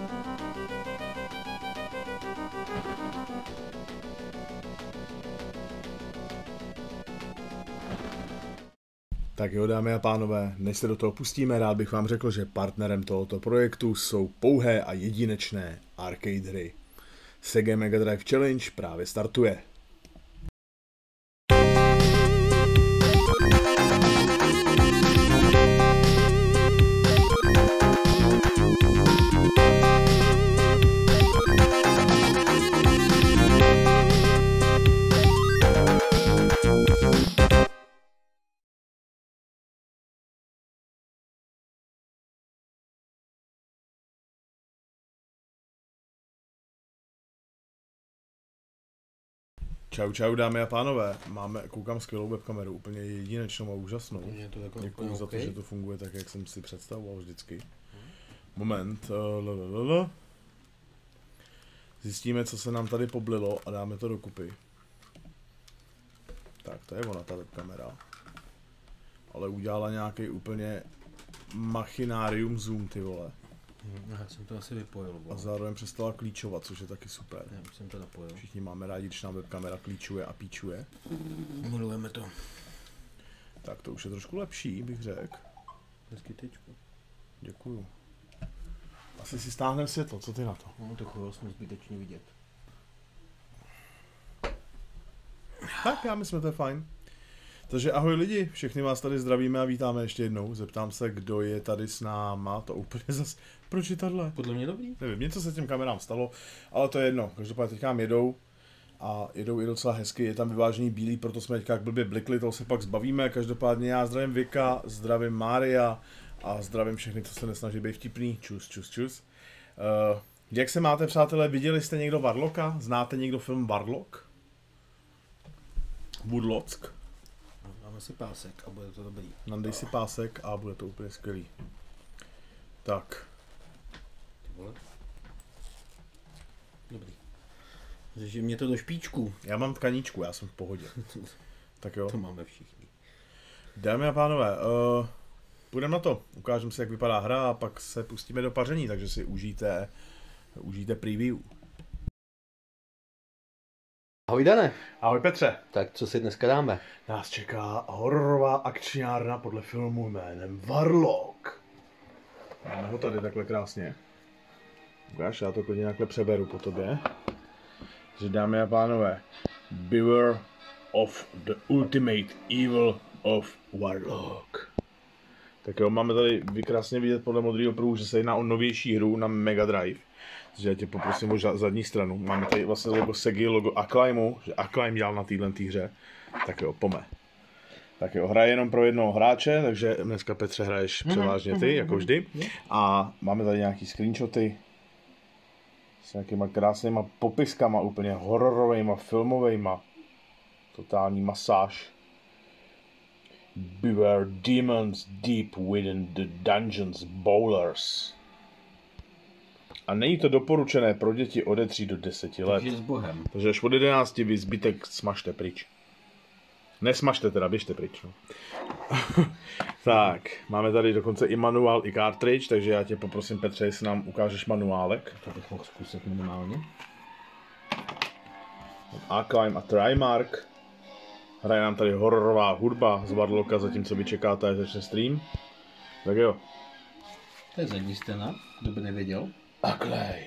Tak jo, dámy a pánové, než se do toho pustíme, rád bych vám řekl, že partnerem tohoto projektu jsou pouhé a jedinečné arcade hry. Sega Mega Drive Challenge právě startuje. Čau, čau, dámy a pánové. Koukám skvělou webkameru, úplně jedinečnou a úžasnou. Děkuji za to, že to funguje tak, jak jsem si představoval vždycky. Moment. Zjistíme, co se nám tady poblilo a dáme to dokupy. Tak, to je ona, ta webkamera. Ale udělala nějaký úplně machinárium zoom, ty vole. Já jsem to asi vypojil. A zároveň přestala klíčovat, což je taky super. Já už jsem to napojil. Všichni máme rádi, když nám webkamera klíčuje a píčuje. Milujeme to. Tak to už je trošku lepší, bych řekl. Hezky tečku. Děkuju. Asi si stáhneme světlo, co ty na to? No to chvíli jsme zbytečně vidět. Tak, já myslím, že to je fajn. Takže ahoj lidi, všechny vás tady zdravíme a vítáme ještě jednou. Zeptám se, kdo je tady s náma, to úplně zas... Proč je tahle? Podle mě dobrý. Nevím, něco se těm kamerám stalo, ale to je jedno. Každopádně teďka nám jedou a jedou i docela hezky, je tam vyvážený bílý, proto jsme teďka jak blbě blikli, toho se pak zbavíme. Každopádně já zdravím Vika, zdravím Mária a zdravím všechny, co se nesnaží být vtipný. Čus, čus, čus. Jak se máte, přátelé? Viděli jste někdo Warlocka? Znáte někdo film Warlock? Woodlock? Dáme si pásek a bude to dobrý. Nandej si pásek a bude to úplně skvělý. Tak. Ty vole. Dobrý. Takže mě to do špičku. Já mám tkaníčku, já jsem v pohodě. Tak jo. To máme všichni. Dámy a pánové, půjdeme na to. Ukážeme si, jak vypadá hra a pak se pustíme do paření, takže si užijte preview. Ahoj Dane. Ahoj Petře. Tak co si dneska dáme? Nás čeká hororová akčňárna podle filmu jménem Warlock. Máme ho tady takhle krásně. Ukáž, já to klidně takhle přeberu po tobě. Takže dámy a pánové, beware of the ultimate evil of Warlock. Tak jo, máme tady krásně vidět podle modrého pruhu, že se jedná o novější hru na Mega Drive. Takže já tě poprosím o zadní stranu. Máme tady vlastně logo Segy, logo Acclaimu, že Acclaim dělal na téhle hře. Tak jo, pome. Tak jo, hraje jenom pro jednoho hráče, takže dneska Petře hraješ převážně ty, jako vždy. A máme tady nějaký screenshoty s nějakýma krásnýma popiskama, úplně hororovejma, filmovejma. Totální masáž. Beware demons deep within the dungeons bowlers. A není to doporučené pro děti ode 3 do 10 let. Takže s Bohem. Takže až od 11 vy zbytek smažte pryč. Nesmažte teda, běžte pryč. No. Tak, máme tady dokonce i manuál, i cartridge, takže já tě poprosím Petře, jestli nám ukážeš manuálek. To bych mohl zkusit minimálně. Acclaim a Trimark. Hraje nám tady hororová hudba z Warlocka, zatímco vy čekáte, až začne stream. Tak jo. To je zadní scéna, kdo by nevěděl. Acclaim.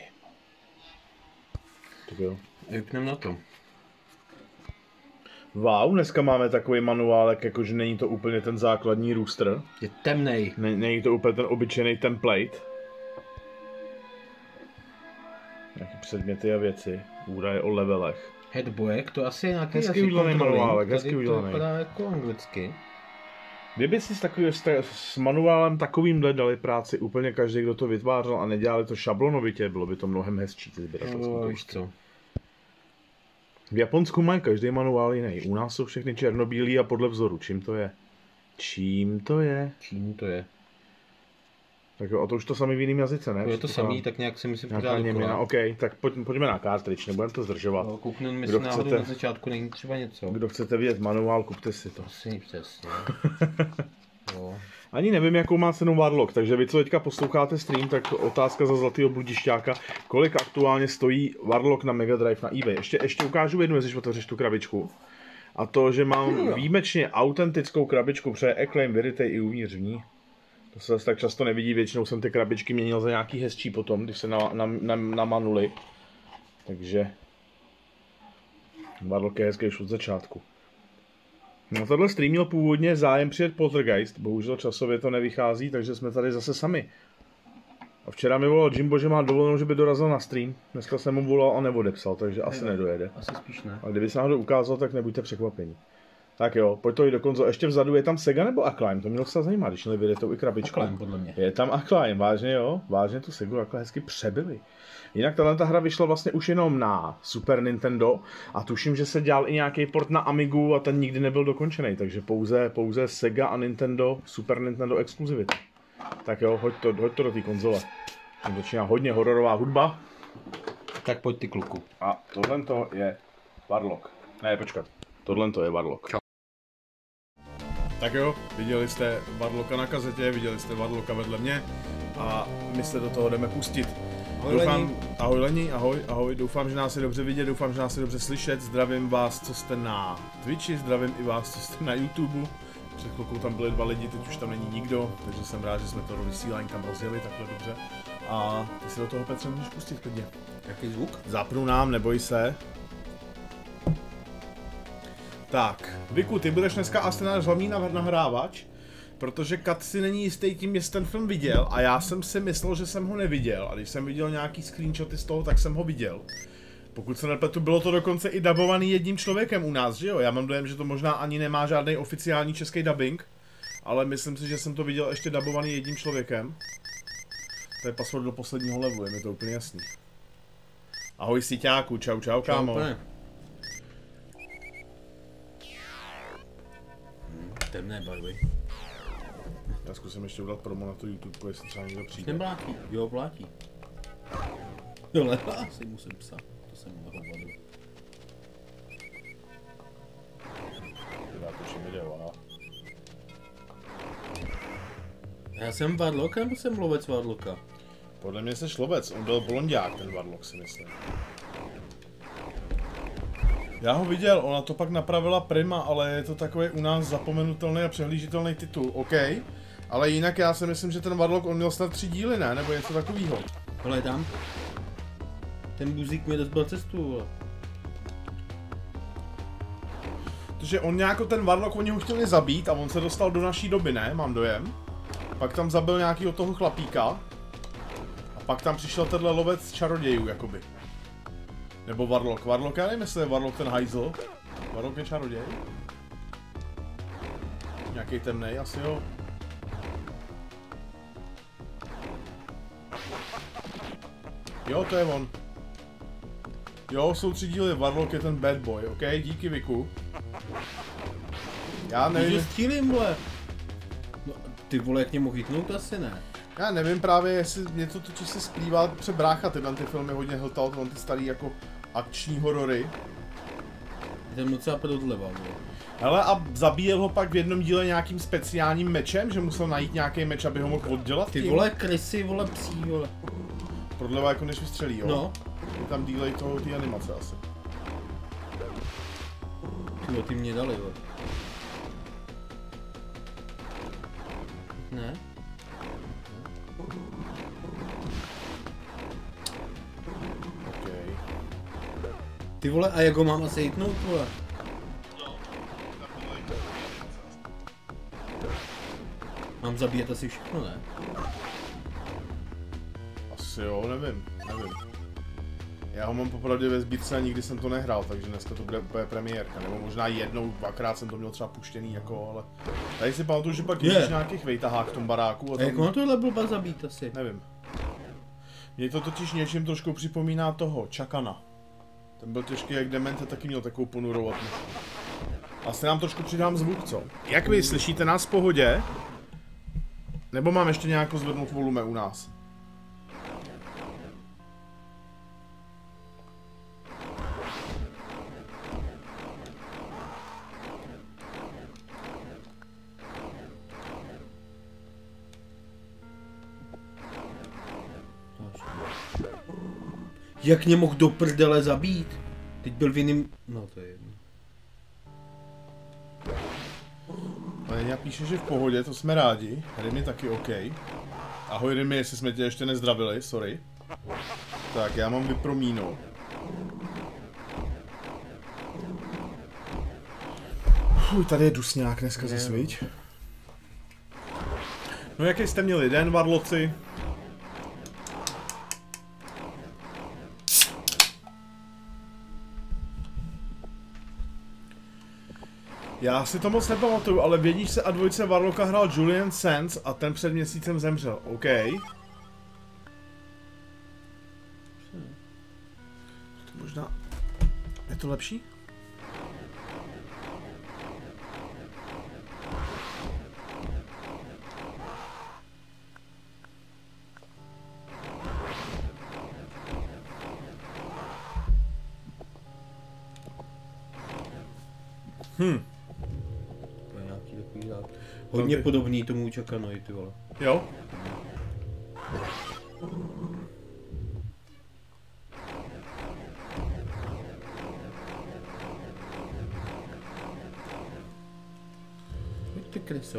Tak jo. Vypneme na to. Wow, dneska máme takový manuálek, jakože není to úplně ten základní rooster. Je temnej. Není to úplně ten obyčejný template. Nějaký předměty a věci. Údaje o levelech. Headboyek, to asi je nějaký hezky udělaný manuálek, hezky udělaný. To vypadá jako anglicky. Kdyby si s manuálem takovýmhle dali práci úplně každý, kdo to vytvářel a nedělali to šablonovitě, bylo by to mnohem hezčí. Víš co? V Japonsku mají každý manuál jiný. U nás jsou všechny černobílý a podle vzoru. Čím to je? Čím to je? Čím to je? Tak jo, a to už to samý v jiném jazyce, ne? Je to samý, tak nějak si myslím pořád dokola. OK, tak pojďme na cartridge, nebudeme to zdržovat. No, koukneme, jestli náhodou na začátku není třeba něco. Kdo chcete vidět manuál, kupte si to. Asi přesně. Jo. Ani nevím, jakou má cenu Warlock, takže vy, co teďka posloucháte stream, tak otázka za zlatýho bludišťáka, kolik aktuálně stojí Warlock na Mega Drive na eBay. Ještě ukážu jednu, když otevřeš tu krabičku. A to, že mám výjimečně autentickou krabičku, protože Acclaim vyrytej i uvnitř v ní. To se zase tak často nevidí, většinou jsem ty krabičky měnil za nějaký hezčí potom, když se namanuli. Takže Warlock je hezký už od začátku. Na tohle stream měl původně zájem přijet Poltergeist, bohužel časově to nevychází, takže jsme tady zase sami. A včera mi volal Jimbo, že má dovolenou, že by dorazil na stream. Dneska jsem mu volal a neodepsal, takže asi nedojede. Asi spíš ne. A kdyby se náhodou ukázal, tak nebuďte překvapení. Tak jo, pojď to jít do konzole. Ještě vzadu je tam Sega nebo Acclaim? To mě docela zajímá, když měli vydetou i krabičku. Acclaim, podle mě. Je tam Acclaim, vážně jo. Vážně tu Segu takhle hezky přebyli. Jinak ta hra vyšla vlastně už jenom na Super Nintendo a tuším, že se dělal i nějaký port na Amigu a ten nikdy nebyl dokončený, takže pouze Sega a Nintendo, Super Nintendo exkluzivita. Tak jo, hoď to do té konzole. Tam začíná hodně hororová hudba. Tak pojď ty, kluku. A tohle to je Warlock. Ne, počkat. Tohle to je Warlock. Tak jo, viděli jste Warlocka na kazetě, viděli jste Warlocka vedle mě a my se do toho jdeme pustit. Ahoj Lení, ahoj, doufám, že nás je dobře vidět, doufám, že nás je dobře slyšet, zdravím vás, co jste na Twitchi, zdravím i vás, co jste na YouTube. Před chvilkou tam byli 2 lidi, teď už tam není nikdo, takže jsem rád, že jsme to vysílání tam rozjeli takhle dobře. A ty se do toho, Petře, můžeš pustit klidně. Jaký zvuk? Zapnu nám, neboj se. Tak, Viku, ty budeš dneska asi náš hlavní nahrávač, protože Kat si není jistý tím, jestli ten film viděl a já jsem si myslel, že jsem ho neviděl a když jsem viděl nějaký screenshoty z toho, tak jsem ho viděl. Pokud se nepletu, bylo to dokonce i dabovaný jedním člověkem u nás, že jo? Já mám dojem, že to možná ani nemá žádný oficiální český dubbing, ale myslím si, že jsem to viděl ještě dabovaný jedním člověkem. To je password do posledního levelu, je mi to úplně jasný. Ahoj síťáku, čau kámo. Temné barvy. Já zkusím ještě udělat promo na to YouTube, jestli třeba někdo přijde. Neblátí, jo, blátí. Tohle asi musím psat, to jsem hovadu. Já točím video, ano. Já jsem Warlock, nebo jsem lovec Warlocka? Podle mě jsi lovec, on byl blonďák, ten Warlock si myslím. Já ho viděl, ona to pak napravila Prima, ale je to takový u nás zapomenutelný a přehlížitelný titul, OK. Ale jinak já si myslím, že ten Warlock, on měl snad 3 díly, ne? Nebo něco takového. Ale tam. Ten buzík mi rozbil cestu, vole. Protože on nějak ten Warlock, oni ho chtěli zabít a on se dostal do naší doby, ne? Mám dojem. Pak tam zabil nějakýho toho chlapíka. A pak tam přišel tenhle lovec čarodějů, jakoby. Nebo Warlock. Warlock, já nevím, jestli je Warlock ten hajzl. Warlock je čaroděj. Nějaký temnej, asi jo. Jo, to je on. Jo, jsou 3 díly, Warlock je ten bad boy, ok? Díky Viku. Já nevím. Střílím, vole. No, ty vole, jak mě mohl hitnout, asi ne. Já nevím právě, jestli mě to totiž se splývá, protože brácha tyhle ty filmy hodně hltal, on ty starý jako akční horory. Je tam docela pododleva, vole. Hele, a zabíjel ho pak v jednom díle nějakým speciálním mečem, že musel najít nějaký meč, aby ho mohl oddělat? Ty vole, krysy, vole, psí, vole. Prodleva jako než vystřelí, jo? No. Je tam delay toho, ty animace asi. Ty mě dali, vole. Ne? Okay. Ty vole, a jak ho mám asi hitnout, vole? Mám zabíjet asi všechno, ne? Asi jo, nevím. Já ho mám popravdě ve sbírce a nikdy jsem to nehrál, takže dneska to bude úplně premiérka, nebo možná jednou, 2krát jsem to měl třeba puštěný, jako, ale... Tady si pamatuju, že pak jezdíš nějakých vejtahách v tom baráku a tam... A jak mám tohle blba zabít asi? Nevím. Mě to totiž něčím trošku připomíná toho, Čakana. Ten byl těžký jak demente, taky měl takovou ponurou atmosféru. Asi nám trošku přidám zvuk, co? Jak vy, slyšíte nás v pohodě? Nebo mám ještě nějakou zvednout volume u nás? Jak mě mohl do prdele zabít? Teď byl v jiným... No to je jedno. Ale já píše, že v pohodě, to jsme rádi. Remy taky OK. Ahoj Remy, jestli jsme tě ještě nezdravili, sorry. Tak, já mám vypromínou. Tady je dusňák dneska ze Switch. No jaký jste měli den, varloci? Já si to moc nepamatuju, ale v jedničce a dvojce Warlocka hrál Julian Sands a ten před měsícem zemřel. OK. To možná... Je to lepší? To je nějaký takový základ. Hodně podobný tomu Chuckanovi, ty vole. Jo? Pojď ty kryso.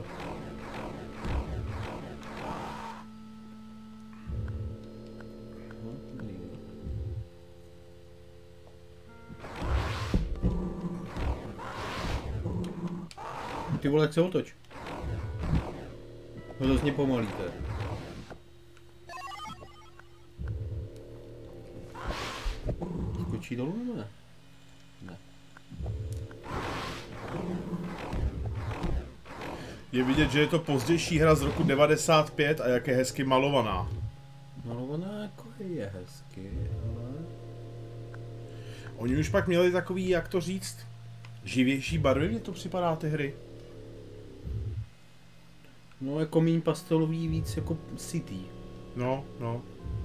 Ty vole, jak se otoč. Hrozně pomalý to je. Skočí dolů nebo ne? Ne. Je vidět, že je to pozdější hra z roku 95 a jak je hezky malovaná. Malovaná jako je hezky, ale... Oni už pak měli takový, jak to říct, živější barvy, mně to připadá ty hry. No jako míň pastelový, víc jako city. No, no.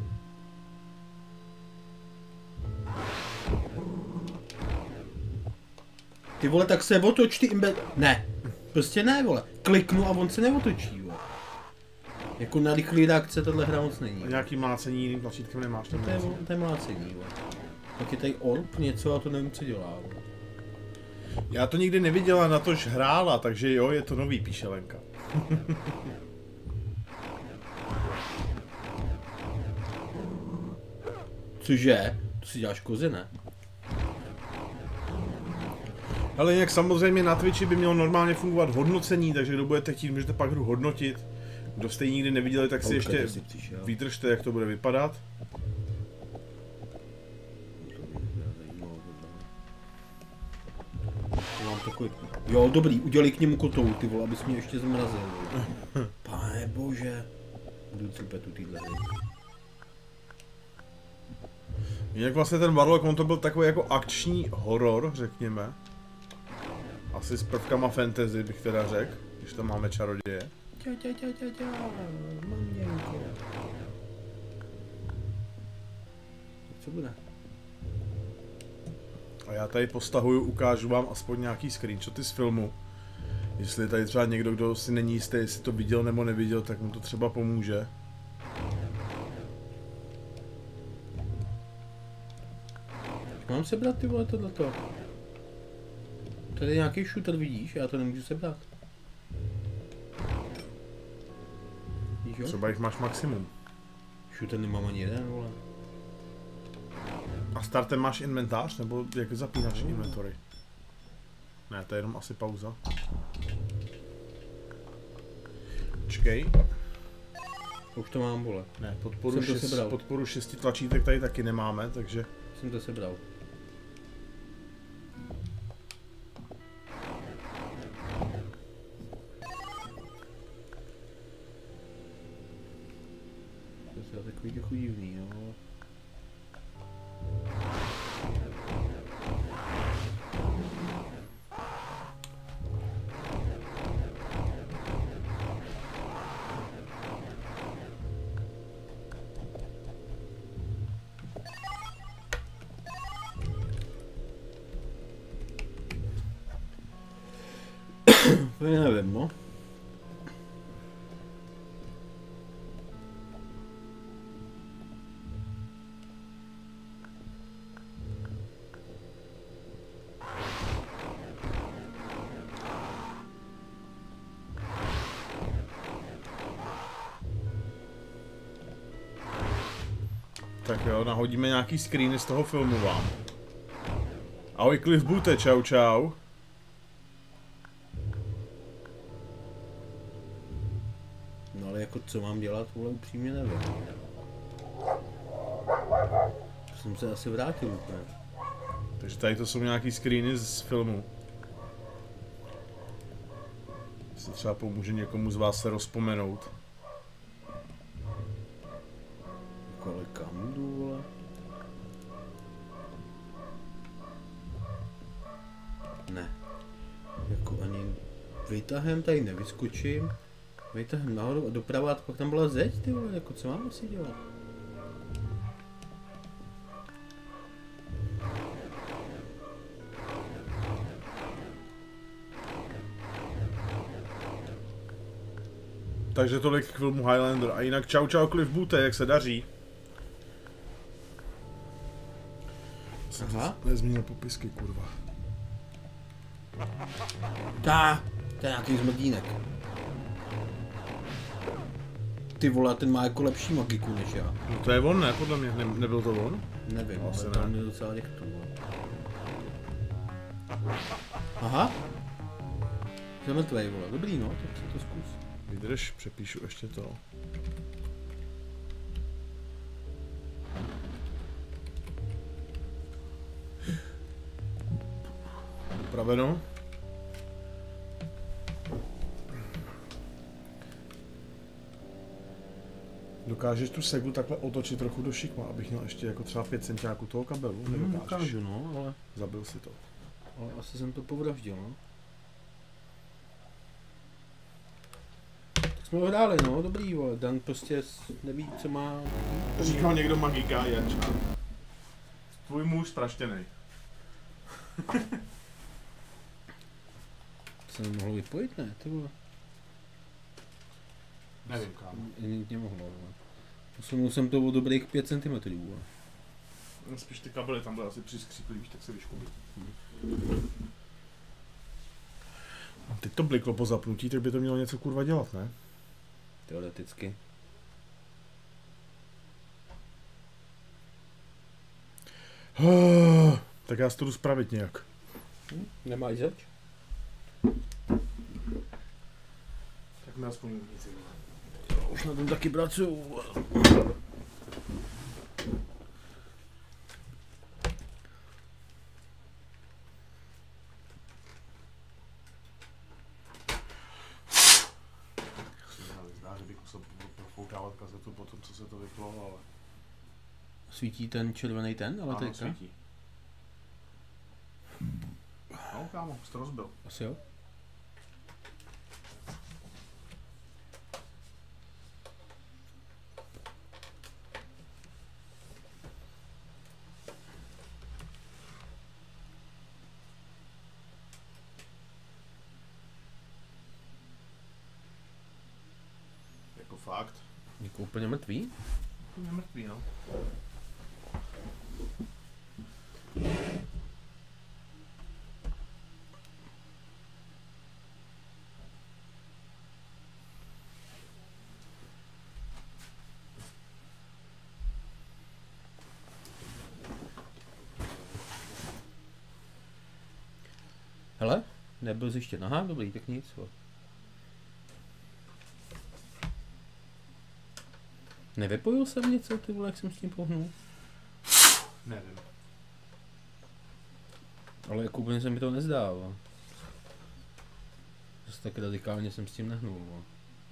Ty vole, tak se otoč ty imbe... Ne. Prostě ne, vole. Kliknu a on se neotočí, vole. Jako na rychlý reakce tahle hra moc není. A nějaký mlácení jiným tlačítkem nemáš? To je mlácení, vole. Pak je tady orb něco a to nevím, co dělá, vole. Já to nikdy neviděla, na tož hrála, takže jo, je to nový, píše Lenka. Cože? To si děláš kozy, ne? Ale jinak samozřejmě na Twitchi by mělo normálně fungovat hodnocení, takže kdo budete chtít, můžete pak hru hodnotit. Kdo jste ji nikdy neviděli, tak si ještě vydržte, jak to bude vypadat. Jo, dobrý, udělej k němu kotou, ty vole, abys mě ještě zmrazil. Pane bože. Budu cupet tu týhle hry. Jinak vlastně ten Warlock, on to byl takový jako akční horor, řekněme. Asi s prvkama fantasy bych teda řekl, když tam máme čaroděje. Maměnko. Co bude? A já tady postahuju, ukážu vám aspoň nějaký screenshoty z filmu. Jestli tady třeba někdo, kdo si není jistý, jestli to viděl nebo neviděl, tak mu to třeba pomůže. Mám sebrat, ty vole, tohleto. Tady je nějaký shooter, vidíš? Já to nemůžu sebrat. Víš jo? Třeba jich máš maximum. Shooter nemám ani jeden, vole. A startem máš inventář, nebo jak zapínáš inventory? Ne, to je jenom asi pauza. Počkej. Už to mám, vole. Ne, podporu 6 tlačítek tady taky nemáme, takže... Jsem to sebral. To je takový trochu divný, jo. To je nevím, no. Tak jo, nahodíme nějaký screeny z toho filmu vám. Ahoj Cliff Boote, čau čau. No ale jako co mám dělat, vole, upřímně nevím. Jsem se asi vrátil úplně. Takže tady to jsou nějaký screeny z filmu. Jestli třeba pomůže někomu z vás se rozpomenout. Jako ale kam jdu, vole? Ne. Jako ani vytahem tady nevyskočím. Vytahem nahoru a doprava, a pak tam byla zeď, ty vole, jako co mám asi dělat? Takže tolik k filmu Highlander. A jinak čau čau Cliff Boote, jak se daří? Aha. Nezmínil popisky, kurva. To je nějaký zmrdínek. Ty vole, ten má jako lepší magiku než já. No to je on, ne? Podle mě. Nebyl to on? Nevím, Asi ale to ne. mě docela rychle. Aha. Jsem mrtvej, vole. Dobrý, no, tak si to zkus. Vydrž, přepíšu ještě to. Upraveno. Dokážeš tu segu takhle otočit trochu do šikma, abych měl ještě jako třeba 5 centiáků toho kabelu? Nedokážeš. Dokážu, no, ale Zabil si to. asi jsem to povraždil, no. Tak jsme ho hráli, no, dobrý, vole. Dan prostě neví, co má. Říkal někdo magika, Janča. Tvůj muž straštěnej. To se nemohlo vypojit, ne, ty vole. Nevím, kámo. Nemohlo, vole. Posunul jsem to o dobrých 5 cm, vole. Spíš ty kabely tam byly asi přiskříplý, víš, tak se vyškolí. Teď to bliklo po zapnutí, tak by to mělo něco kurva dělat, ne? Teoreticky. Tak já si to jdu spravit nějak. Nemáš zač? Tak mi aspoň nic. Už na tom taky pracuju. Zdá, že bych musel profoukávat kazetu po tom, co se to vyplo, ale... Svítí ten červený ten, ale Ano, teďka? svítí. No, kámo, jsi to rozbil. Asi jo. Jako fakt. Jako úplně mrtvý? Úplně mrtvý, no. Hele, nebyl zjištěn. Aha, dobrý, tak nic. Nevypojil jsem něco, ty vole, jak jsem s tím pohnul? Nevím. Ale jako úplně se mi to nezdává. Zase tak radikálně jsem s tím nehnul. Vole.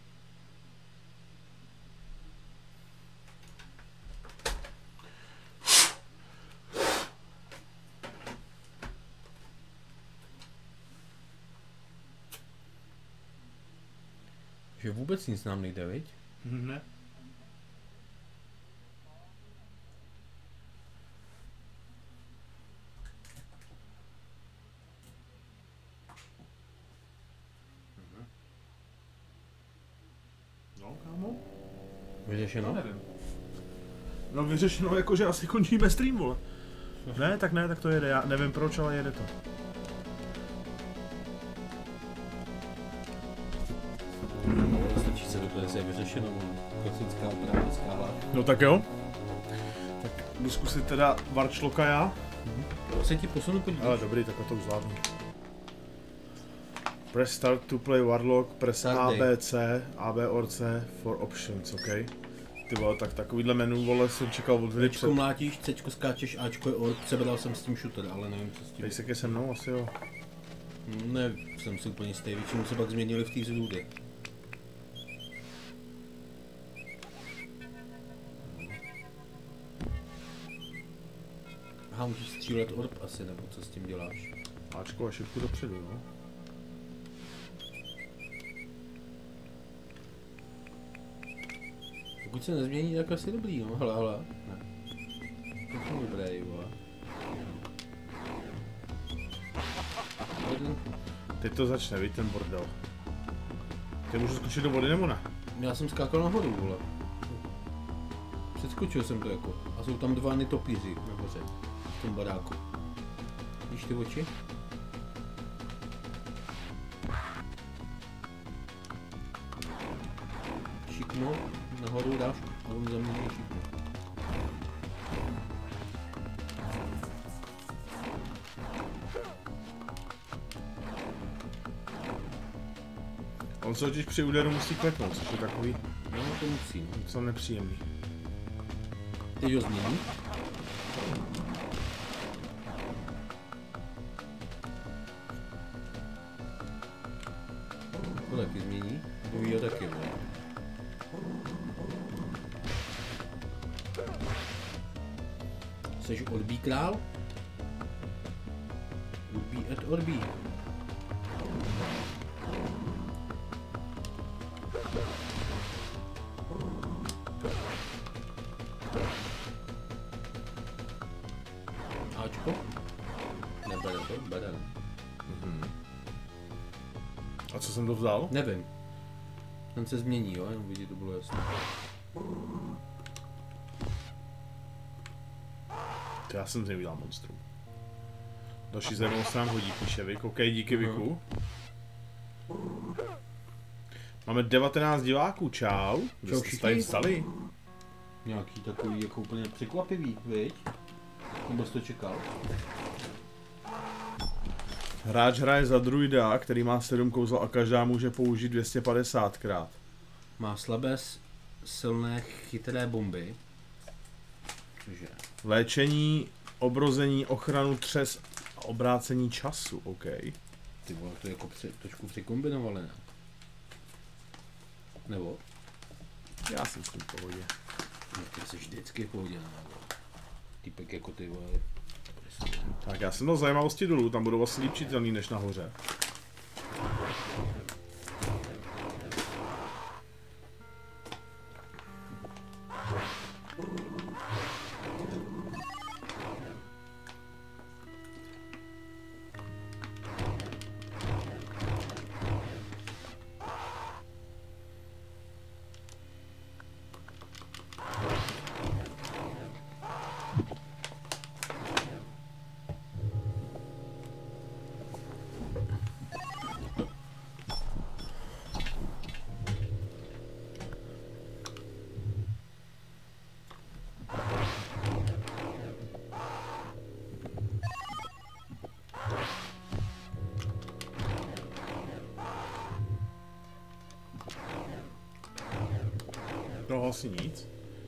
Že vůbec nic nám nejde, viď? Ne. No, kámo? Vyřešeno? Nevím. No vyřešeno, jakože asi končíme stream, vole. Ne, tak to jede, já nevím proč, ale jede to. Stačí se dokonce je vyřešeno, klasická právnická hlava. No tak jo. Budu zkusit teda Varčloka já. To se ti posunu podívat. Ale dobrý, takhle to zvládnu. Press start to play Warlock, press ABC, AB or C for options, OK? Ty vole, tak takovýhle menu, vole, jsem čekal od hry Čko mlátíš, Cčko skáčeš, Ačko je orb, přebral jsem s tím shooter, ale nevím co s tím. Pejsek je se mnou, asi jo. Ne, jsem si úplně stejný, většinou se pak změnili v té zrůdy. Aha, můžeš střílet orb asi, nebo co s tím děláš? Ačko a šipku dopředu, no. Pokud se nezmění, tak asi dobrý, no, hele. Ne. To je dobré, vole. Teď to začne, víš, ten bordel. Ty můžu skočit do vody nebo ne? Já jsem skákal nahoru, vole. Přeskočil jsem to jako. A jsou tam dva netopíři nahoře. V tom baráku. Vidíš ty oči? Šikmo, nahoru dáš a on za mě šikmo. On se totiž při úderu musí klepnout, což je takový No, to musí, no. docela nepříjemný. Teď ho změní. To taky změní. Druhý ho taky, vole. Jseš Orbí král? Orbí et Orbí. Ačko? Nebere to? Bere. A co jsem to vzal? Nevím. Ten se změní, jo? Jenom vidět, to bylo jasné. To já jsem neviděl monstrum. Další zajímavou se nám hodí, píše Vik. OK, díky Viku. Máme 19 diváků, čau. Kdo jste se tady vstali? Nějaký takový jako úplně překvapivý, viď? Nebo jsi to čekal? Hráč hraje za druida, který má 7 kouzel a každá může použít 250krát. Má slabé, silné, chytré bomby. Cože? Léčení, obrození, ochranu, třes a obrácení času, OK. Ty vole, to jako trošku překombinovali, ne? Nebo? Já jsem s tím v pohodě. No, ty jsi vždycky v pohodě, nebo? Týpek jako ty vole. Tak já jsem dal zajímavosti dolů, tam budou vlastně líp čitelný než nahoře. Toho asi nic.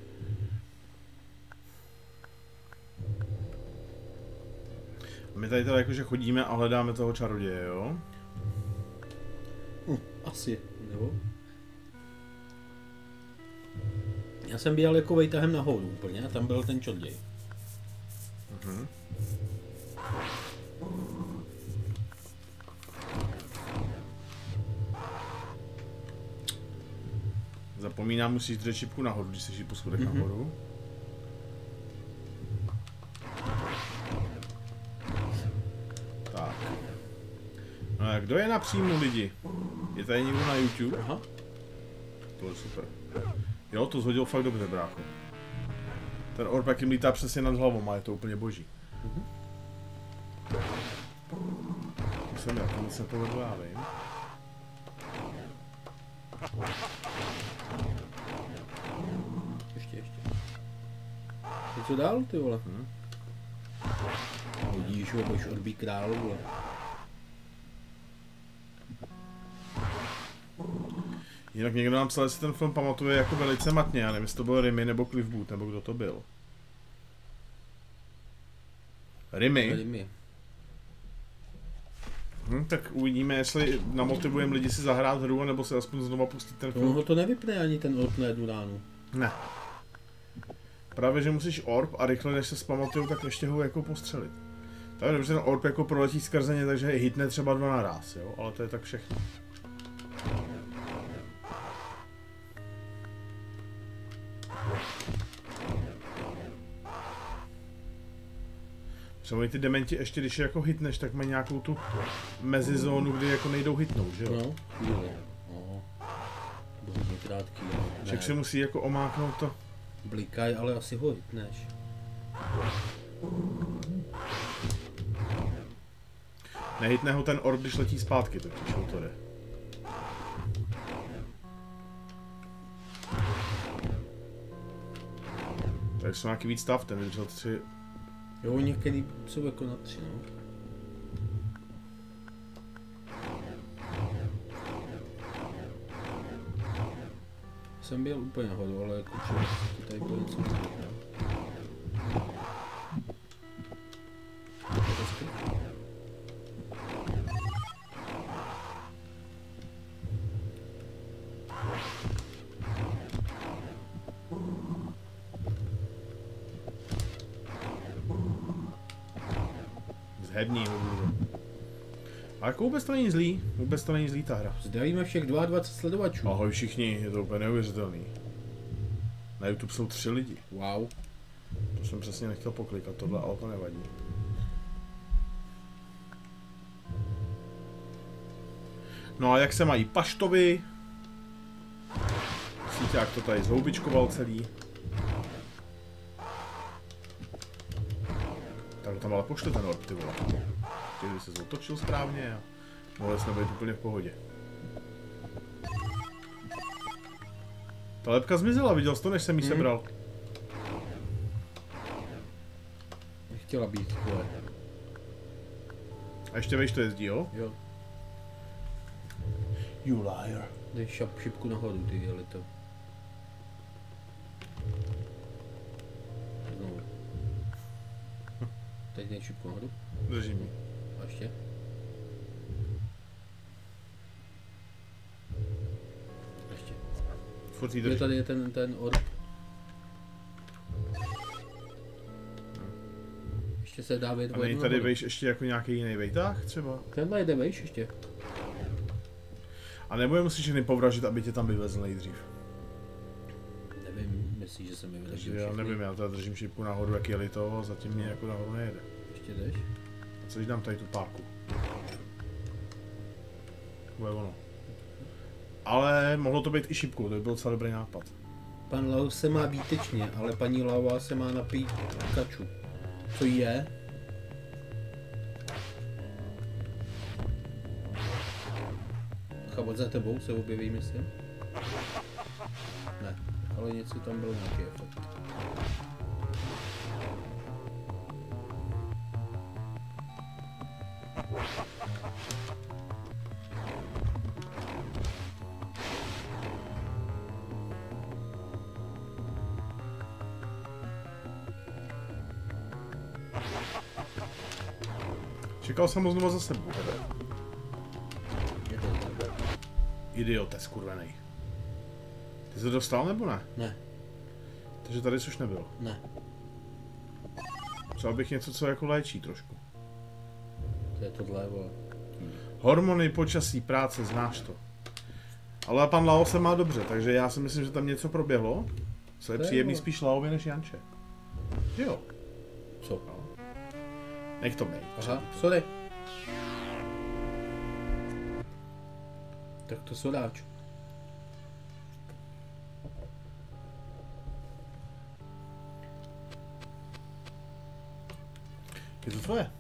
My tady teda jakože chodíme a hledáme toho čaroděje, jo? Asi, nebo? Já jsem běhal jako vejtahem nahoru úplně a tam byl ten čaroděj. Zapomínám, musíš držet šipku nahoru, když jsi po schodech nahoru. Tak. No a kdo je na příjmu, lidi? Je tady někdo na YouTube? Aha. To je super. Jo, to zhodil fakt dobře, brácho. Ten orb jak jim lítá přesně nad hlavou, a je to úplně boží. To jsem já, to nic nepovedl, já vím. Ještě. Teď co dál, ty vole? Vidíš, ho, budeš orbí král, vole. Jinak někdo nám psal, že si ten film pamatuje jako velice matně, já nevím, jestli to byl Rimy nebo Cliff Booth, nebo kdo to byl. Rimy? Tak uvidíme, jestli namotivujeme lidi si zahrát hru, nebo si aspoň znova pustit ten film. No to nevypne ani ten orb na jednu ránu. Ne. Právě, že musíš orb a rychle, než se zpamatujou, tak ještě ho jako postřelit. Tak dobře, ten orb jako proletí skrze ně, takže hitne třeba 2 naráz, jo, ale to je tak všechno. Třeba ty dementi ještě, když je jako hitneš, tak mají nějakou tu mezizónu, kdy jako nejdou hitnout, že jo? No, chvíli. No. To hodně krátký, jo. Však si musí jako omáknout to. Blikaj, ale asi ho hitneš. Nehitne ho ten orb, když letí zpátky, totiž to jde. Takže jsou nějaký víc stav, ten vydržel 3. Jo, některý jsou jako na 3, no. Jsem byl úplně nahoru, ale jako třeba to tady bylo něco no. Zhební ho budu. A jako vůbec to není zlý, vůbec to není zlý ta hra. Zdravíme všech 22 sledovačů. Ahoj všichni, je to úplně neuvěřitelný. Na YouTube jsou 3 lidi. Wow. To jsem přesně nechtěl poklikat tohle, ale to nevadí. No a jak se mají paštovi? Síťák to tady zhoubičkoval celý. Tak tam ale pošle ten orb, ty vole. Kdyby se otočil správně a mohli jsme být úplně v pohodě. Ta lepka zmizela, viděl jsi to, než jsem ji sebral. Nechtěla být, vole. A ještě víš, to jezdí, jo? Jo. You liar. Dej šipku nahoru, ty jeli to. Znovu. Teď dej šipku nahoru. Držím ji. A ještě. Ještě. Furt jí Je držím. tady je ten orb. Ještě se dá vědět. A není tady vejš ještě jako nějaký jiný vejtah třeba? Tenhle jde vejš ještě. A nebo je musíš všechny povražit, aby tě tam vyvezl nejdřív? Nevím, myslíš, že se mi vyleží Takže já nevím, já teda držím šipku nahoru, jak jeli to, a zatím mě jako nahoru nejede. Ještě jdeš? A co když dám tady tu párku? To je ono. Ale mohlo to být i šipkou, to by byl docela dobrý nápad. Pan Lau se má výtečně, ale paní Laua se má napít kaču. Co je? Chabot za tebou se objeví, myslím? Ne, ale něco tam bylo nějaký efekt. Čekal jsem ho znova za sebou, teda. Je to tak. Idiote, skurvenej. Ty jsi to dostal nebo ne? Ne, Takže tady jsi už nebyl. ne. Přál bych něco, co jako léčí trošku. To je tohle, vole. Hormony, počasí, práce, znáš to. Ale pan Lao se má dobře, takže já si myslím, že tam něco proběhlo. Co je To je příjemný ono. spíš Laovi než Janče. Že jo? Co? Nech to bejt. Aha, sorry. Tak to sodáč. Je to tvoje?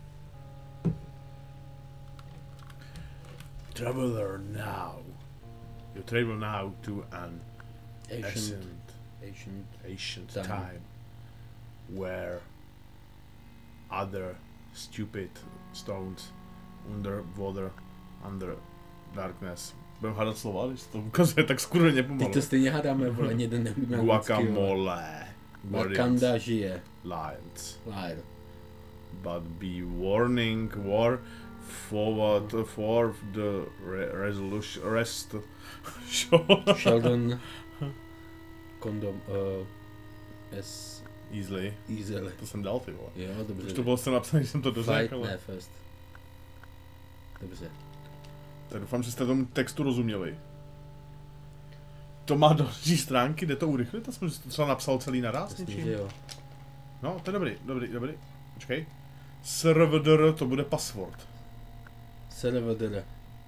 Traveler now. You travel now to an Ancient ancient time. time. where other stupid stones under darkness. Budeme hádat slova, když to ukazuje tak skurveně pomalu. Teď to stejně hádáme, vole, jeden nevíme. Guacamole. Wakanda žije. Lions. Liar. But be warning, war forward for the resolution rest. Sheldon. Kondom. S. Easily. Easily. To jsem dal, ty vole. Jo, dobře. Už to bylo se napsané, že jsem to dořekl. Fight, ne, first. Dobře. Tak doufám, že jste tomu textu rozuměli. To má další stránky, jde to urychlit? Já jsem to třeba napsal celý naraz Myslím, něčím. že jo. No, to je dobrý. Počkej. Server, to bude password. Server.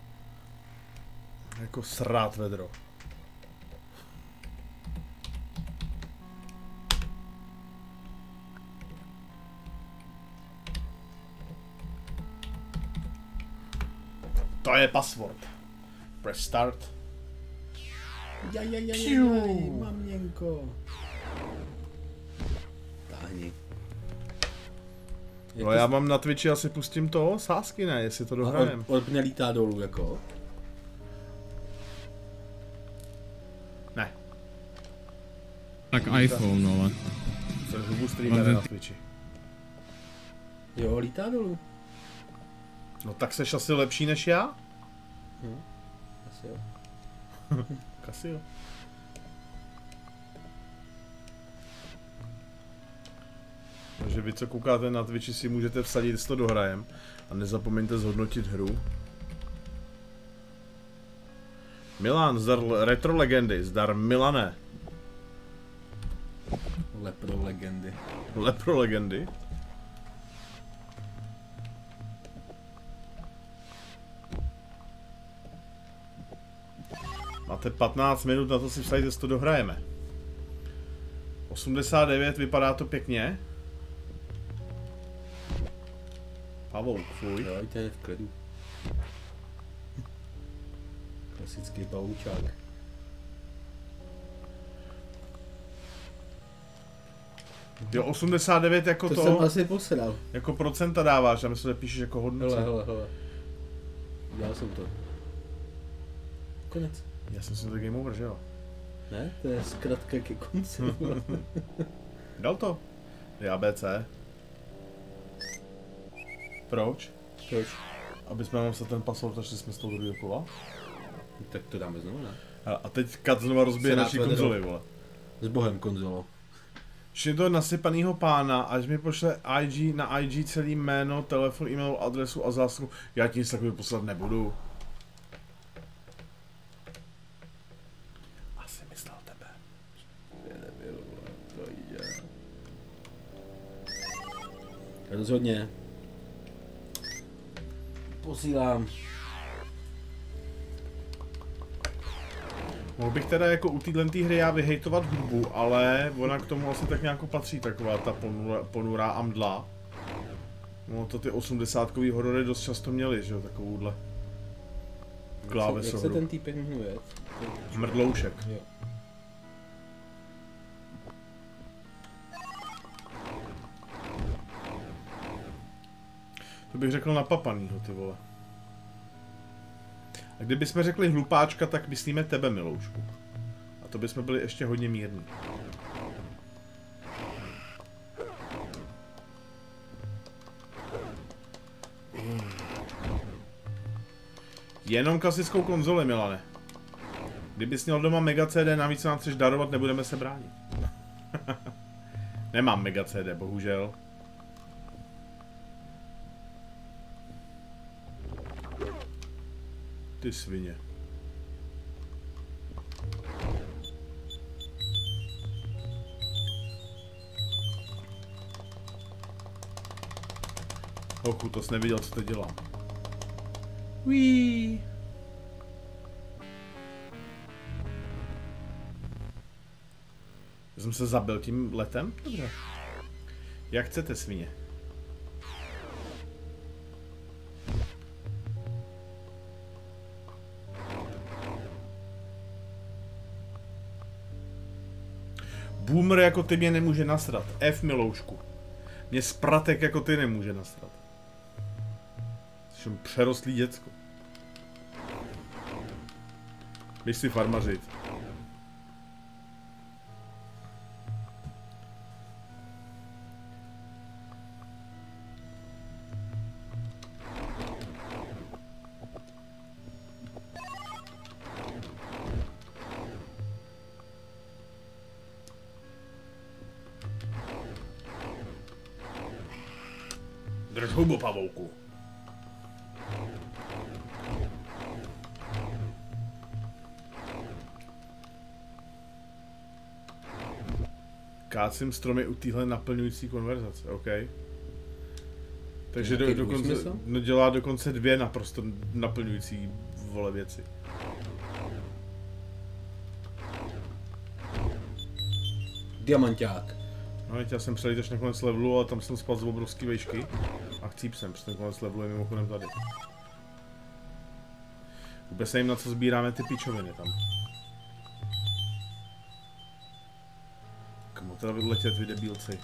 Jako srát vedro. To je password. Press start. Jaj, maměnko. Táhni. No já mám na Twitchi asi pustím to, sásky ne, jestli to dohrajem. Orb nelítá dolů, jako? Ne. Tak iPhone, ale. Jsem hubu streamera na Twitchi. Jo, lítá dolů. No tak seš asi lepší než já? Asi jo. Asi jo. Takže vy, co koukáte na Twitchi, si můžete vsadit, jestli to dohrajem. A nezapomeňte zhodnotit hru. Milan, zdar retro legendy, zdar Milane. Lepro legendy. Lepro legendy. Máte 15 minut na to si vsadit, jestli to dohrajeme. 89, vypadá to pěkně. Pavouk, fuj. Jo, ten je v klidu. Klasický pavoučák. Jo, 89 jako To jsem asi posral. jako procenta dáváš, a myslím, že píšeš jako hodnoce. Hele. Dělal jsem to. Konec. Já jsem si to game over, že jo? Ne? To je zkratka ke konci. Dal to. Je ABC. Proč? Proč? Aby jsme nám se ten password, až jsme z toho druhého kola. Tak to dáme znovu, ne? A teď Kat znova rozbije Senát naší vede konzoli, vole. S bohem konzolo. Šli do nasypanýho pána, až mi pošle IG na IG celý jméno, telefon, e-mail, adresu a zásluhu. Já ti nic takového poslat nebudu. Asi myslel tebe. Rozhodně. Posílám. Mohl bych teda jako u téhle hry já vyhejtovat hudbu, ale ona k tomu asi tak nějak patří, taková ta ponurá a mdla. No to ty 80kový horory dost často měly, že jo, takovouhle klávesohru. Jak se ten týpek jmenuje? Mrdloušek. Jo. To bych řekl napapanýho, ty vole. A kdybychom řekli hlupáčka, tak myslíme tebe, Miloušku. A to bychom byli ještě hodně mírní. Jenom klasickou konzoli, Milane. Kdybys měl doma Mega CD, navíc nám chceš darovat, nebudeme se bránit. Nemám Mega CD, bohužel. Ty svině. Hochu, to jsi neviděl, co to dělám. Uí. Já jsem se zabil tím letem? Dobře. Jak chcete, svině. Boomer jako ty mě nemůže nasrat. F miloušku. Mě spratek jako ty nemůže nasrat. Jsi přerostlý děcko. Běž si farmařit. Drž hubu, pavouku. Kácím stromy u téhle naplňující konverzace, OK. Takže dokonce, no dělá dokonce 2 naprosto naplňující vole věci. Diamanták. No, já jsem přelít až na konec levelu, ale tam jsem spal z obrovský vejšky. A chcíp jsem, protože ten konec levelu je mimochodem tady. Vůbec nevím, na co sbíráme ty pičoviny tam. Komu teda vyletět, vy debílci?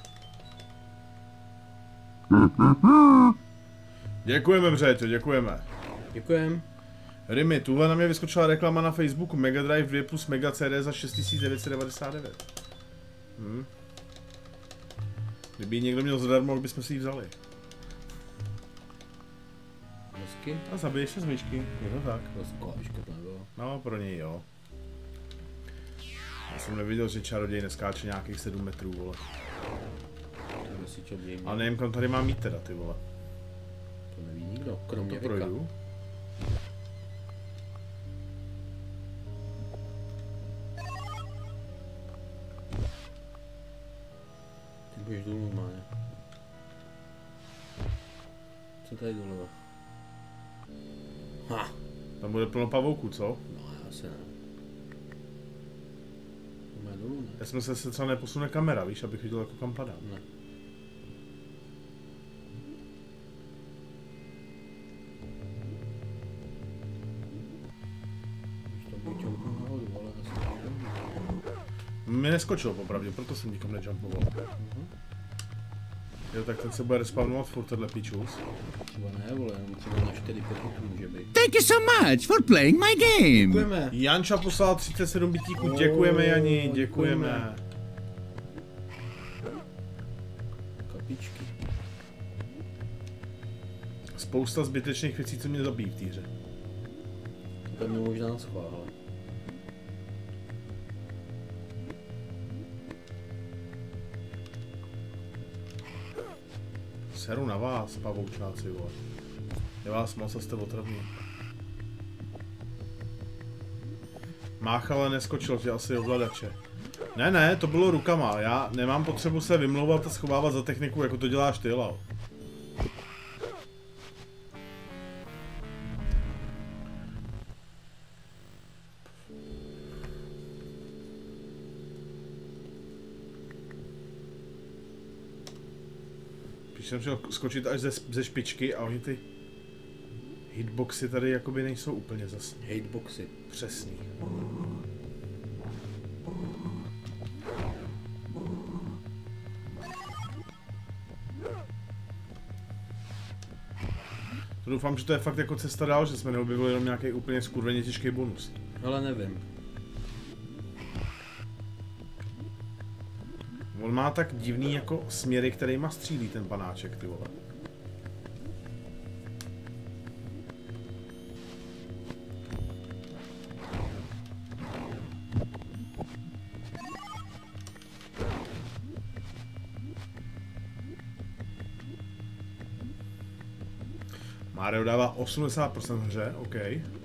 Děkujeme, Břeťo, děkujeme. Děkujem. Rimy, tuhle na mě vyskočila reklama na Facebooku Mega Drive 2 plus Mega CD za 6999. Kdyby ji někdo měl zadarmo, bychom si ji vzali. Hezky. A zabiješ se z myšky, je to tak. Rozkoláška to nebylo. No, pro něj jo. Já jsem neviděl, že čaroděj neskáče nějakých 7 metrů, vole. To si čaroděj měl. Ale nevím, kam tady mám jít teda, ty vole. To neví nikdo, kromě To projdu. Ty budeš dolů, máně. Co tady dolů? Ha! Tam bude plno pavouků, co? No, já se ne. Máme dolů, ne? Já jsem se třeba neposune kamera, víš, abych viděl, jako kam padám. Ne. Už to buď jumpu nahoru, ale asi ne. Mě neskočilo popravdě, proto jsem nikam nejumpoval. Jo, tak ten se bude respawnovat furt tenhle pičus. Třeba ne, vole, jenom třeba na 4-5 hitů může být. Thank you so much for playing my game. Děkujeme. Janča poslala 37 bitíků, děkujeme Jani, děkujeme. Kapičky. Spousta zbytečných věcí, co mě zabíjí v té hře. To mě možná schválil. Seru na vás, pavoučáci, vole. Je vás moc a jste otravní. Máchale neskočil, že asi ovladače. Ne, to bylo rukama, já nemám potřebu se vymlouvat a schovávat za techniku, jako to děláš ty, Lao. Jsem chtěl skočit až ze špičky a oni ty hitboxy tady jakoby nejsou úplně zas Hitboxy. přesný. To doufám, že to je fakt jako cesta dál, že jsme neobjevili jenom nějaký úplně skurveně těžký bonus. Ale nevím. On má tak divný jako směry, kterýma střílí ten panáček, ty vole. Mario dává 80% hře, OK.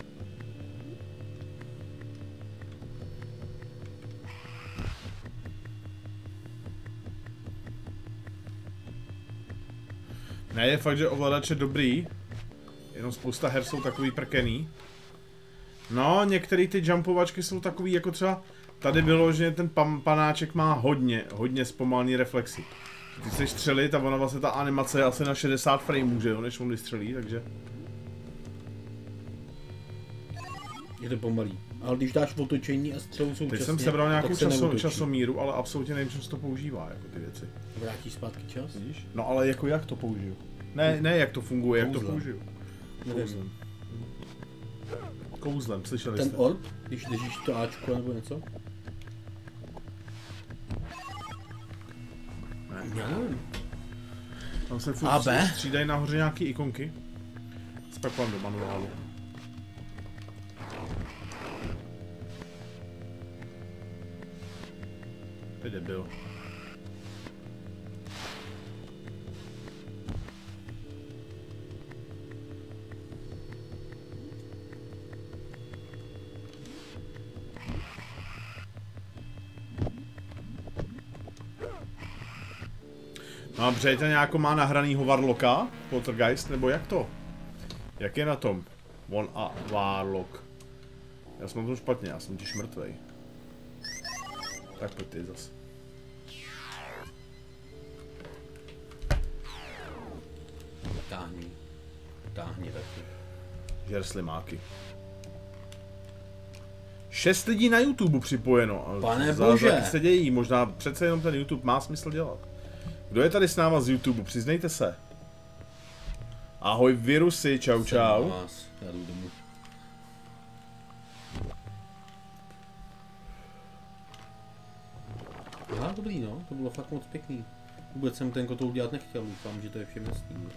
Ne, je fakt, že ovladač je dobrý, jenom spousta her jsou takový prkený. No, některé ty jumpovačky jsou takový, jako třeba tady bylo, že ten panáček má hodně zpomalný reflexy. Ty chceš střelit a ona vlastně ta animace je asi na 60 frameů, že jo, než on vystřelí, takže... Je to pomalý. Ale když dáš otočení a střelu současně, Teď jsem sebral nějakou tak se neotočí. časomíru, ale absolutně nevím, čím se to používá, jako ty věci. Vrátíš zpátky čas? Vidíš? No ale jako jak to použiju? Ne jak to funguje, jak to Kouzlem. použiju. Kouzlem. Kouzlem, slyšeli Ten jste? orb, když držíš to Ačko nebo něco? Ne. Já nevím. Tam se furt A, B? střídají nahoře nějaký ikonky. Speklam do manuálu. Teď debil. No a přejete nějakou má nahranýho Warlocka? Poltergeist, nebo jak to? Jak je na tom? On a Warlock. Já jsem na tom špatně, já jsem těž mrtvej. Tak pojď ty zas. Táhni taky. Žer slimáky. 6 lidí na YouTube připojeno. Pane Zázraky bože. se dějí, možná přece jenom ten YouTube má smysl dělat. Kdo je tady s náma z YouTube? Přiznejte se. Ahoj virusy, čau čau. Já jdu domů. Aha, dobrý no, to bylo fakt moc pěkný. Vůbec jsem ten kotoul dělat nechtěl, doufám, že to je všem jasný. No.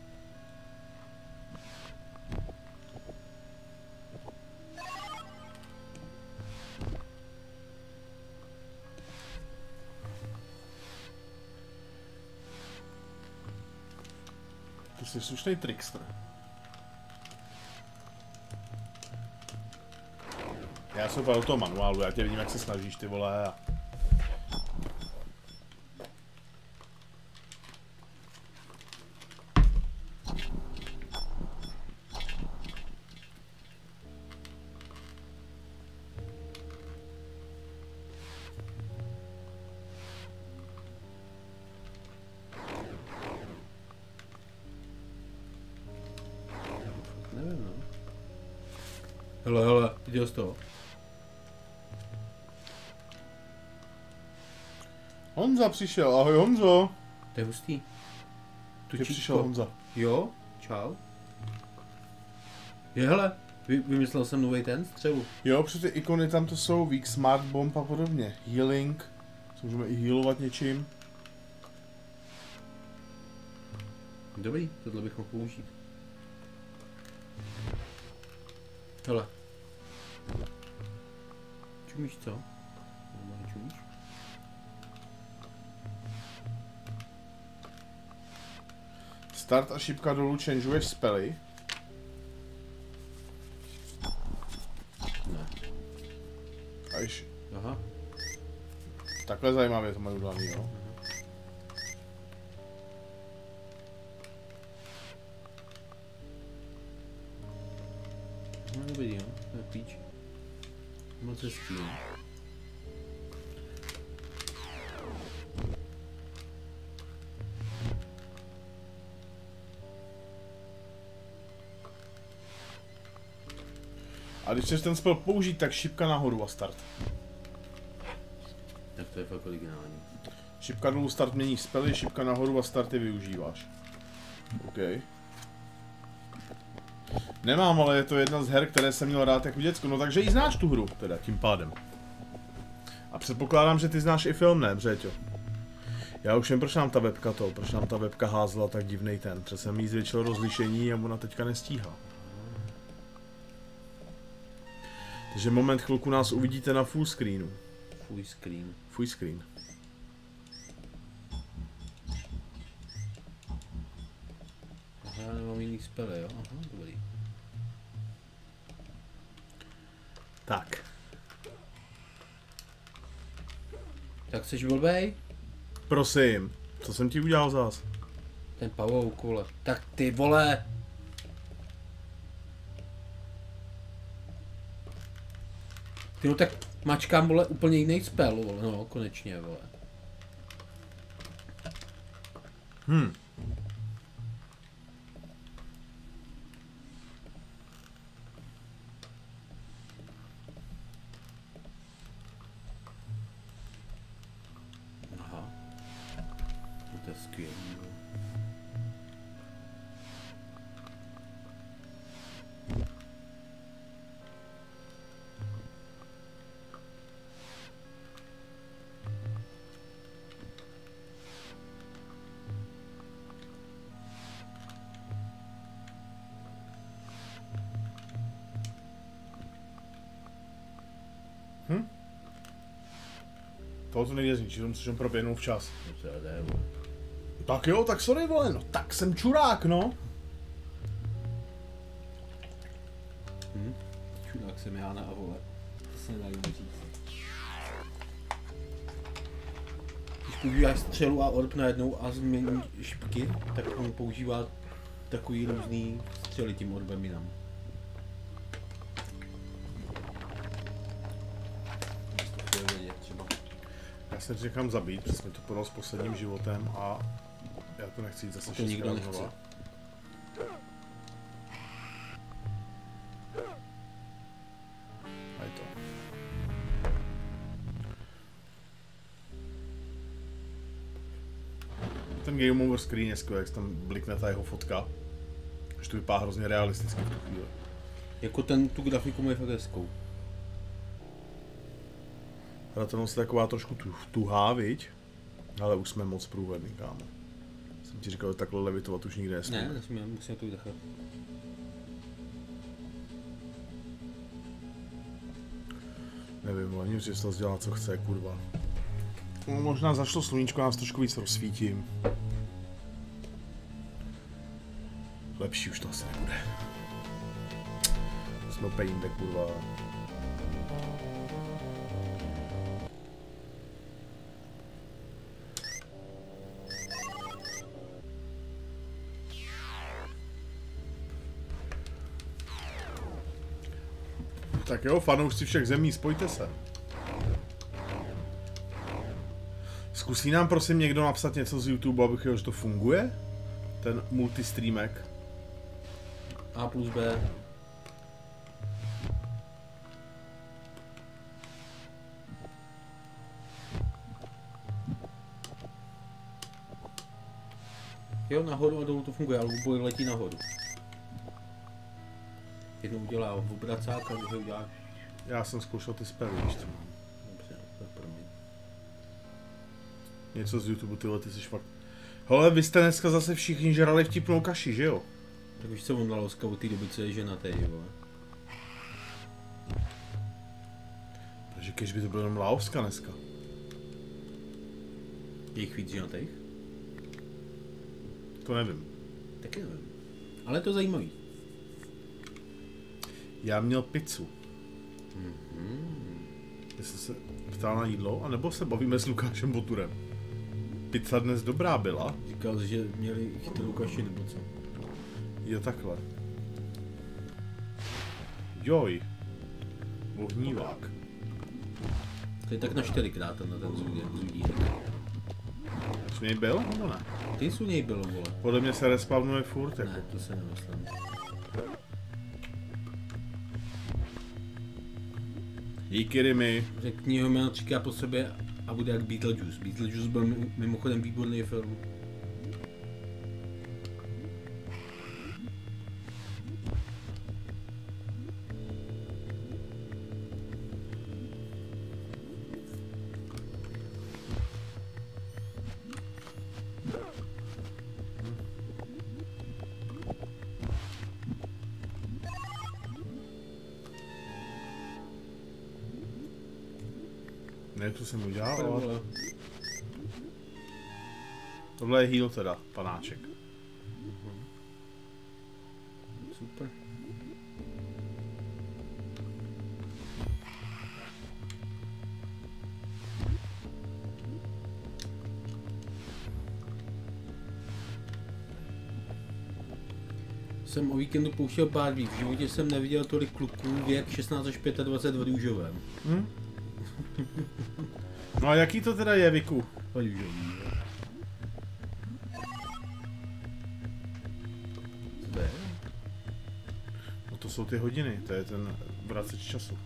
Ty jsi slušnej trickster. Já jsem do toho manuálu, já tě vidím, jak se snažíš, ty vole. A... Nevím no. Hele, viděl jsi to? Honza přišel, ahoj Honzo. To je hustý. Kdy přišel Honza? Jo, čau. Je hele, vymyslel jsem nový ten střelu. Jo, protože ty ikony tam to jsou, Weak, Smart Bomb a podobně. Healing, co můžeme i healovat něčím. Dobrý, tohle bych mohl použít. Hele. Čumíš co? Normálně čumíš? Start a šipka dolů changeuješ spely. Ne. A již Aha. takhle zajímavě to mají udělaný, jo. No dobrý, jo, to je píč. Moc hezký, jo. A když chceš ten spell použít, tak šipka nahoru a start. Tak to je fakt originální. Šipka dolů start mění spely, šipka nahoru a start je využíváš. OK. Nemám, ale je to jedna z her, které jsem měl rád jako děcko, no takže i znáš tu hru, teda tím pádem. A předpokládám, že ty znáš i film, ne, Břeťo? Já už vím, proč nám ta webka házela tak divnej ten, protože jsem jí zvětšil rozlišení a ona teďka nestíhá. Takže moment, chvilku nás uvidíte na full screenu. Full screen. Full screen. Aha, já nemám jiný spely, jo? Aha, dobrý. Tak. Tak jsi blbej? Prosím, co jsem ti udělal zás? Ten pavouk, vole. Tak ty vole! Ty no tak mačkám, vole, úplně jiný spell, vole. No, konečně, vole. skvělý. Tohle to nejde zničit, to musím proběhnout včas. No co jde, vole. Tak jo, tak sorry vole, no tak jsem čurák, no. Čudák jsem já na vole. To se nedá jim říct. Když používáš střelu a orb najednou a změní šipky, tak on používá takový různý střely tím orbem jinam. Já se říkám zabít, protože jsme to podal s posledním životem a já to nechci jít zase To nikdo nechce. znova. A je to. Ten Game Over screen je skvělý, jak tam blikne ta jeho fotka. Že to vypadá hrozně realisticky v tu chvíli. Jako tu grafiku mají fakt hezkou. Hratelnost je taková trošku tuhá, viď? Ale už jsme moc průhledný, kámo. Jsem ti říkal, že takhle levitovat už nikde nesmíme. Ne, nesmíme, musíme to vydechat. Nevím, ale mě přestal dělat, co chce, kurva. No, možná zašlo sluníčko, nás trošku víc rozsvítím. Lepší už to asi nebude. Jsme opět jinde, kurva. Tak jo, fanoušci všech zemí, spojte se. Zkusí nám prosím někdo napsat něco z YouTube, abych věděl, že to funguje? Ten multistreamek. A plus B. Jo, nahoru a dolů to funguje, ale boj letí nahoru. Jednou udělá obracák a druhý uděláš. Já jsem zkoušel ty spely, víš co? Dobře, tak promiň. Něco z YouTube, tyhle, ty jsi fakt... Hele, vy jste dneska zase všichni žrali vtipnou kaši, že jo? Tak už se on dal od té doby, co je ženatý, vole. Takže kež by to bylo jenom Laoska dneska. Je jich víc ženatých? To nevím. Taky nevím. Ale to zajímavý. Já měl pizzu. Jestli se ptal na jídlo, anebo se bavíme s Lukášem Boturem. Pizza dnes dobrá byla. Říkal jsi, že měli chytrou kaši nebo co? Jo, takhle. Joj. Ohnívák. To je tak na 4krát na ten zudínek. Jsi u něj byl, nebo ne? Ty jsi u něj byl, vole. Podle mě se respawnuje furt, jako. Ne, to se nemyslím. Díky, Rimy. Řekni ho jméno 3krát po sobě a bude jak Beetlejuice. Beetlejuice byl mimochodem výborný film. Ne, to jsem udělal, ale... Tohle je heal teda, panáček. Super. Jsem o víkendu pouštěl Barbie. V životě jsem neviděl tolik kluků věk 16 až 25 v růžovém. No a jaký to teda je, Viku? Růžový, jo. Co to je? No to jsou ty hodiny, to je ten vraceč času.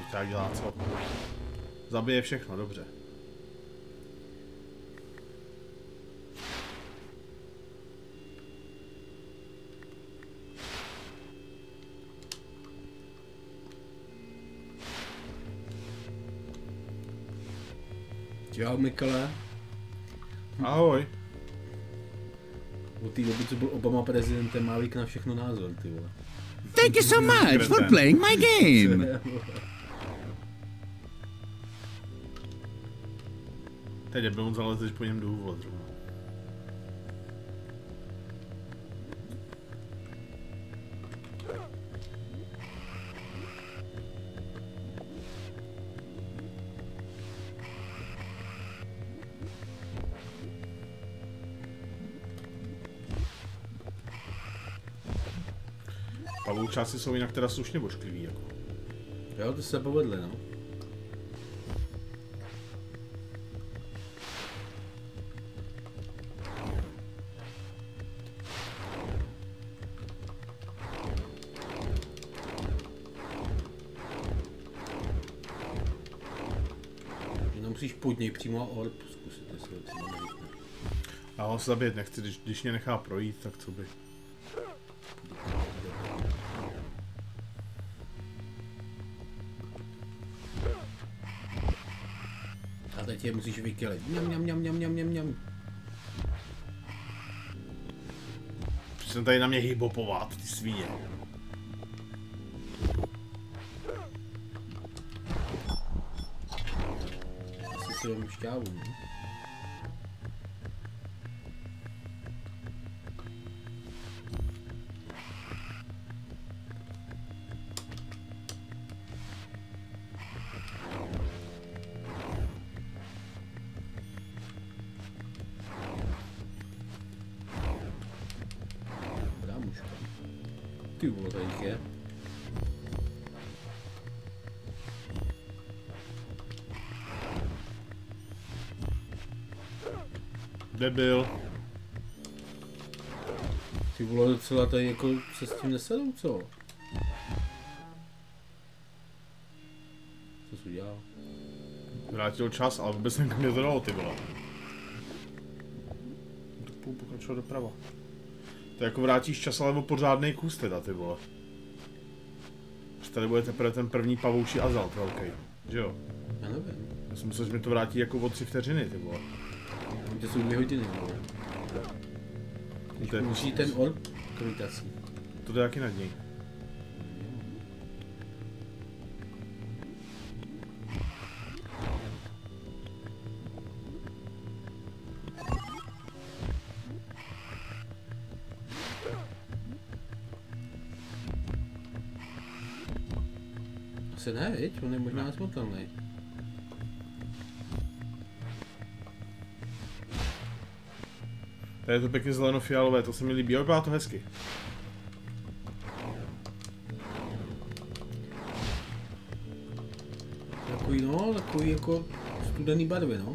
Parťák dělá co? Zabije všechno, dobře. Čau, Mikale. Ahoj. Od té doby, co byl Obama prezidentem, má na všechno názor, ty vole. Thank you so much for playing my game. Teď je on zalezeš po něm důvod. Pavoučáci jsou jinak teda slušně božkliví, jako. Jo, to se povedli, no. Jenom musíš pod něj přímo orb zkusit, jestli ho třeba nevypne. Já ho zabít nechci, když mě nechá projít, tak co by. A teď je musíš vykelit. Mňam. Jsem tady na mě hybopovat, ty svíně. Asi si vem šťávu, ne? Ty vole, tady jich je. Debil. Ty vole, docela tady jako se s tím nesedou, co? Co jsi udělal? Vrátil čas, ale vůbec nevím, kam mě to dalo, ty vole. Tak půl pokračovat doprava. To jako vrátíš čas, ale o pořádnej kus teda, ty vole. Že tady bude teprve ten první pavoučí azalt velký, že jo? Já nevím. Já jsem myslel, že mi to vrátí jako o 3 vteřiny, ty vole. To jsou 2 hodiny, vole. To musí ten orb krutací. To jde taky nad něj. Asi ne, viď? On je možná smutný. Tady je to pěkně zeleno-fialové, to se mi líbí, ale vypadá to hezky. Takový no, takový jako studený barvy, no.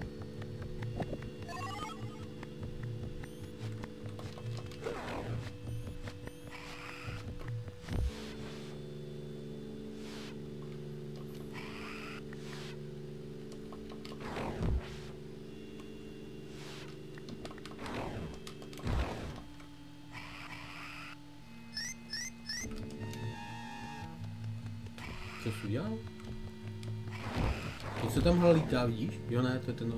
Co jsi udělal? To se tamhle lítá, vidíš? Jo ne, to je ten...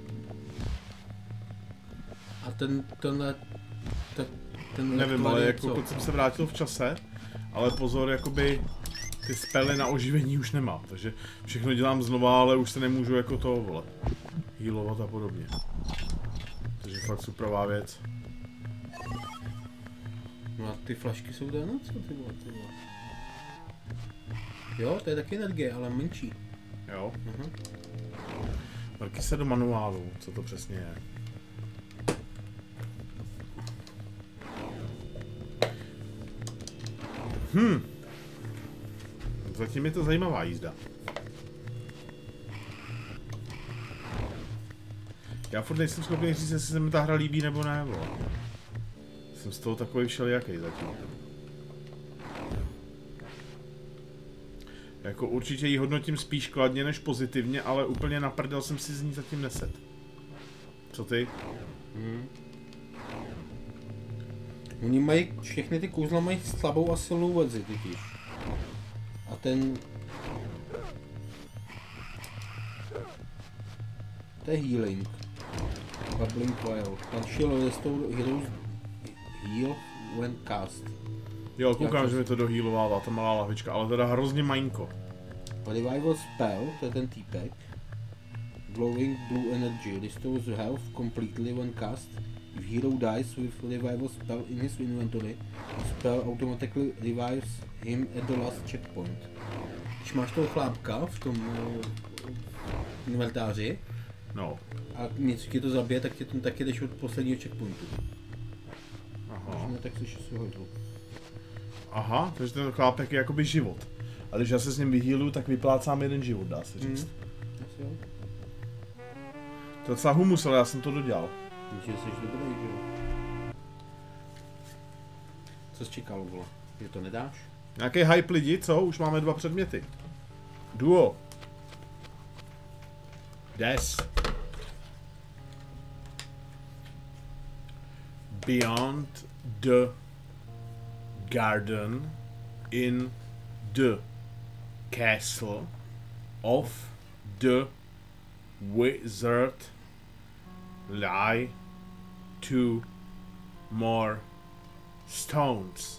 A tenhle... Nevím, ale jako pokud jsem se vrátil v čase, ale pozor, jakoby ty spely na oživení už nemám, takže všechno dělám znova, ale už se nemůžu jako toho, vole, healovat a podobně. Takže fakt superová věc. No a ty flašky jsou tady na co, ty vole? Jo, to je taky energie, ale menší. Jo. Aha. Mrky se do manuálu, co to přesně je. Zatím je to zajímavá jízda. Já furt nejsem schopný říct, jestli se mi ta hra líbí nebo ne, vole. Jsem z toho takový všelijaký zatím. Jako určitě ji hodnotím spíš kladně než pozitivně, ale úplně na prdel jsem si z ní zatím neset. Co ty? Oni mají, všechny ty kouzla mají slabou a silnou verzi totiž. A ten... To je healing. Bubbling Wild. Pan Shield Restore Heroes Heal when cast. Jo, koukám, že mi to dohealovává, ta malá lahvička, ale teda hrozně maňko. Revival Spell, to je ten týpek. Glowing Blue Energy. Restores health completely when cast. If hero dies with revival spell in his inventory, the spell automatically revives him at the last checkpoint. Když máš toho chlápka v tom inventáři No. a něco tě to zabije, tak tě tam taky jdeš od posledního checkpointu. Aha. No, tak slyšíš svého zvuk. Aha, takže ten chlápek je jakoby život. A když já se s ním vyhýluju, tak vyplácám jeden život, dá se říct. Asi jo. To je docela humus, ale já jsem to dodělal. Že jsi dobrý, že jo? Co jsi čekal, vole? Že to nedáš? Nějaký hype lidi, co? Už máme 2 předměty. Duo. Des. Beyond the garden in the castle of the wizard lie 2 more stones,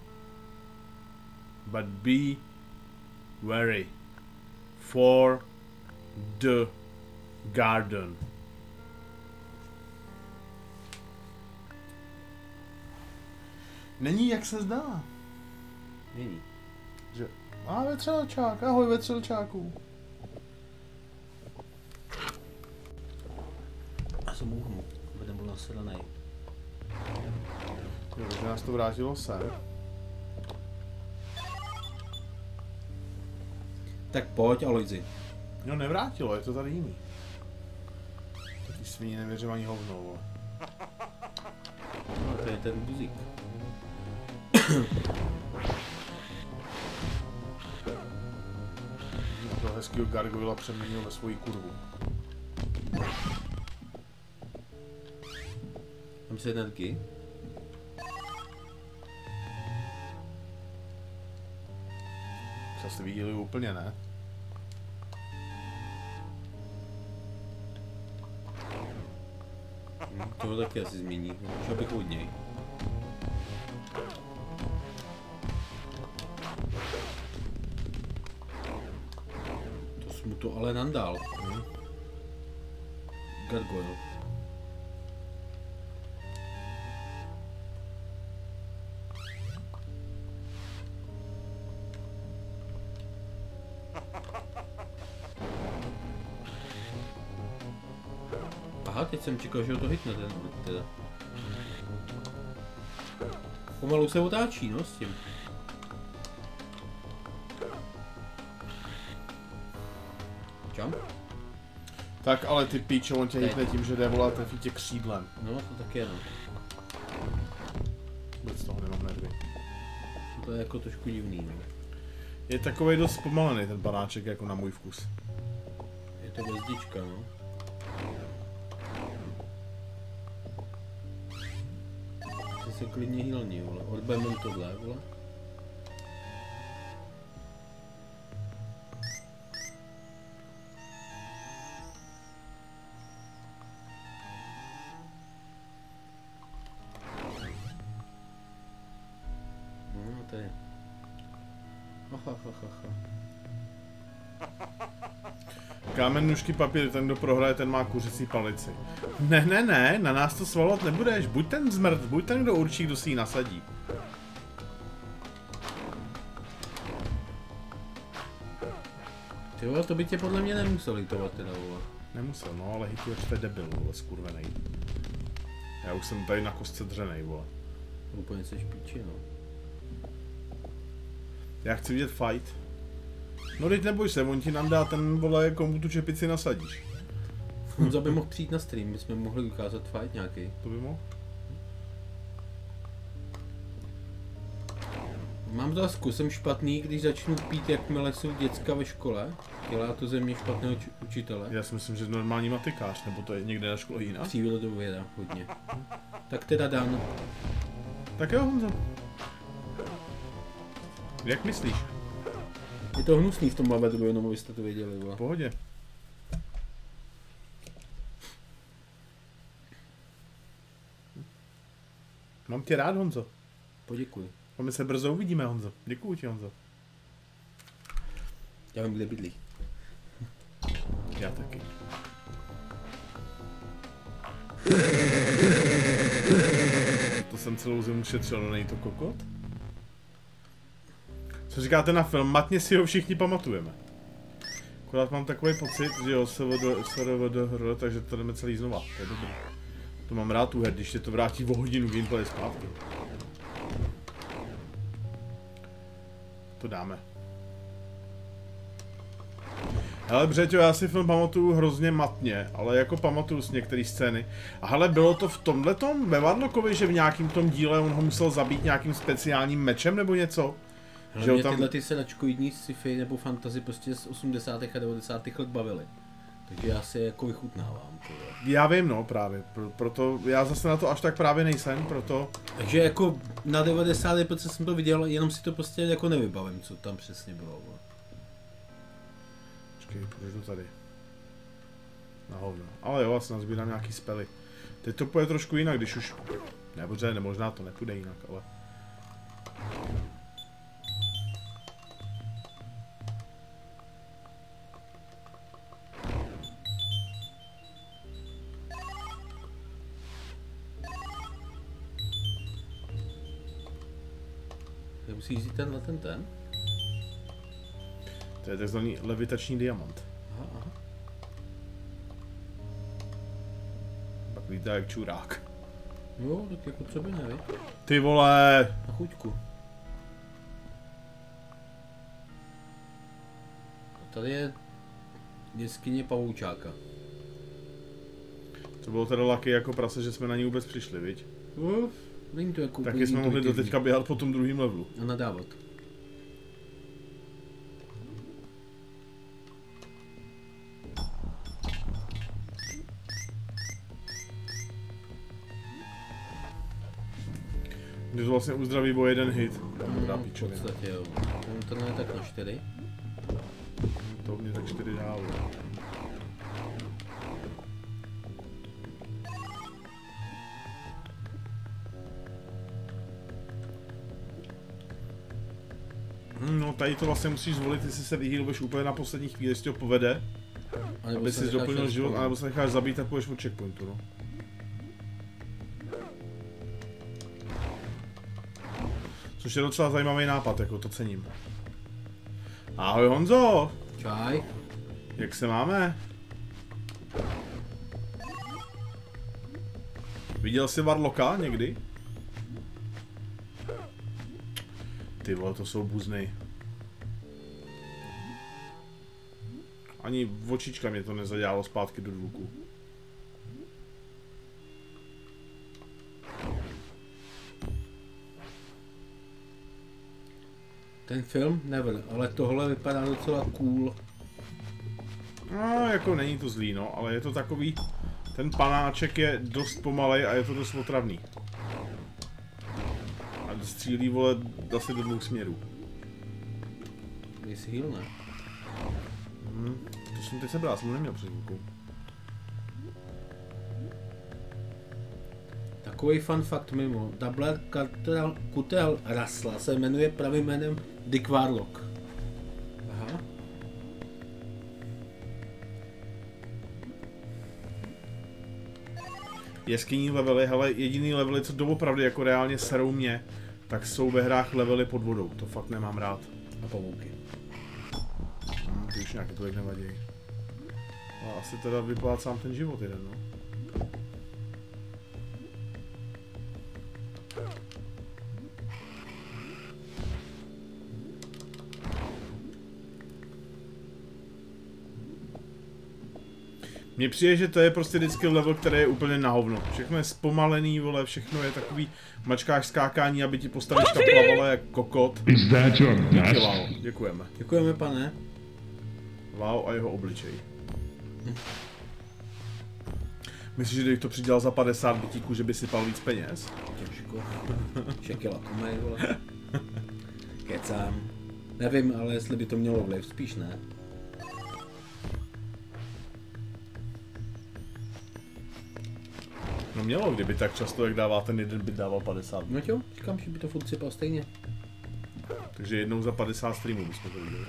but be wary for the garden. Není jak se zdá. Není. Že... A vetřelčák, ahoj vetřelčáku. A jsem uhnu, aby nebyl nasledanej. Jo, takže nás to vrátilo sem. Tak pojď, Aloyzi. No nevrátilo, je to tady jiný. Taky svině nevěřím ani hovno, vole. No, to je ten buzík. Toho hezkýho gargoyla přeměnil ve svoji kurvu. Mám si energii. Třeba si viděli úplně, ne? Toho taky asi změní. Šel bych od něj. To jsi mu to ale nandal. Gargoyle. Aha, teď jsem čekal, že ho to hitne ten teda. Pomalu se otáčí, no, s tím. Jump? Tak ale ty píčo, on tě Teď. hitne tím, že jde volat trefí tě křídlem. No, to taky je, no. Vůbec toho nemám nervy. To je jako trošku divný, no. Je takovej dost zpomalený ten panáček, jako na můj vkus. Je to bezdička, no. Ty se klidně healni, vole. Odbejme tohle, vole. No, to je. Kámen, nůžky, papír, ten kdo prohraje, ten má kuřecí palici. Ne, na nás to svalovat nebudeš, buď ten zmrt, buď ten, kdo určí, kdo si ji nasadí. Ty vole, to by tě podle mě nemusel hitovat teda, vole. Nemusel, no, ale hituješ, to je debil, vole, skurvenej. Já už jsem tady na kostce dřenej, vole. Úplně seš píči, no. Já chci vidět fight. No teď neboj se, on ti nám dá ten, vole, komu tu čepici nasadíš. Honza by mohl přijít na stream, my jsme mohli ukázat fight nějaký. To by mohl? Mám zásku, jsem špatný, když začnu pít, jakmile jsou děcka ve škole. Dělá to ze mě špatného učitele. Já si myslím, že normální matikář, nebo to je někde na škole jiná. Přírodověda, hodně. Tak teda Dan. Tak jo, Honzo. Jak myslíš? Je to hnusný v tom lavedu, jenom abyste to věděli. V pohodě. Mám tě rád, Honzo. Poděkuji. A my se brzo uvidíme, Honzo. Děkuju ti, Honzo. Já vím, kde bydlí. Já taky. To jsem celou zimu šetřil, no není to kokot? Co říkáte na film? Matně si ho všichni pamatujeme. Akorát mám takový pocit, že jo, SVD, takže to jdeme celý znova. To je dobrý. To mám rád tu her, když tě to vrátí o hodinu gameplay zpátky. To dáme. Hele Břeťo, já si film pamatuju hrozně matně, ale jako pamatuju si některé scény. A hele, bylo to v tomhletom ve Warlockovi, že v nějakým tom díle on ho musel zabít nějakým speciálním mečem nebo něco? Že mě tam... tyhle ty sedačkoidní sci-fi nebo fantasy prostě z 80. a 90. let bavily. Takže já si je jako vychutnávám. Já vím, no právě, proto já zase na to až tak právě nejsem, proto... Takže jako na 90% jsem to viděl, jenom si to prostě jako nevybavím, co tam přesně bylo. Počkej, půjdu tady. Na hovno. Ale jo, asi nazbírám nějaký spely. Teď to půjde trošku jinak, když už... Nebo možná to nepůjde jinak, ale... Musíš vzít ten? To je takzvaný levitační diamant. Aha. Pak lítá jak čurák. Jo, tak jako co by ne, Ty vole! Na chuťku. A tady je jeskyně pavoučáka. To bylo teda laky jako prase, že jsme na ní vůbec přišli, viď? Není to jako taky jsme mohli do teďka běhat po tom druhém levelu. A nadávat. Když vlastně uzdraví o jeden hit. V podstatě jo. To ne tak na 4. To mě tak 4 dál. No tady to vlastně musíš zvolit, jestli se vyhýluješ úplně na poslední chvíli, jestli to povede. Aby si doplnil život, anebo se necháš zabít a půjdeš od checkpointu, no. Což je docela zajímavý nápad, jako to cením. Ahoj Honzo! Čaj. Jak se máme? Viděl jsi Warlocka někdy? Ty vole, to jsou buzny. Ani očička mě to nezadělalo zpátky do dluku. Ten film never, ale tohle vypadá docela cool. No, jako není to zlý, no, ale je to takový... Ten panáček je dost pomalej a je to dost otravný. A střílí, vole, asi do 2 směrů. Jsi heal, ne? To jsem teď sebral, jsem neměl před rukou. Takový fun fact mimo. Doubler Kutel Rasla se jmenuje pravým jménem Dick Warlock. Aha. Jeskyní levely, hele, jediný levely, co doopravdy jako reálně serou mě, tak jsou ve hrách levely pod vodou, to fakt nemám rád. A pavouky. Ty už nějaký tolik nevadí. A asi teda vyplácám ten život jeden, no. Mně přijde, že to je prostě vždycky level, který je úplně na hovno. Všechno je zpomalený, vole, všechno je takový mačkáš skákání, aby ti postavička plavala jak kokot. Is that your Díky, best? Lao, děkujeme. Děkujeme, pane. Lao a jeho obličej. Myslíš, že kdybych to přidělal za 50 bytíků, že by si pal víc peněz? Těžko. Šekila kumej, vole. Kecám. Nevím, ale jestli by to mělo vliv, spíš ne. No mělo, kdyby tak často, jak dává ten jeden byt, dával 50. No jo, říkám, že by to furt sypal stejně. Takže jednou za 50 streamů bychom to viděli.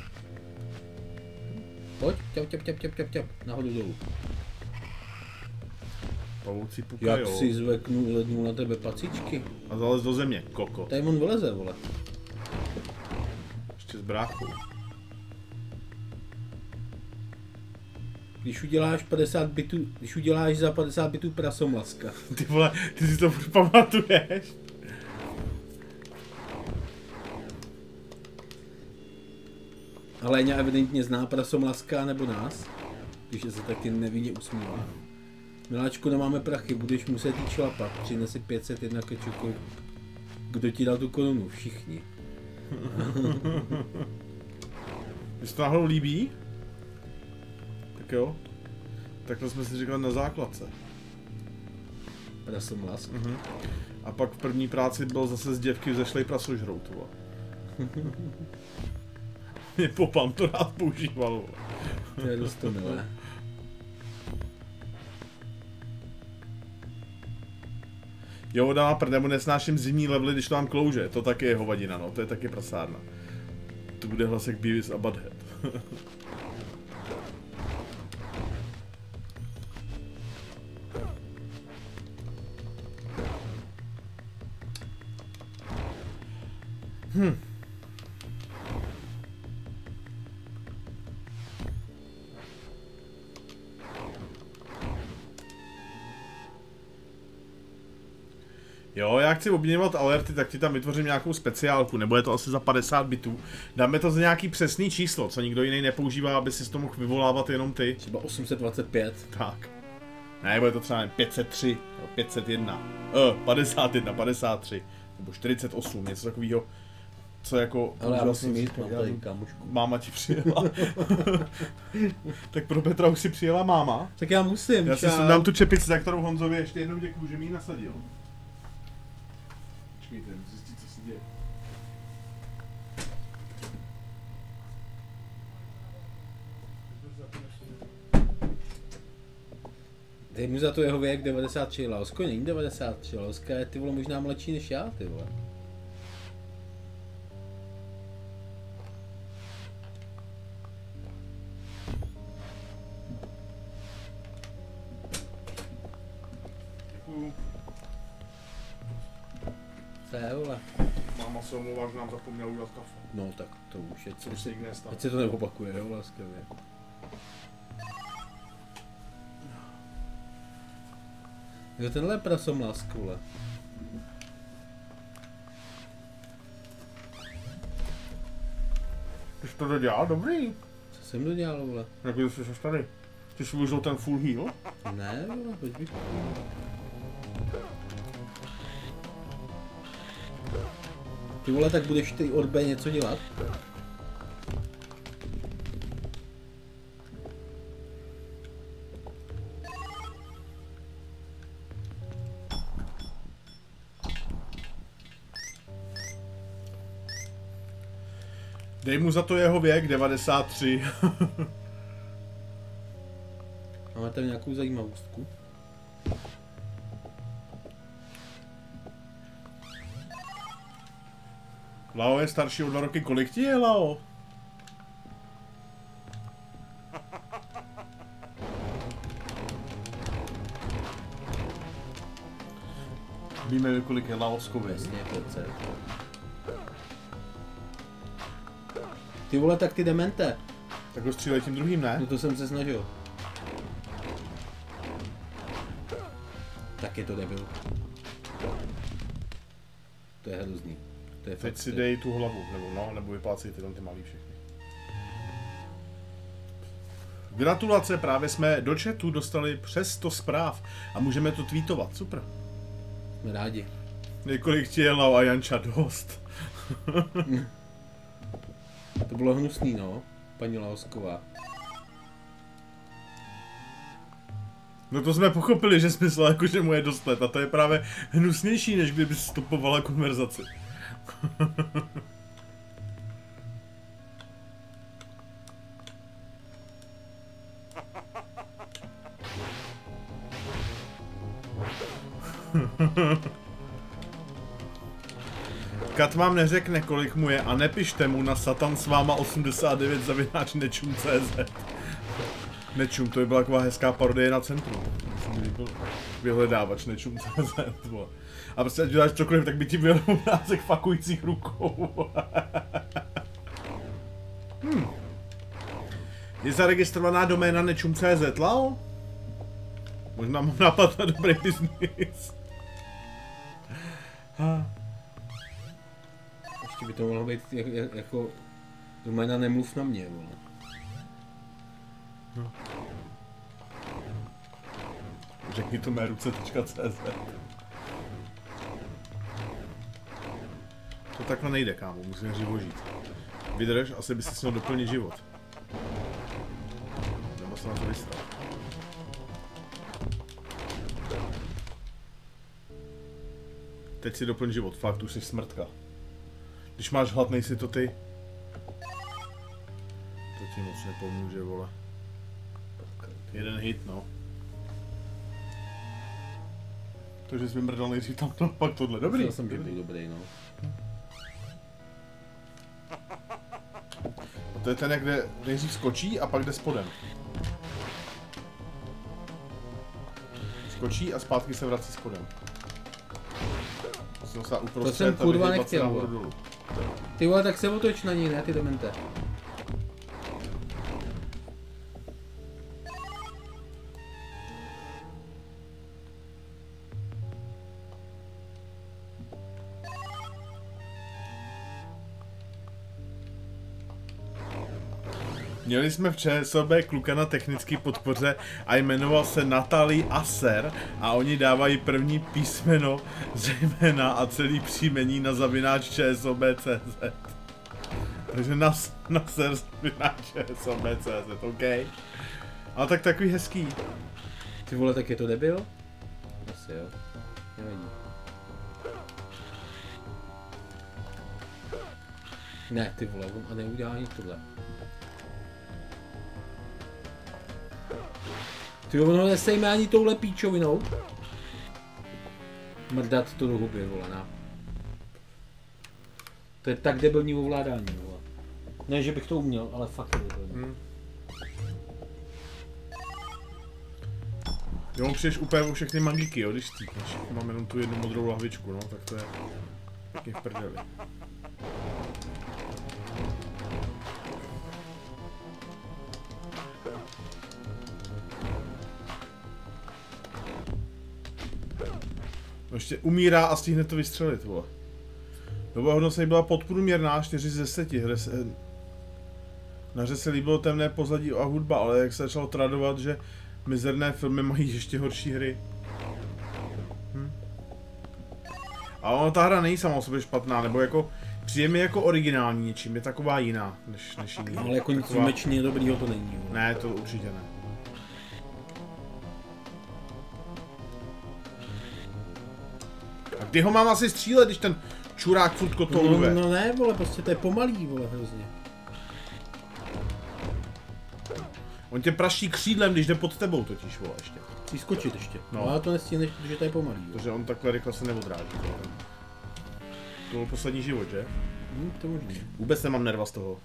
Pojď, těp, nahoru dolů. Pavouci Jak pukajou. si zveknu, lednu na tebe pacičky. A zalez do země, koko. Tady on vyleze, vole. Ještě s bráchou. Když uděláš 50 bitů, když uděláš za 50 bitů prasomlaska. Ty vole, ty si to furt pamatuješ? Ale Léňa evidentně zná prasomlaska nebo nás, když se taky nevinně usmívá. Miláčku, nemáme prachy, budeš muset jít šlapat, přinesi 501 kečupů. Kdo ti dal tu korunu? Všichni. Když to náhodou líbí? Tak jo. Takhle jsme si říkali na základce. Prasomlask. A pak v první práci byl zase z děvky vzešlej prasožrout. Mě popam to rád používal. Vole. To je dost to milé. Jo, dá prdemu, nesnáším zimní levely, když to mám klouže. To taky je hovadina, no, to je taky prasárna. To bude hlas jak Beavis a Butthead. Jo, já chci obměňovat alerty, tak ti tam vytvořím nějakou speciálku, nebo je to asi za 50 bitů. Dáme to za nějaký přesný číslo, co nikdo jiný nepoužívá, aby si to mohl vyvolávat jenom ty. Třeba 825. Tak. Ne, bude to třeba 503, nebo 501, 51, 53, nebo 48, něco takového, co jako... Ale já musím jít, mám já- tady kámošku. Máma ti přijela. Tak pro Petra už si přijela máma. Tak já musím, Já si dám tu čepici, za kterou Honzovi ještě jednou děkuju, že mi ji nasadil. Počkejte, zjistit, co se děje. Dej mu za to jeho věk 93, Laosko není 93, Laoska je ty vole možná mladší než já, ty vole. Děkuju. Co je, vole? Máma se omlouvá, že nám zapomněl udělat kafe. No tak to už je, co To se nikdy nestane. ať se to neopakuje, jo, laskavě. Jo, tenhle je prasomlask, vole. Ty jsi to dodělal? Dobrý. Co jsem dodělal, vole? Jak jsi až tady? Ty jsi využil ten full heal? Ne, vole, pojď bych. Ty vole, tak budeš ty Orbe něco dělat? Dej mu za to jeho věk, 93. Máme tam nějakou zajímavostku. Lao je starší o 2 roky, kolik ti je, Lao? Víme, kolik je Laoskovi. Jasně, 500. Ty vole, tak ty demente. Tak ho střílej tím druhým, ne? No to jsem se snažil. Tak je to debil. To je hrozný. To je Teď fakt, si dej tu hlavu, nebo no, nebo vyplácej ty tam ty malý všechny. Gratulace, právě jsme do chatu dostali přes 100 zpráv a můžeme to tweetovat, super. Jsme rádi. Několik ti je Lau a Janča dost. To bylo hnusný, no, paní Laosková. No to jsme pochopili, že jsi myslel jako, že mu je dost let a to je právě hnusnější, než kdyby stopovala konverzaci. Kat vám neřekne, kolik mu je a nepište mu na satansvama89@nečum.cz. Nečum, to by byla taková hezká parodie na centru. Vyhledávač nečum.cz. A prostě ať děláš cokoliv, tak by ti byl obrázek fakujících rukou. Je zaregistrovaná doména nečum.cz, Lao? Možná mám nápad na dobrý biznis. Ještě by to mohlo být jako doména nemluv na mě, vole. Řekni to mé ruce.cz. To takhle nejde, kámo, musíme živožít. Vydrž, asi by si měl doplnit život. Nebo se na to vystav. Teď si doplň život, fakt už jsi smrtka. Když máš hlad, nejsi to ty. To ti moc nepomůže, vole. Jeden hit, no. To, že jsi vymrdal nejdřív tam, no, pak tohle. Dobrý. Já jsem dobrý, no. A to je ten, kde nejdřív skočí a pak jde spodem. Skočí a zpátky se vrací spodem. To jsem kurva nechtěl. Ty vole, tak se otoč na ní, ne, ty demente. Měli jsme v ČSOB kluka na technické podpoře a jmenoval se Natalie Aser a oni dávají první písmeno zejména a celý příjmení na zavináč ČSOB.cz. Takže Naser zavináč ČSOB.cz, OK? Ale tak takový hezký. Ty vole, tak je to debil? Asi jo. Nevím. Ne, ty vole, on a neudělá ani tohle. Ty ono nesejme ani touhle píčovinou. Mrdat to do huby, vole, na. To je tak debilní ovládání, vole. Ne, že bych to uměl, ale fakt je debilní. Jo, přijdeš úplně o všechny magiky, jo, když cítneš. Mám jenom tu jednu modrou lahvičku, no, tak to je taky v prdeli. Ještě umírá a stihne to vystřelit, vole. Doba hodnocení byla podprůměrná, 4 z 10. Na hře se líbilo temné pozadí a hudba, ale jak se začalo tradovat, že mizerné filmy mají ještě horší hry. A ono, ta hra není sama o sobě špatná, nebo jako přijde mi jako originální něčím, je taková jiná než jiný. Ale jako nic výjimečně dobrýho to není. Vole. Ne, to určitě ne. A kdy ho mám asi střílet, když ten čurák furt kotouluje? No ne, vole, prostě to je pomalý, vole, hrozně. On tě praští křídlem, když jde pod tebou totiž, vole, ještě. Chci skočit ještě, No. ale to nestihneš, protože to je pomalý. Protože on takhle rychle se neodráží. To byl poslední život, že? To možný. Vůbec nemám nerva z toho.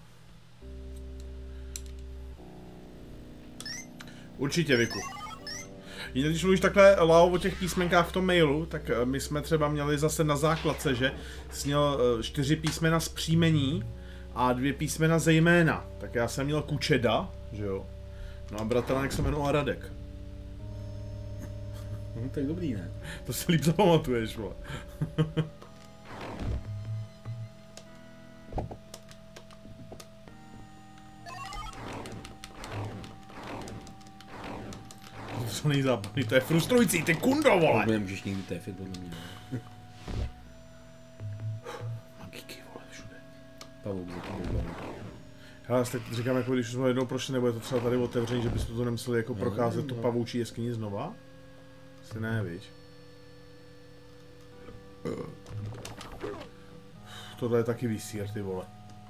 Určitě, Viku. Jinak když mluvíš takhle, Lao, o těch písmenkách v tom mailu, tak my jsme třeba měli zase na základce, že jsi měl 4 písmena z příjmení a 2 písmena ze jména. Tak já jsem měl Kučeda, že jo? No a bratránek se jmenoval Radek. Tak dobrý, ne? To si líp zapamatuješ, vole. to není zábavný, to je frustrující, ty kundo, vole! To nemůžeš nikdy trefit, podle mě. Magíky, vole, všude. Pavouk za tebou baví. Já tak říkám, jako když jsme jednou prošli, nebo je to třeba tady otevření, že bychom to nemuseli jako procházet tu pavoučí jeskyni znova? Asi ne, víš. Tohle je taky výsír, ty vole.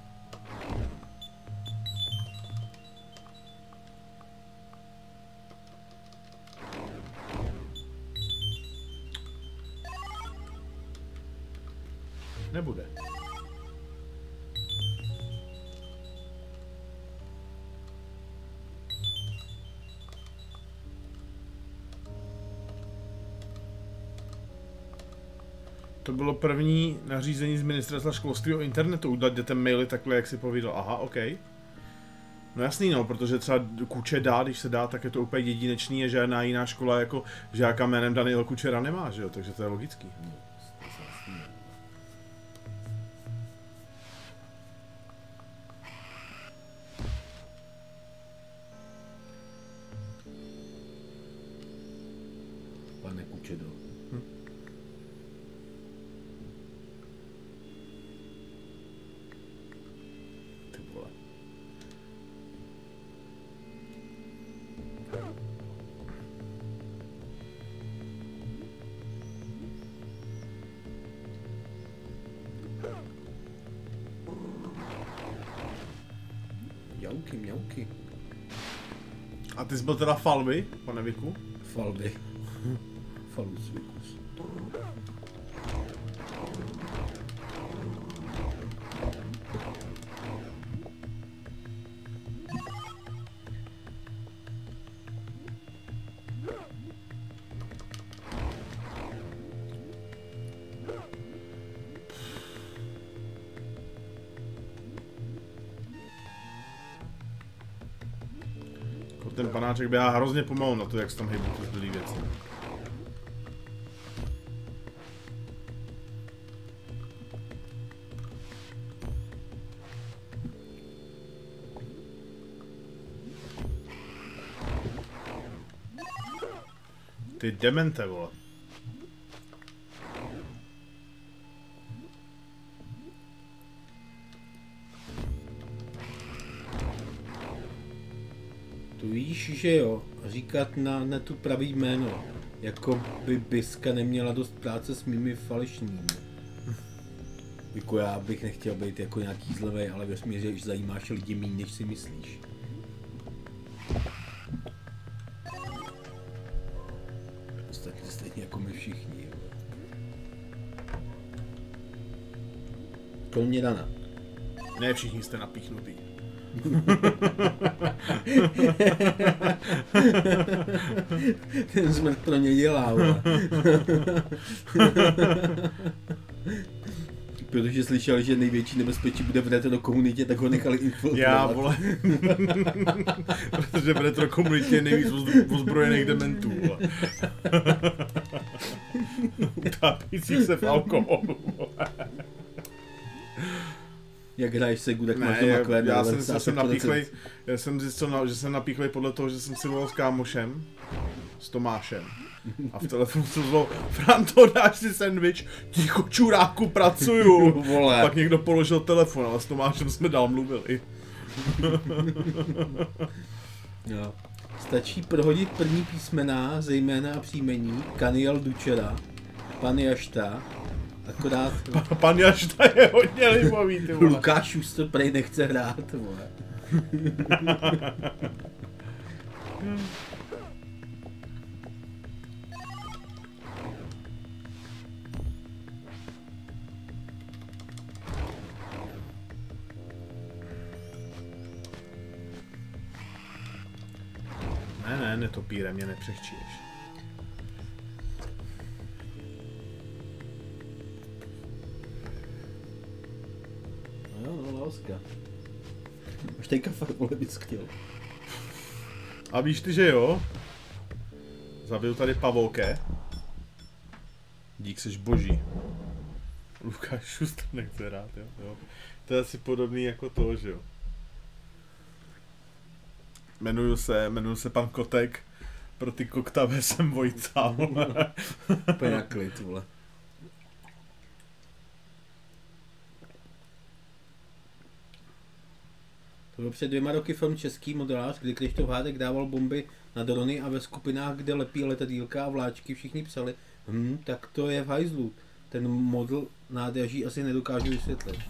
Nebude. To bylo první nařízení z ministerstva školství o internetu, udat dětem maily takhle, jak si povídal. Aha, OK. No jasný, no, protože třeba Kuče dá, když se dá, tak je to úplně jedinečný a žádná jiná škola jako žáka jménem Daniel Kučera nemá, že jo, takže to je logický. Pane Kučedo. Ty vole. Mňauky, mňauky. A ty jsi byl teda Falvy, pane Viku? Falby. Falus Vikus. Ten panáček běhá hrozně pomalu na to, jak se tam hejbou ty zbylý věci. Ty demente, vole. Tu víš, že jo, říkat na netu pravý jméno, jako by Biska neměla dost práce s mými falešnými. Jako já bych nechtěl být jako nějaký zlevej, ale věř mi, že zajímáš lidi méně, než si myslíš. Ostatně stejně jako my všichni. Jo. Kromě Dana. Ne všichni jste napíchnutý. Ten smrt pro ně dělá, vole. Protože slyšel, že největší nebezpečí bude v retro komunitě, tak ho nechali infiltrovat. Já, vole. Protože v retro komunitě je nejvíc ozbrojených dementů, vole. Utápících se v alkoholu, vole. Jak hraješ Segu, tak máš Ne, doma kvér. já jsem zjistil, že jsem napíchlej podle toho, že jsem si volal s kámošem, s Tomášem. A v telefonu jsem zvolal, Franto, dáš si sendvič, ticho čuráku, pracuju. Vole. Pak někdo položil telefon, ale s Tomášem jsme dál mluvili. Jo. Stačí prohodit první písmena, zejména a příjmení, Kaniel Dučera, Pan Jašta, akorát Pan Jašta je hodně libový, ty vole. Lukáš Šuster prej nechce hrát, vole. Ne, netopíre, mě nepřechčíš. No, láska. Už tady kafe, vole, bys chtěl. A víš ty, že jo? Zabiju tady pavouke. Dík, seš boží. Lukáš Šuster nechce hrát, jo? To je asi podobný jako to, že jo? Jmenuju se pan Kotek Pro ty koktavé jsem Vojca. Úplně jak klid, vole. To byl před 2 roky film Český modelář, kdy Krištof Hádek dával bomby na drony a ve skupinách, kde lepí letadýlka a vláčky, všichni psali, tak to je v hajzlu. Ten model nádraží asi nedokážu vysvětlit.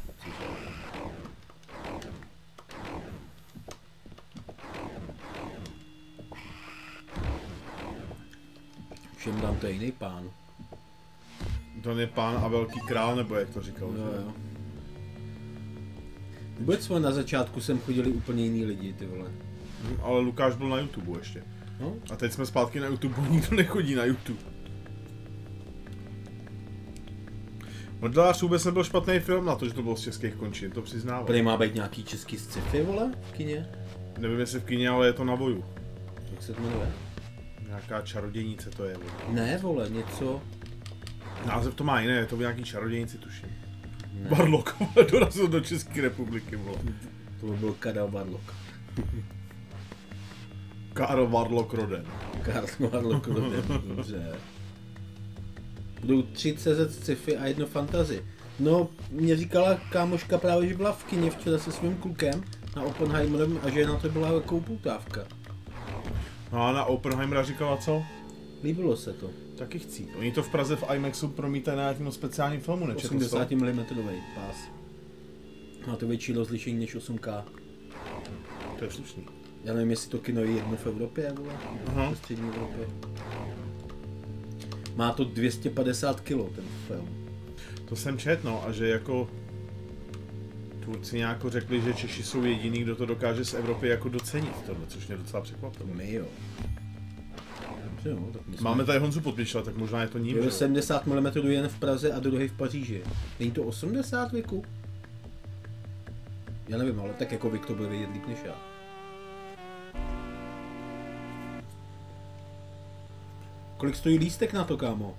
Všem dám to je jiný pán. To je pán a velký král, nebo jak to říkal? Jo. Vůbec na začátku sem chodili úplně jiný lidi, ty vole. Ale Lukáš byl na YouTube ještě. No? A teď jsme zpátky na YouTube, nikdo nechodí na YouTube. Modelář vůbec nebyl špatný film na to, že to bylo z českých končin, to přiznávám. Tady má být nějaký český sci-fi, vole, v kině? Nevím jestli v kině, ale je to na Voju. Jak se to jmenuje? Nějaká čarodějnice to je, vole. Ne, vole, něco... Název to má jiné, je to v nějaký čarodějnici, tuším. Ne. Barlok, vole, dorazil do České republiky, vole. To by byl Karel Barlok. Karel Barlok Roden. Karel Barlok, dobře. Budou 3 CZ sci-fi a 1 fantasy. No, mě říkala kámoška právě, že byla v kině včera se svým klukem na Oppenheimerem a že na to byla jako poutávka. No a na Oppenheimera říkala co? Líbilo se to. Taky chci. Oni to v Praze v IMAXu promítají na nějakém speciálním filmu, nečetl 80 mm pás. Má to větší rozlišení než 8K. To je slušný. Já nevím, jestli to kino je jedno v Evropě, vole. Aha. V střední Evropě. Má to 250 kg ten film. To jsem četl, no, a že jako tvůrci nějak řekli, že Češi jsou jediný, kdo to dokáže z Evropy jako docenit tohle, což mě docela překvapilo. My jo. Dobře, no, tak my jsme... Máme tady Honzu Podpišla, tak možná je to ním, Je že? 70 mm jen v Praze a druhý v Paříži. Není to 80 věku? Já nevím, ale tak jako Vik to bude vědět líp než já. Kolik stojí lístek na to, kámo?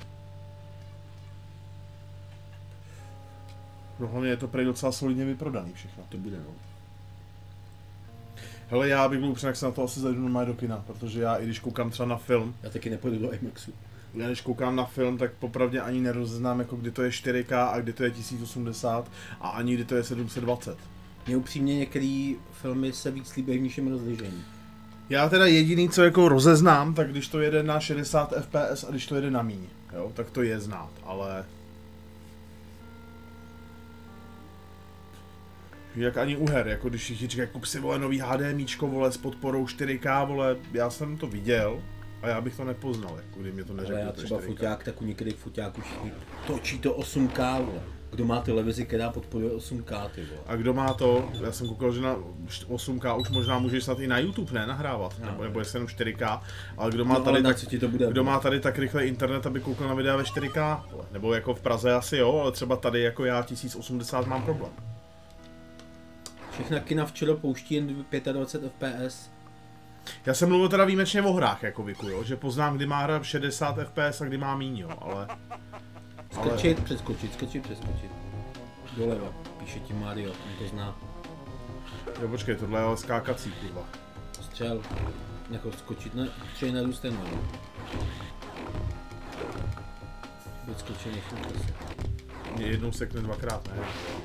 No hlavně je to prej docela solidně vyprodaný všechno. To bude, no. Hele, já bych byl upřímně, jak se na to asi zajdu normálně do kina, protože já i když koukám třeba na film, Já taky nepůjdu do IMAXu. já když koukám na film, tak popravdě ani nerozeznám, jako kdy to je 4K a kdy to je 1080 a ani kdy to je 720. Mně upřímně některé filmy se víc líbí v nižším rozlišení. Já teda jediný, co jako rozeznám, tak když to jede na 60 fps a když to jede na míň, jo, tak to je znát, ale... Jak ani u her, jako když všichni říkají, kup si, vole, nový HDMIčko, vole, s podporou 4K, vole, já jsem to viděl a já bych to nepoznal, jako kdyby mě to neřekl. Ale já třeba foťák, tak u některých foťáků všichni točí to 8K, vole. Kdo má televizi, která podporuje 8K, ty vole. A kdo má to, já jsem koukal, že na 8K už možná můžeš snad i na YouTube, ne, nahrávat, No. nebo jestli jenom 4K, ale kdo má No, tady ale na tak, co ti to bude? kdo má tady tak rychle internet, aby koukal na videa ve 4K, nebo jako v Praze asi jo, ale třeba tady jako já 1080 mám problém. Všechna kina včera pouští jen 25 fps. Já jsem mluvil teda výjimečně o hrách, jako Viku, jo, že poznám, kdy má hra 60 fps a kdy má míň, jo, ale... Skrčit, přeskočit, přeskočit. Doleva, píše ti Mario, on to zná. Jo, počkej, tohle je ale skákací, kurva. Střel, jako skočit na, střej na růst ten, no. Být skočený v se. Mě jednou sekne dvakrát, ne?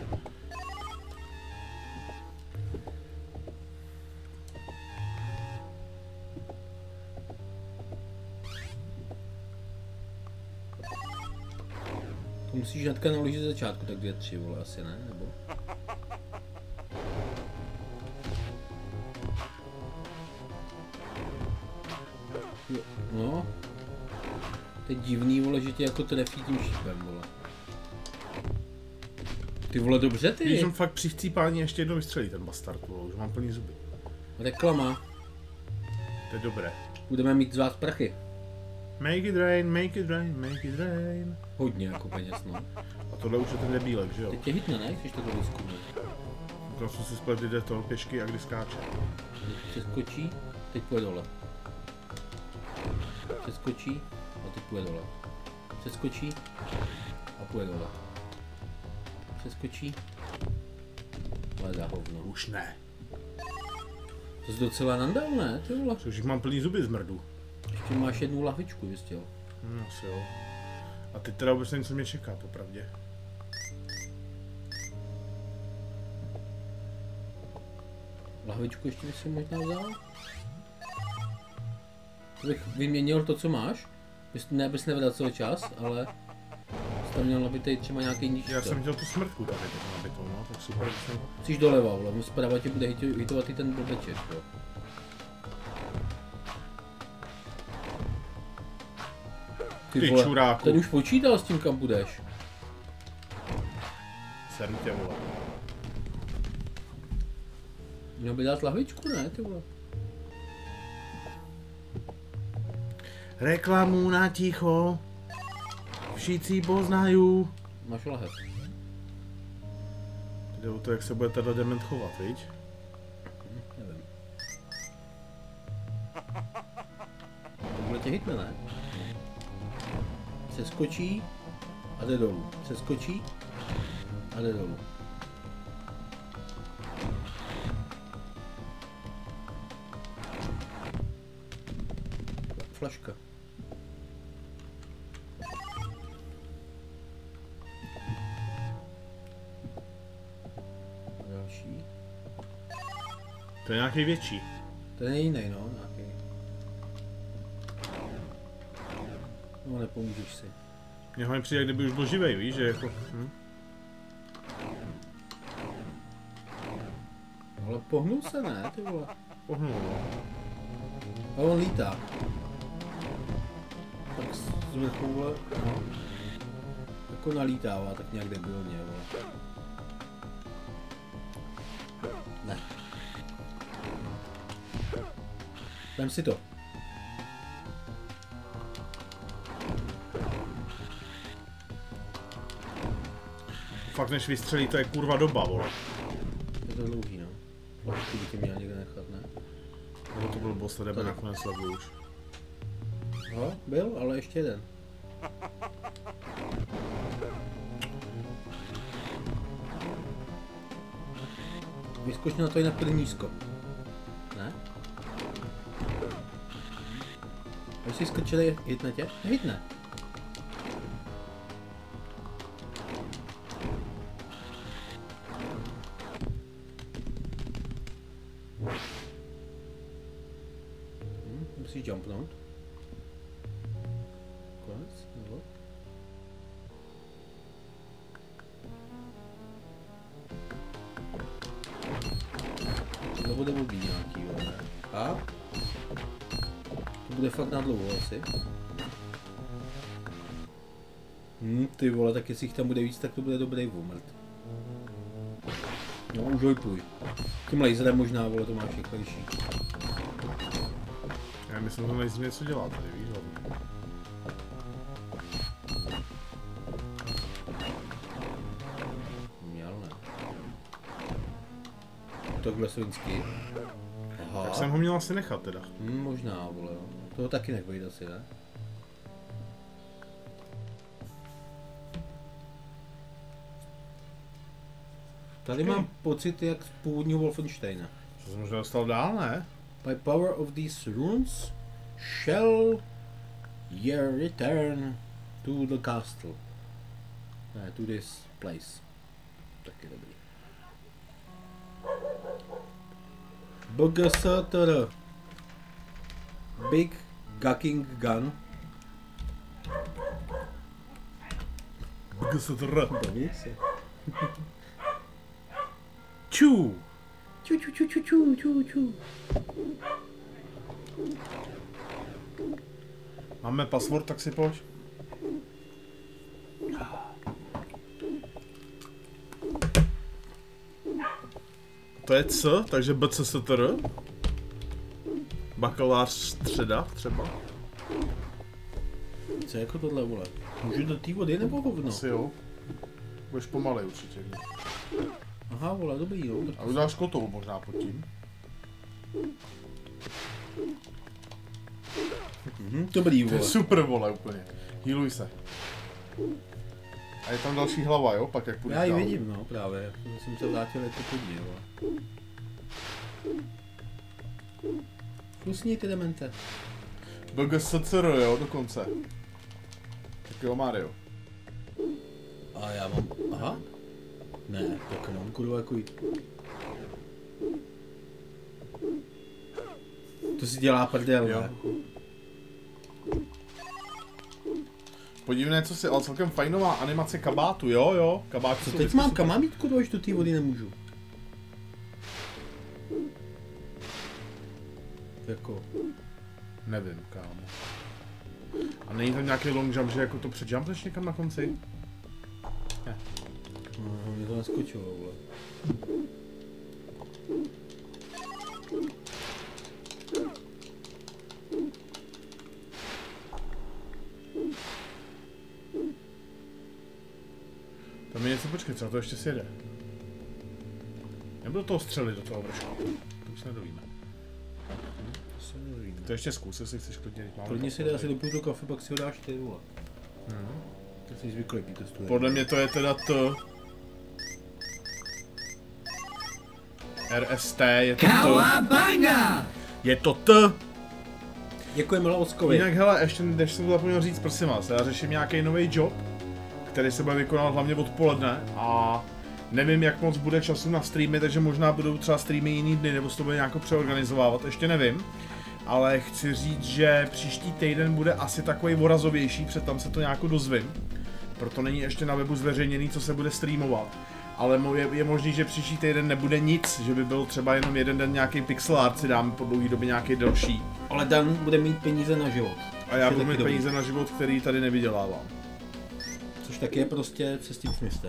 To musíš hnedka naložit ze začátku, tak 2-3, vole, asi ne, nebo? Jo, no. To je divný, vole, že tě jako trefí tím šipem, vole. Ty vole, dobře ty. Když on fakt při chcípání ještě jednou vystřelí ten bastard, vole, už mám plný zuby. Reklama. To je dobré. Budeme mít zvát prachy. Make it rain, make it rain, make it rain. Hodně jako peněz, no. A tohle už je ten debílek, že jo? Teď tě hitne, ne? Chceš takhle vyzkoumat. To jsem si splet, jde to pěšky a kdy skáče. Přeskočí, teď půjde dole. Přeskočí a teď půjde dole. Přeskočí a půjde dole. Přeskočí. Ale za hovno. Už ne. To jsi docela nandal, ne? Ty vole. Což mám plný zuby z mrdu. Ještě máš jednu lahvičku, jistě. Asi jo. A teď teda vůbec nevím, co mě čeká, popravdě. Lahvičku ještě bych si možná vzal. Bych vyměnil to, co máš. Abys nevracel čas, ale jsi tam měl nabitej třeba nějaký nižší. Já jsem chtěl tu smrtku tady nabitou, no, tak super. Jsi doleva, ale zprava tě bude hitovat i ten blbeček, jo. Ty čuráku. Ten už počítal s tím, kam budeš. Seru tě, vole. Měl by dát lahvičku, ne, ty vole? Reklamu na ticho. Všichni poznají. Máš lahev. Jde o to, jak se bude teda dement chovat, viď? Nevím. Tohle tě hitne, ne? Seskočí a jde dolů. Seskočí a jde dolů. Flaška. Další. To je nějaký větší. To je jiný, no, nějaký. No, nepomůžeš si. Mně hlavně přijde, kdyby už byl živej, víš, že jako... Ale pohnul se, ne, ty vole. Pohnul, no. A on lítá. Tak z vrchu, vole, no. Jako nalítává, tak nějak debilně, vole. Ne. Vem si to. Fakt než vystřelí, to je kurva doba, vole. Je to dlouhý, no. Flašku by tě měl někde nechat, ne? Nebo to byl boss, jdeme nakonec level už. No, byl, ale ještě jeden. Vyskoč na to jinak první nízko. Ne? A když jsi skočili, hitne tě? Nehitne. Musíš jumpnout. Konec, nebo? To bude blbý nějaký, vole. A? To bude fakt na dlouho asi. Ty vole, tak jestli jich tam bude víc, tak to bude dobrý vůmrt. No už hojpuj. Tím laserem možná, vole, to máš rychlejší. Já myslím, že nejsem něco dělat tady, víš, hlavně. Měl, ne. Tohle svinský. Aha. Tak jsem ho měl asi nechat teda. Možná, vole, no. Toho taky nech být asi, ne? Tady mám pocit jak z původního Wolfensteina. Co jsem možná dostal dál, ne? By power of these runes shall ye return to the castle. Ne, to this place. Taky dobrý. BGSTR. Big Gacking Gun. BGSTR. Baví se. Čů! Ču, ču, ču, ču, ču, ču, ču. Máme password, tak si pojď. To je C, takže BCSTR. Bakalář středa třeba. Co jako tohle, vole? Můžu do té vody nebo hovno? Asi jo. Budeš pomalej určitě. Aha, vole, dobrý, jo. A uděláš kotou možná pod tím. Dobrý, To je vole. super, vole, úplně. Healuj se. A je tam další hlava, jo? Pak jak půjdeš Já ji dál. vidím, no, právě. Já jsem se vrátil jako podně, vole. Flusní ty demente. BGSCR, jo, dokonce. Tak jo, Mario. A já mám... Aha. Ne, tak mám kurva jako to si dělá prdel, jo. Ne? Podívnej, co si, ale celkem fajnová animace kabátu, jo, kabátu. Co teď mám, kam mám jít kurva, až do té vody nemůžu? Jako... Nevím, kámo. A není tam nějaký long jump, že jako to předjumpneš někam na konci? Ne. No, mě to neskočilo, vole. Tam je něco, počkej, co to ještě si jede? Nebudu toho střelit do toho vršku. To už se nedovíme. To ještě zkus, jestli chceš klidně. Klidně si jde asi do půl kafe, pak si ho dáš ty, vole. To jsi zvyklý pít to studený. Podle mě to je teda to. RST je to to. Je to to. Děkujeme Laoskovi. Jinak hele, ještě než jsem to zapomněl říct, prosím vás, já řeším nějaký nový job, který se bude vykonat hlavně odpoledne a nevím, jak moc bude času na streamy, takže možná budou třeba streamy jiný dny, nebo se to bude nějak přeorganizovávat, ještě nevím. Ale chci říct, že příští týden bude asi takový vorazovější, před tam se to nějak dozvím. Proto není ještě na webu zveřejněný, co se bude streamovat. Ale je možný, že příští týden nebude nic, že by byl třeba jenom jeden den nějaký pixel art, si dáme po dlouhý době nějaký delší. Ale Dan bude mít peníze na život. A já budu mít peníze na život, který tady nevydělávám. Což tak je prostě přes tím směste.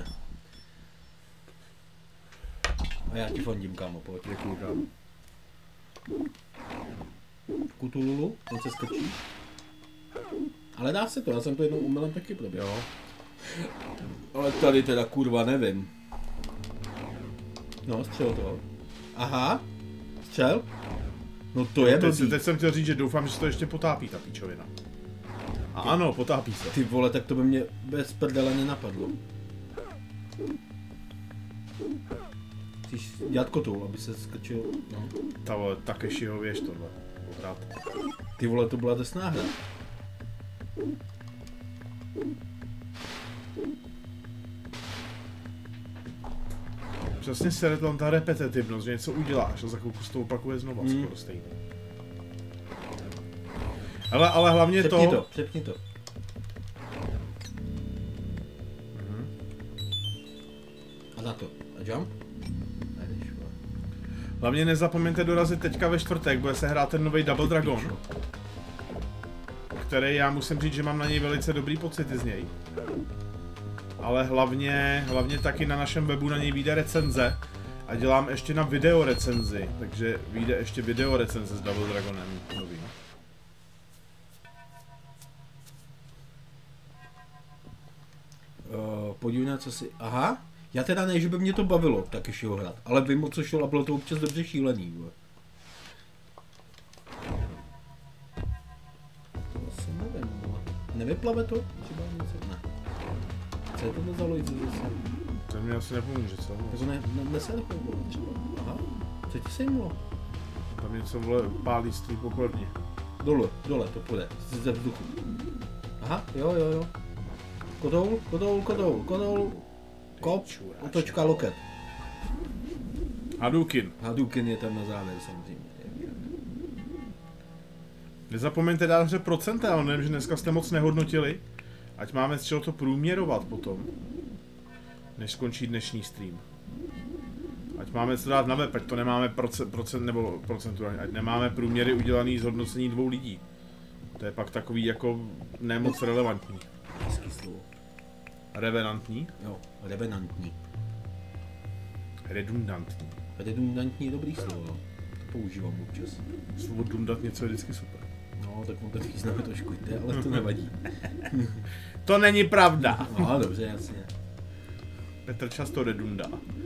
A já ti fandím, kámo, pojď. Děkuju, kámo. Kutululu, on se skrčí. Ale dá se to, já jsem to jednou umělem taky proběhl. Jo. Ale tady teda kurva nevím. No, střel to. Aha, střel? No to je blbý. Teď jsem chtěl říct, že doufám, že se to ještě potápí, ta píčovina. A ano, potápí se. Ty vole, tak to by mě bez prdele nenapadlo. Chceš dělat kotou, aby se skrčil, no. Ta vole, Takeshiho věž tohle. Obrát. Ty vole, to byla drsná hra. Přesně se tam ta repetitivnost, že něco uděláš a za chvilku s tou opakuje znova, skoro stejný. Ale hlavně Přepni to. A za to. A jump? Hlavně nezapomeňte dorazit teďka ve čtvrtek, bude se hrát ten nový Double Dragon. Který já musím říct, že mám na něj velice dobrý pocity z něj. Ale hlavně taky na našem webu na něj vyjde recenze. A dělám ještě na video recenzi, takže vyjde ještě video recenze s Double Dragonem novým. Podívej, co si... Aha, já teda ne, že by mě to bavilo taky šel hrát, ale vím, o co šlo a bylo to občas dobře šílený. To asi nevím, ale... Nevyplave to? Třeba něco? Ne. Co je to za lojzu zase? To mi asi nepomůže, co? To nesedlo třeba. Aha, co ti sejmulo? Tam něco vole pálí z tvý pokladně. Dole to půjde, ze vzduchu. Aha, jo. Kotoul. Kop, otočka, loket. Hadouken je tam na závěr samozřejmě. Nezapomeňte dát hře procenta, ale nevím, že dneska jste moc nehodnotili. Ať máme z čeho to průměrovat potom. Než skončí dnešní stream. Ať máme co dát na web, ať to nemáme procentuálně, ať nemáme průměry udělaný z hodnocení 2 lidí. To je pak takový jako nemoc relevantní. Hezký slovo. Revenantní? Jo, revenantní. Redundantní. Redundantní je dobrý slovo, no. To používám občas. Slovo dundat něco je vždycky super. No, tak on to významně trošku jde, ale to nevadí. To není pravda! No, dobře, jasně. Petr často redundá.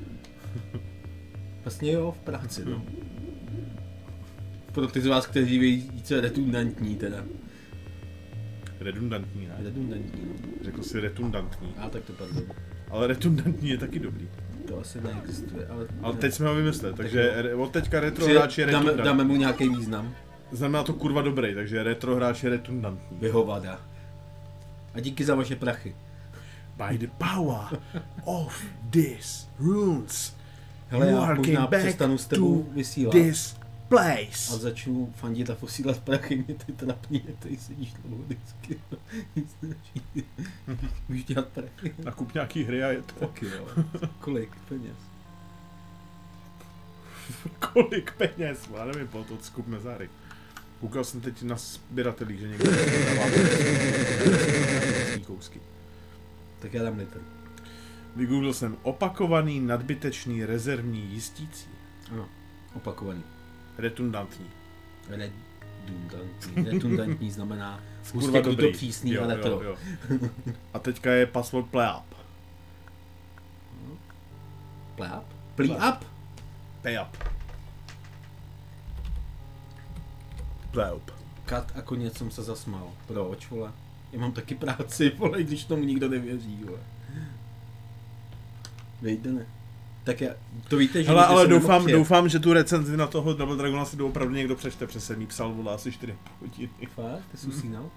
Vlastně jo, v práci, no. Pro ty z vás, kteří vědí, co je redundantní teda. Redundantní, ne? Redundantní, no. Řekl si redundantní. A tak to pardon. Ale redundantní je taky dobrý. To asi neexistuje, ale... Ale teď jsme ho vymysleli, takže od teďka retro hráč je redundantní. Dáme mu nějaký význam. znamená to kurva dobrý, takže retro hráč je redundantní. Vyhovada. A díky za vaše prachy. By the power of these runes, Hele, you já are možná came back přestanu s tebou vysílat. this A place. začnu fandit a posílat prachy, mě ty trapně, tady sedíš dlouho vždycky. Můžeš dělat prachy. Nakup nějaký hry a je to. Tak jo. Kolik peněz? Kolik peněz? Já nevím, po to skup mezárek. Koukal jsem teď na sběratelích, že někdo dává kousky. Tak já dám litr. Vygooglil jsem opakovaný, nadbytečný, rezervní, jistící. Ano, opakovaný. Redundantní. Redundantní. Redundantní znamená Kurva hustě dobrý. kruto přísný Jo, a retro. jo. A teďka je password play-up. Play-up? Play-up? Play-up. Play-up. Kat a konec jsem se zasmál. Proč, vole? Já mám taky práci, vole, když tomu nikdo nevěří, vole. Vejde, ne? Tak já, to víte, že... Hele, ale jsem nemohl přijet. doufám, že tu recenzi na toho Double Dragona si opravdu někdo přečte, přes jsem jí psal, vole, asi 4 hodiny. Fakt? Ty jsi usínal?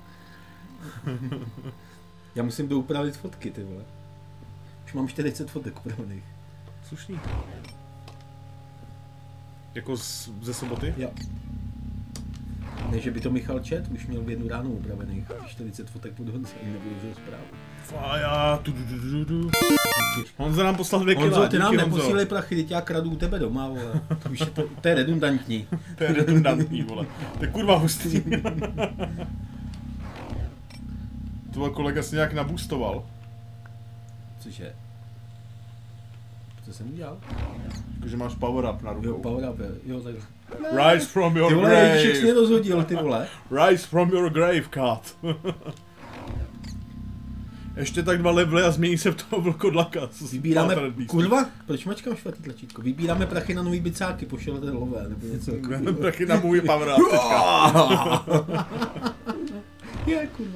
Já musím doupravit fotky, ty vole. Už mám 40 fotek upravených. Slušný. Jako ze soboty? Jo. Ne, že by to Michal čet, už měl v 1 ráno upravených 40 fotek pod Honza, jim nebudu vzít zprávu. Faja, Honza nám poslal 2 kila, Honzo, ty nám díky, Honzo. neposílej prachy, teď já kradu u tebe doma, vole. To je redundantní. To je redundantní, vole. To je kurva hustý. Tvoj kolega si nějak naboostoval. Cože? Co jsem udělal? Jakože máš power up na Jo, rukou. power up, jo, tak. Rise from your Ty vole, Ježíšek si grave. mě rozhodil, ty vole. Rise from your grave, cat. Ještě tak 2 levely a změní se v toho vlkodlaka. Vybíráme, kurva, proč mačkám špatný tlačítko? Vybíráme prachy na nový bicáky, pošlete lové, nebo něco takového. Taky na můj power up teďka. Je, kurva.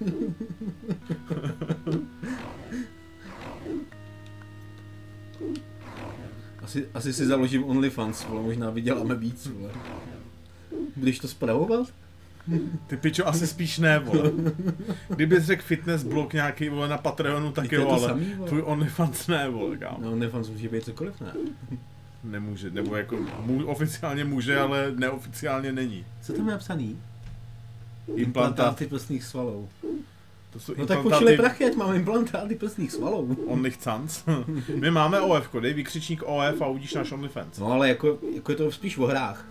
Asi si založím OnlyFans, vole, možná vyděláme víc, vole. Budeš to spravovat? Ty pičo, asi spíš ne, vole. Kdybys řekl fitness blog nějaký, vole, na Patreonu, tak To je jo, to ale samý, vole. tvůj OnlyFans ne, vole, kámo. No, OnlyFans může být cokoliv, ne? Nemůže, nebo jako oficiálně může, ale neoficiálně není. Co tam je napsaný? Implantáty. prsných svalů. To jsou No tak implantáty pošli prachy, ať máme implantáty prsných svalů. OnlyFans. My máme OF, dej vykřičník OF a uvidíš náš OnlyFans. No ale jako je to spíš o hrách.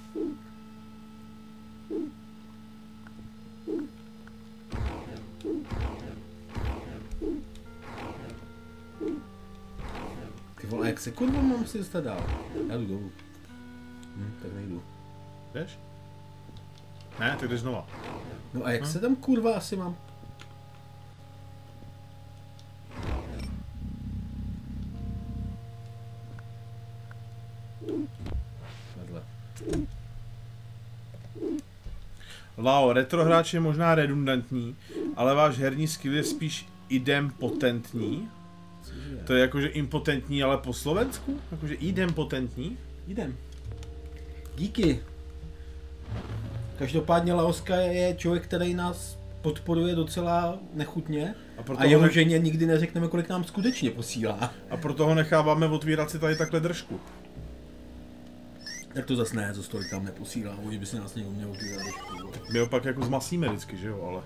Ty vole, jak se kurva mám si dostat dál? Já jdu dolů. Tak nejdu. Jdeš? Ne, tak jdeš znova. No a jak se tam kurva asi mám? Takhle. Lao, retro hráč je možná redundantní, ale váš herní skill je spíš idempotentní. Cože? To je jakože impotentní, ale po slovensku? Jakože idempotentní? Jdem. Díky. Každopádně Laoska je člověk, který nás podporuje docela nechutně proto a jeho ženě nikdy neřekneme, kolik nám skutečně posílá. A proto ho necháváme otvírat si tady takhle držku. Tak to zas ne, to tolik tam neposílá, že by si nás někdo měl otvírat trošku. My ho pak jako zmasíme vždycky, že jo, ale...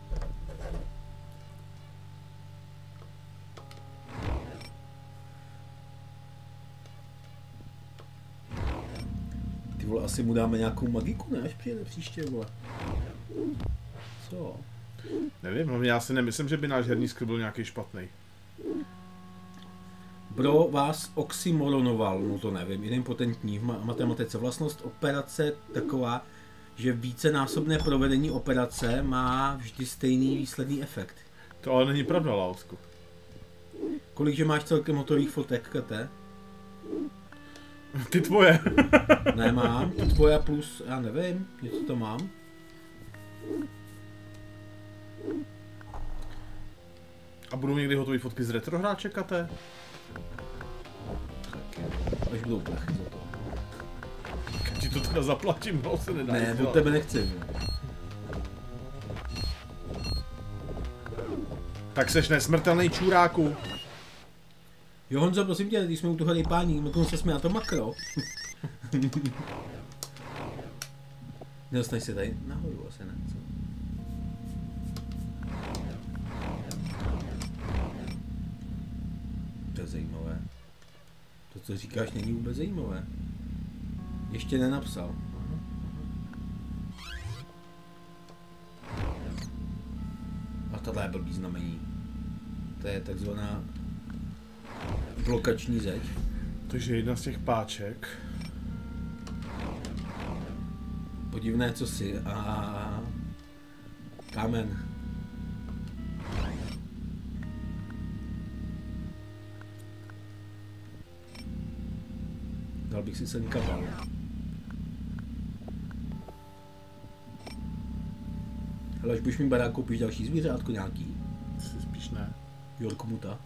Ty vole, asi mu dáme nějakou magiku, ne? Až přijede příště, vole. Co? Nevím, hlavně já si nemyslím, že by náš herní skill byl nějaký špatný. Bro vás oxymoronoval, no to nevím, idempotentní v matematice. Vlastnost operace taková, že vícenásobné provedení operace má vždy stejný výsledný efekt. To ale není pravda, Laosku. Kolikže máš celkem hotových fotek, KT? Ty tvoje. Nemám, to tvoje plus, já nevím, něco to mám. A budou někdy hotové fotky z retro hráče, Kate? Tak jo, až budou prachy za to. Tak ti to teda zaplatím, no se nedá. Ne, od tebe nechci. Tak seš nesmrtelný čůráku. Jo, Honzo, prosím tě, když jsme u toho rejpání, dokonce jsme na to makro. Nedostaneš se tady nahoru, asi ne, co? To je zajímavé. To, co říkáš, není vůbec zajímavé. Ještě nenapsal. A tohle je blbý znamení. To je takzvaná blokační zeď. Takže jedna z těch páček. Podivné, co si. A kámen. Dal bych si sem kabel. Ale až budeš mi barák, koupíš další zvířátko nějaký? Spíš ne. Jorkmuta.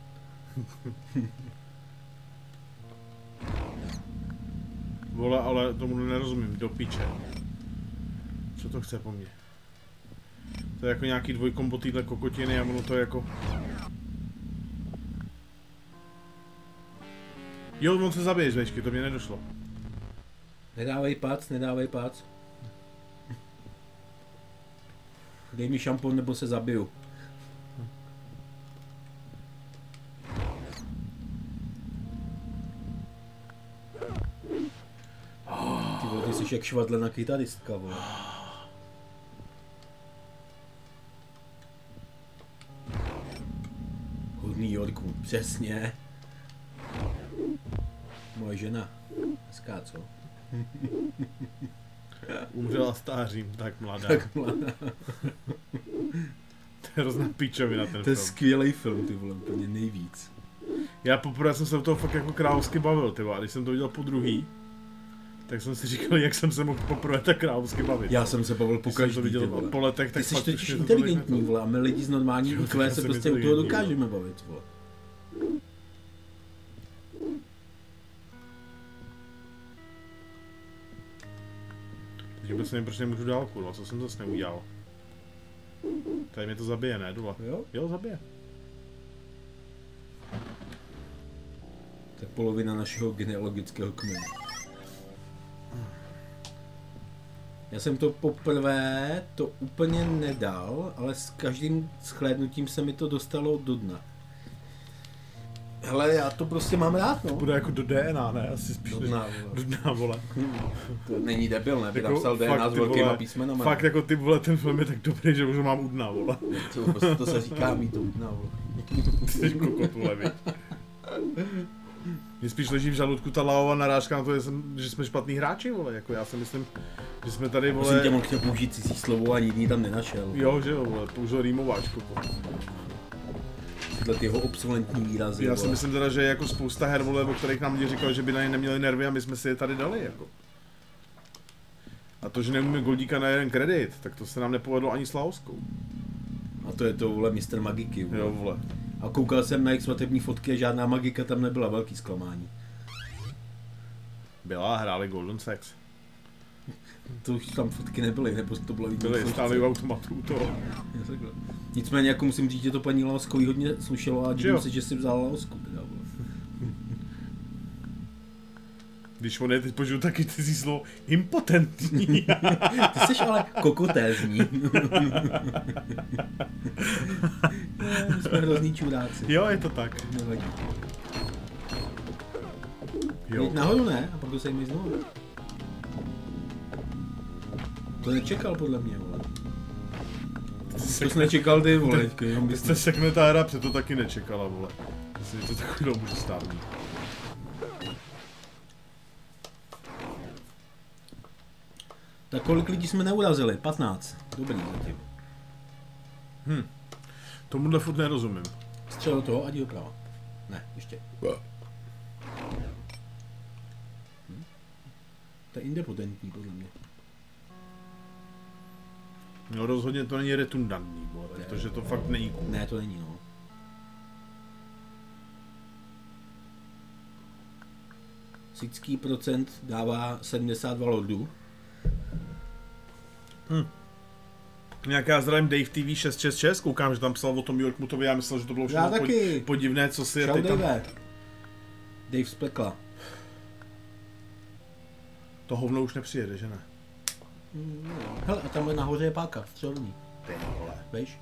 Vole, ale tomu nerozumím, do piče. Co to chce po mně? To je jako nějaký dvojkombo týhle kokotiny a ono to je jako... Jo, on se zabije, žvečky, to mě nedošlo. Nedávej pac, nedávej pac. Dej mi šampon, nebo se zabiju. Ty vole, ty jsi jak švadlená kytaristka, vole. Hodný Yorku, přesně. Moje žena. Hezká, co? Umřela stářím, tak mladá. Tak mladá. To je hrozná píčovina ten To je film. skvělý film, ty vole, úplně nejvíc. Já poprvé jsem se do toho fakt jako královsky bavil, ty vole, a když jsem to viděl po druhý, tak jsem si říkal, jak jsem se mohl poprvé tak královsky bavit. Já jsem se bavil po Když jsem každý, to viděl ty vole. po letech, tak Ty jsi fakt totiž už mě to inteligentní, tolik vole, a my lidi z normální Jo, IQ tak se jsem prostě u toho inteligentní, dokážeme bavit, vole. Teď vůbec nevím, proč nemůžu dál, kurva, co jsem zase neudělal. Tady mě to zabije, ne, Dula? Jo? Jo, zabije. To je polovina našeho genealogického kmene. Já jsem to poprvé to úplně nedal, ale s každým shlédnutím se mi to dostalo do dna. Hele, já to prostě mám rád, no. Bude jako do DNA, ne? Asi spíš Do než- dna, vole. do dna, vole. To není debil, ne? By Jako, napsal fakt, DNA s ty velkýma vole, písmenama. Fakt jako ty vole, ten film je tak dobrý, že už ho mám u dna, vole. To, prostě to se říká mít to u dna, vole. Ty jsi kokot, vole, viď? Mně spíš leží v žaludku ta laová narážka na to, že jsme špatný hráči, vole. Jako já si myslím, že jsme tady, Musím tě vole... mohl chtěl použít cizí slovo a nikdy tam nenašel. Jo, že jo, vole, použil rýmováčku, vole. Tyhle ty jeho obsolentní výrazy, Já si vole. myslím teda, že je jako spousta her, vole, o kterých nám lidi říkali, že by na ně neměli nervy a my jsme si je tady dali, jako. A to, že neumíme Goldíka na jeden kredit, tak to se nám nepovedlo ani s Laoskou. A to je to, vole, Mr. Magiky, vole. Jo, vole. A koukal jsem na jejich svatební fotky a žádná magika tam nebyla, velký zklamání. Byla, hráli Golden Sex. To už tam fotky nebyly, nebo to bylo vidět. Byli, stáli u automatu u toho. Nicméně, jako musím říct, že to paní Laoskový hodně slušelo a Že divím jo? se, že si vzala Laosku, teda, vole. Když on je teď požiju taky ty si slovo impotentní. Ty jsi ale kokotézní. My jsme hrozný čuráci. Jo, je to tak. Nevadí. Jo. Jít nahoru ne, a proto se jim znovu. To nečekal podle mě, vole. To jsi nečekal ty, vole. Jenom Vy bys jste seknetá hra, před to taky nečekala, vole. Myslím, že to takového může stát. Tak kolik lidí jsme neurazili? 15. Dobrý zatím. Tomuhle furt nerozumím. Střel do toho a jdi doprava. Ne, ještě. To je indepotentní, podle mě. No rozhodně to není redundantní, vole, protože to fakt není cool. Ne, to není, no. toxický procent dává 72 lordů. Nějak já zdravím Dave TV 666, koukám, že tam psal o tom Yorkmutovi, já myslel, že to bylo všechno podivné, co si... Čau, Dave. Dave z pekla. To hovno už nepřijede, že ne? Hele, a tamhle nahoře je páka, střelní. Ty vole. Víš?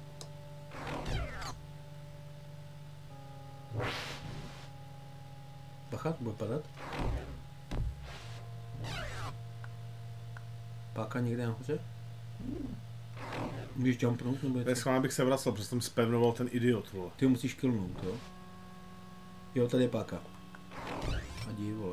Bacha, bude padat. Páka někde nahoře? Můžeš jumpnout nebo To je schválně, bych se vracel, protože jsem spevnoval ten idiot, vole. Ty ho musíš killnout, jo? Jo, tady je páka. A dí, vole.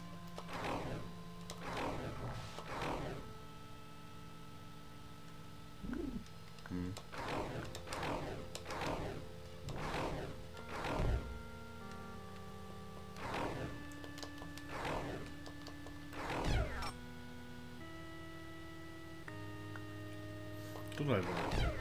Tohle je vole.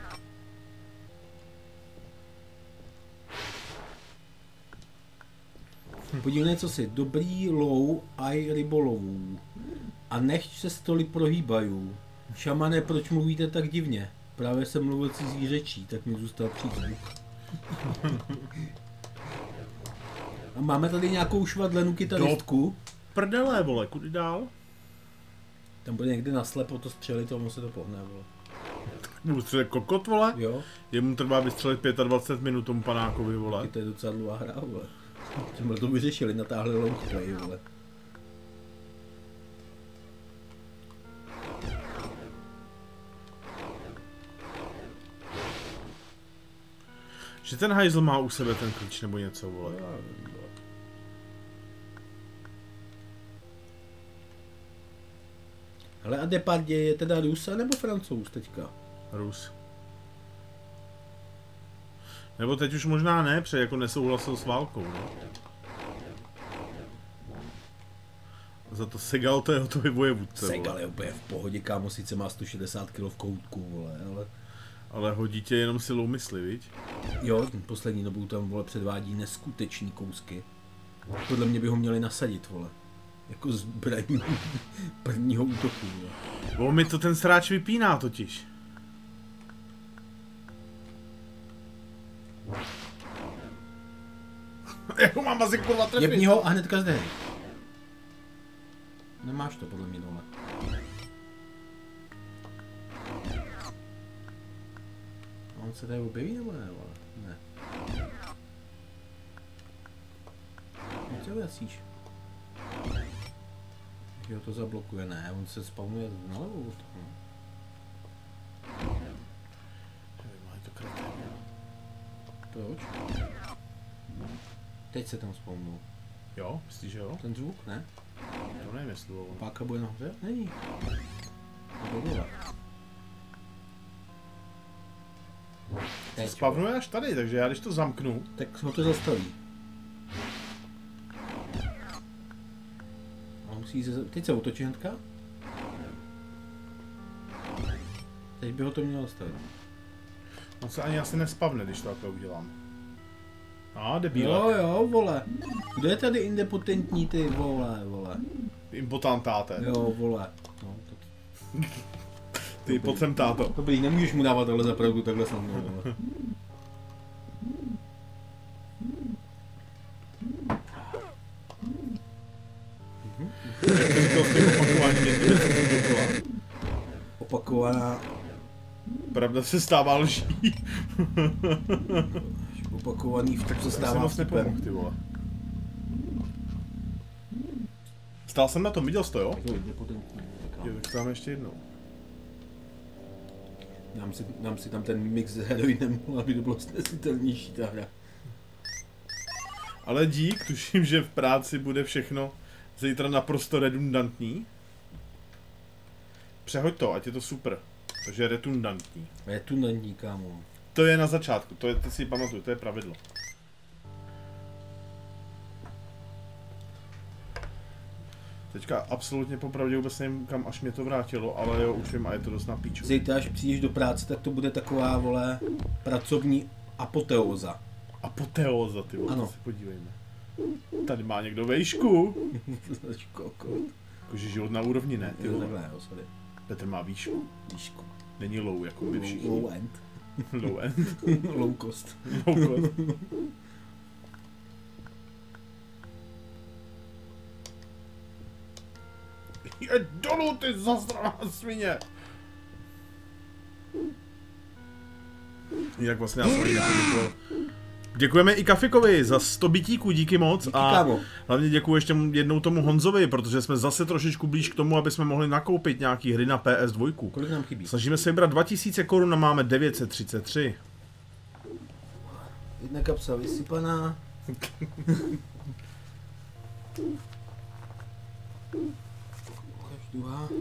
Podívej, co si, dobrý lov aj rybolovů. A nechť se stoly prohýbají. Šamane, proč mluvíte tak divně? Právě jsem mluvil cizí řečí, tak mi zůstal přízvuk. A máme tady nějakou švadlenu kytaristku. Prdele, vole, kudy dál? Tam bude někde naslepo to střelit, tomu se to pohne, vole. Budu střelit kokot, vole? Jo. Jemu trvá vystřelit 25 minut tomu panákovi, vole. To je docela dlouhá hra, vole. Tímhle to vyřešili, natáhli longplay, vole. Že ten hajzl má u sebe ten klíč nebo něco, vole. Hele, a Depardieu je teda Rus nebo Francouz teďka? Rus. Nebo teď už možná ne, protože jako nesouhlasil s válkou, no. Za to Segal, to je hotový vojevůdce, Segal je úplně v pohodě, kámo, sice má 160 kg v koutku, vole, ale... Ale hodí tě jenom silou mysli, viď? Jo, poslední dobou tam, vole, předvádí neskutečný kousky. Podle mě by ho měli nasadit, vole. Jako zbraní prvního útoku, vole. Bo mi to ten sráč vypíná totiž. Jako mám asi kurva trefit. Jebni ho a hnedka zde. Nemáš to podle mě dole. A on se tady objeví nebo ne, vole? Ne. Teď se vracíš. Jo, to zablokuje, ne, on se spawnuje nalevo od toho. Proč? Teď se tam spawnul. Jo, myslíš, že jo? Ten zvuk, ne? To nevím, jestli bylo. Páka bude nahoře? Není. Dobrá. Spavnuje až tady, takže já když to zamknu... Tak ho to zastaví. A musí se... Teď se otočí hnedka. Teď by ho to mělo zastavit. On se ani asi nespavne, když to takhle udělám. Debíle. Jo, vole. Kdo je tady indepotentní, ty vole. Impotantáte. Jo, vole. No, to... Ty, pojď sem, táto. Dobrý, nemůžeš mu dávat tohle za pravdu takhle se mnou, vole. Opakovaná. Pravda se stává lží. Opakovaný vtip se stává vtipem. Ty vole. Stál jsem na tom, viděl jsi to, jo? Jo, tak dáme ještě jednou. Dám si tam ten mix s heroinem, aby to bylo snesitelnější ta hra. Ale dík, tuším, že v práci bude všechno zítra naprosto redundantní. Přehoď to, ať je to super. Takže je redundantní. Redundantní, kámo. To je na začátku, to je, ty si pamatuj, to je pravidlo. Teďka absolutně popravdě vůbec nevím, kam až mě to vrátilo, ale jo, už vím a je to dost na píču. Zítra, až přijdeš do práce, tak to bude taková, vole, pracovní apoteóza. Apoteóza, ty vole, ano. to si podívejme. Tady má někdo vejšku. Kokot. Jakože život na úrovni ne, ty Jo, vole. takhle, jo, sorry. Petr má výšku. Výšku. Není low, jako my všichni. Low end. Low end. Low cost. Low cost. Je dolů, ty zasraná svině! Jinak vlastně já jsem ani nepoděkoval. Děkujeme i Kafikovi za 100 bitíků, díky moc. Díky, a kámo. hlavně děkuji ještě jednou tomu Honzovi, protože jsme zase trošičku blíž k tomu, aby jsme mohli nakoupit nějaký hry na PS2. Kolik nám chybí? Snažíme se vybrat 2000 korun a máme 933. Jedna kapsa vysypaná. Ukaž druhá.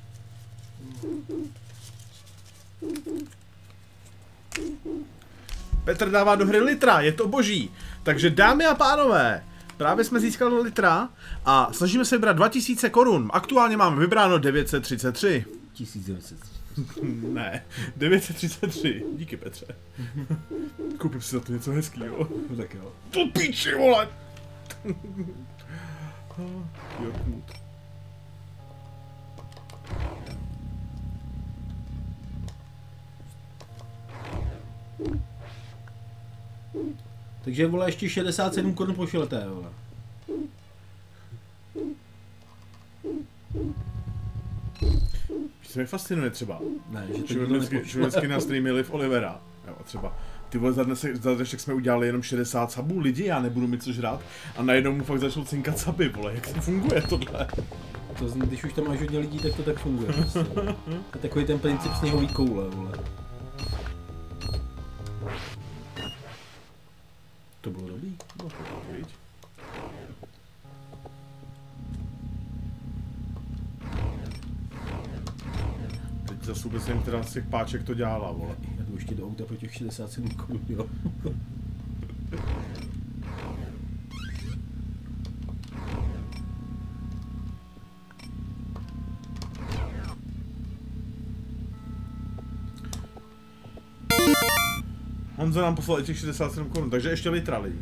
Petr dává do hry litra, je to boží. Takže dámy a pánové, právě jsme získali litra a snažíme se vybrat 2000 korun. Aktuálně máme vybráno 933. 1900. Ne, 933. Díky, Petře. Koupím si za to něco hezkýho. No tak jo. To píči, vole! Jorknut. Takže vole ještě 67 korun pošlete, vole. Co mě fascinuje třeba, Ne, že to že nikdo vždycky nepošle. na streamy Liv Olivera. Jo, třeba ty vole, za dnešek jsme udělali jenom 60 sabů, lidi, já nebudu mít co žrát. A najednou mu fakt začal cinkat saby, vole, jak to funguje tohle? To, když už tam máš hodně lidí, tak to tak funguje. Prostě. To je takový ten princip sněhový koule, vole. To bylo dobrý. No, to viď. Teď zase vůbec nevím, která z těch páček to dělala, vole. Já jdu ještě do auta pro těch 67 korun, jo. Honza nám poslal i těch 67 korun, takže ještě litra lidí.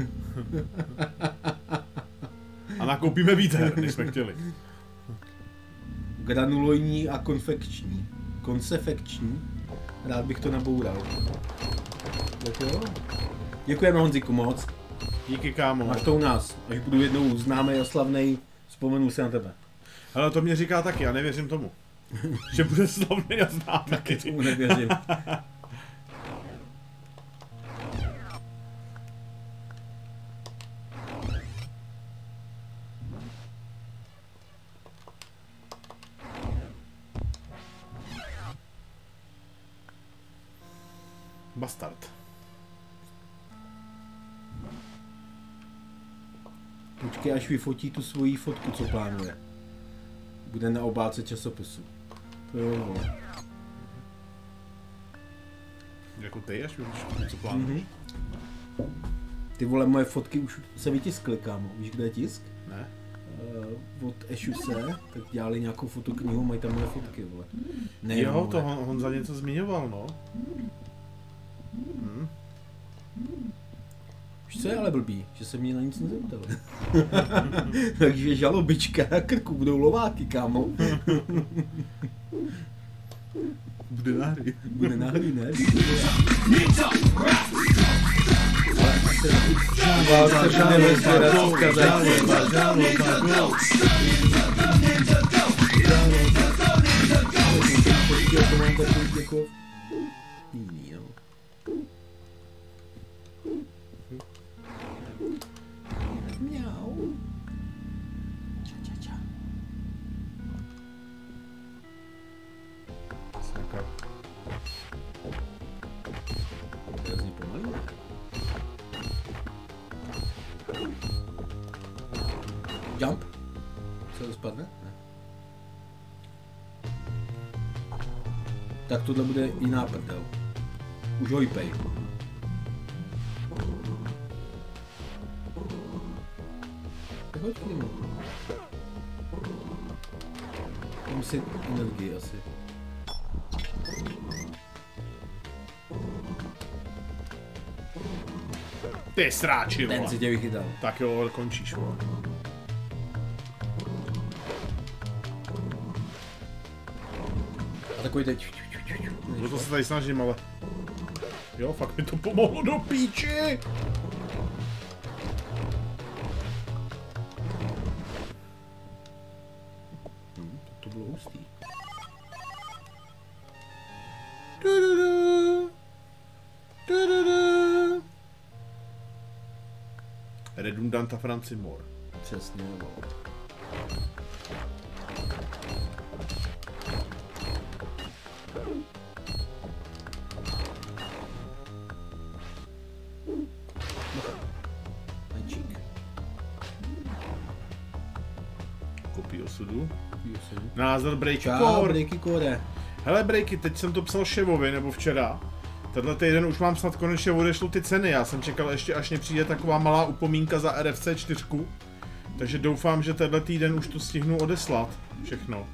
A nakoupíme víc her, než jsme chtěli. Granulojní a konfekční. Konsefekční. Rád bych to naboural. Tak jo. Děkujeme, Honziku, moc. Díky, kámo. Máš to u nás. Až budu jednou známý a slavnej, vzpomenu si na tebe. Ale to mě říká taky, já nevěřím tomu. Že bude slavný a zná taky. Tomu nevěřím. Bastard. Počkej, až vyfotí tu svoji fotku, co plánuje. Bude na obálce časopisu. To jo, vole. Jako ty, až víš, co plánuješ? Ty vole, moje fotky už se vytiskly, kámo. Víš, kde je tisk? Ne? Od Ešuse, tak dělali nějakou fotoknihu, mají tam moje fotky, vole. Ne, Jo, to Honza něco zmiňoval, no. Víš, co je ale blbý? Že se mě na nic nezeptal. Takže žalobička na krku, budou lováky, kámo. Bude na hry. Bude na hry, ne? Jiný, jo. Mňau. Ča, ča, ča. Hrozně pomalý. Jump. Co to spadne? Ne. Tak tohle bude jiná prdel. Už ho jpej. Tak hoď k němu. Mám si energii asi. Ty sráči, Ten vole. si tě vychytal. Tak jo, končíš, vole. A takový teď. No to se tady snažím, ale... Jo, fakt mi to pomohlo do píči! To bylo hustý. Redundanta Franci Moore. Přesně, no. Mečík. Kopí osudu. Píšu. Názor Breaky Čau, Core. Breaky Core. Hele Breaky, teď jsem to psal Ševovi, nebo včera. Tenhle týden už mám snad konečně odešlo ty ceny, já jsem čekal ještě, až mě přijde taková malá upomínka za RFC 4. Takže doufám, že tenhle týden už to stihnu odeslat. Všechno.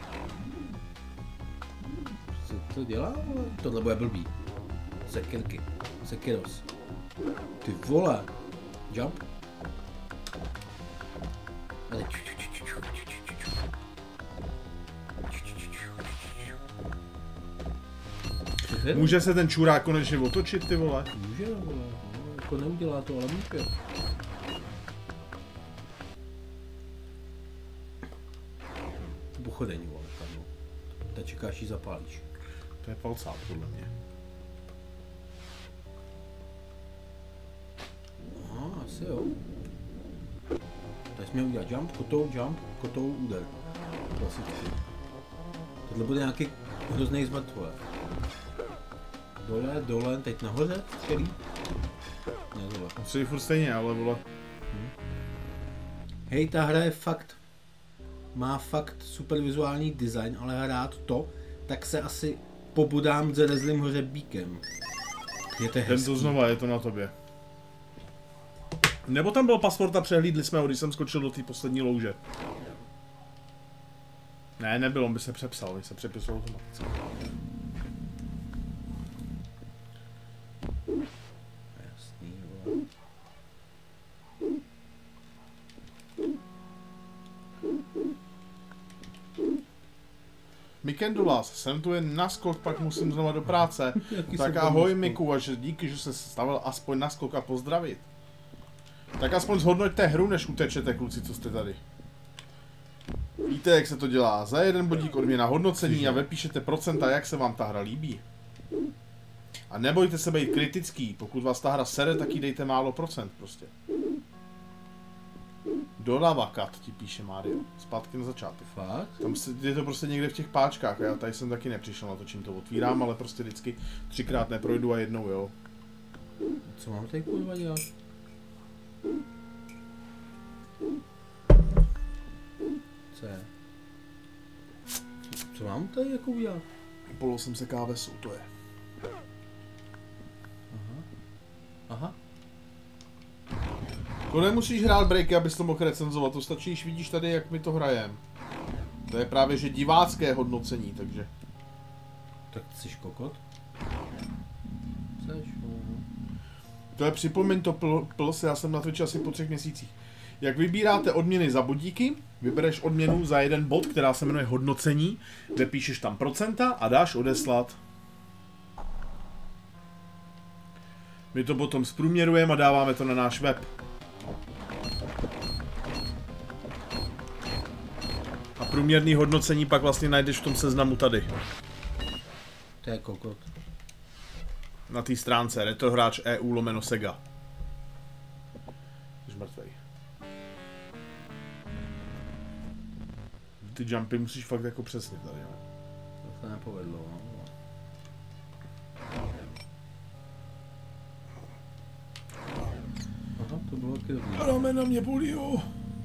Co to dělá? Tohle bude blbý. Sekirky. Sekiros. Ty vole. Jump. Ale Může se ten čurák konečně otočit, ty vole? Může, vole. No, jako neudělá to, ale může. Pochodeň, vole, kamo. Teď čekáš, ji zapálíš. To je palcát, podle mě. No, asi jo. Tady jsme udělat jump, kotou, úder. Klasicky. Tohle bude nějaký hrozný zmrt, vole. Dole, teď nahoře, který? Ne, dole. Asi furt stejně, ale vole. Hej, ta hra je fakt, má fakt super vizuální design, ale hrát to, tak se asi pobudám zrezlým hřebíkem. Je to Ten hezký. to znova, je to na tobě. Nebo tam byl pasport a přehlídli jsme ho, když jsem skočil do té poslední louže. Ne, nebyl, on by se přepsal, on se přepisal automaticky. Jasný, vole. Mikendulas, jsem tu jen naskok, pak musím znova do práce. Jaký Tak super ahoj naskok. Miku, a že díky, že jsi stavil aspoň naskok a pozdravit. Tak aspoň zhodnoťte hru, než utečete, kluci, co jste tady. Víte, jak se to dělá. Za jeden bodík odměna hodnocení a vypíšete procenta, jak se vám ta hra líbí. A nebojte se být kritický, pokud vás ta hra sere, tak jí dejte málo procent prostě. Dolava kat, ti píše Mario. Zpátky na začátek. Fakt? Tam je to prostě někde v těch páčkách a já tady jsem taky nepřišel na to, čím to otvírám, ale prostě vždycky 3krát neprojdu a jednou jo. Co mám tady kurva dělat? Co je? Co mám tady jako udělat? Polou jsem se kávesou, to je. Aha. To nemusíš hrát breaky, abys to mohl recenzovat, to stačí, když vidíš tady, jak my to hrajem. To je právě, že divácké hodnocení, takže. Tak jsi kokot? Jseš, To je připomeň to plus, já jsem na Twitchi asi po 3 měsících. Jak vybíráte odměny za bodíky, vybereš odměnu za jeden bod, která se jmenuje hodnocení, kde píšeš tam procenta a dáš odeslat. My to potom zprůměrujeme a dáváme to na náš web. A průměrný hodnocení pak vlastně najdeš v tom seznamu tady. To je kokot. Na té stránce retrohráč EU/Sega. Jsi mrtvej. Ty jumpy musíš fakt jako přesně tady, ne? To se nepovedlo, no. Aha, to bylo taky dobrý. Ramena mě bolí, jo.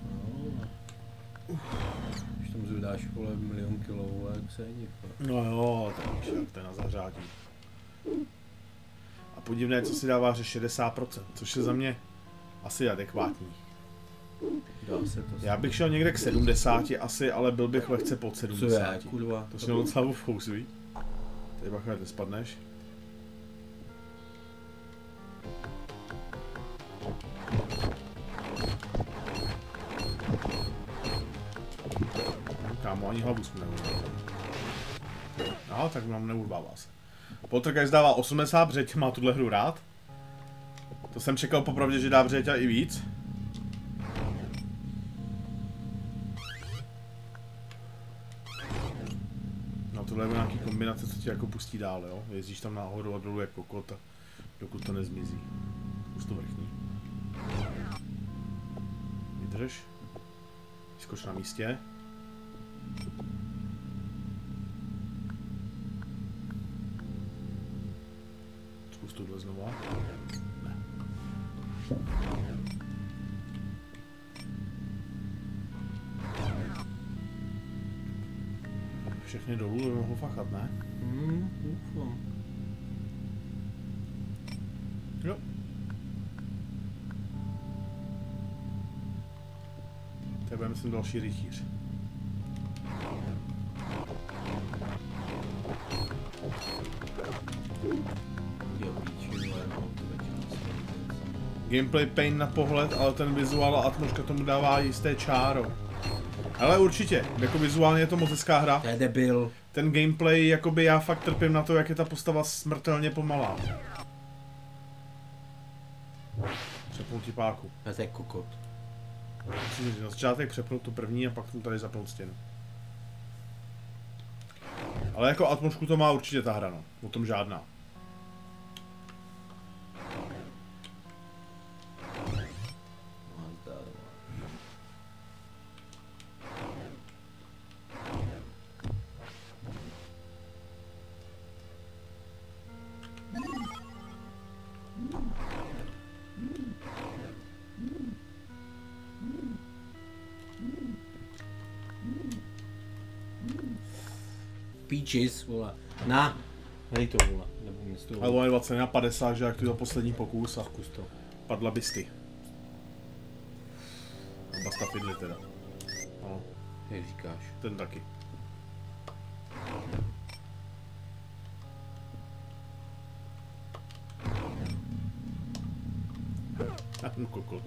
Když tam zvedáš, vole, 1 000 000 kilů, jak se jedí, No jo, tak víš, jak to je na zahřátí. A podivné, co si dává, že 60%, což je za mě asi adekvátní. Dá se to. Já bych šel někde k 70 asi, ale byl bych lehce pod Co 70. je, kurva? To jsi měl docela v fous, víš? Tady bacha, ty spadneš. ani hlavu jsme neurval. No, tak nám neurvává se. Poltergeist dává 80, Břeť má tuhle hru rád. To jsem čekal popravdě, že dá Břeťa i víc. No tohle je nějaký kombinace, co tě jako pustí dál, jo? Jezdíš tam nahoru a dolů jako kokot, dokud to nezmizí. Zkus to vrchní. Vydrž. Skoč na místě. Zkus tohle znova. Ne. Všechny dolů by mohl fachat, ne? Doufám. Jo. To bude, myslím, další rytíř. Gameplay pain na pohled, ale ten vizuál a atmosféra tomu dává jisté čáro. Ale určitě, jako vizuálně je to moc hezká hra. To je debil. Ten gameplay, jakoby já fakt trpím na to, jak je ta postava smrtelně pomalá. Přepnout ti páku. To je kokot. Na začátek přepnout tu první a pak tu tady zapnout stěnu. Ale jako atmosféru to má určitě ta hra, no. O tom žádná. Peaches, vole. Na! Dej to, vole. Nebo mě z toho. Ale je 20 na 50, že jak to je poslední pokus a Zkus to. padla bysty. Basta Fidli teda. No, Jak říkáš. ten taky. Kokot.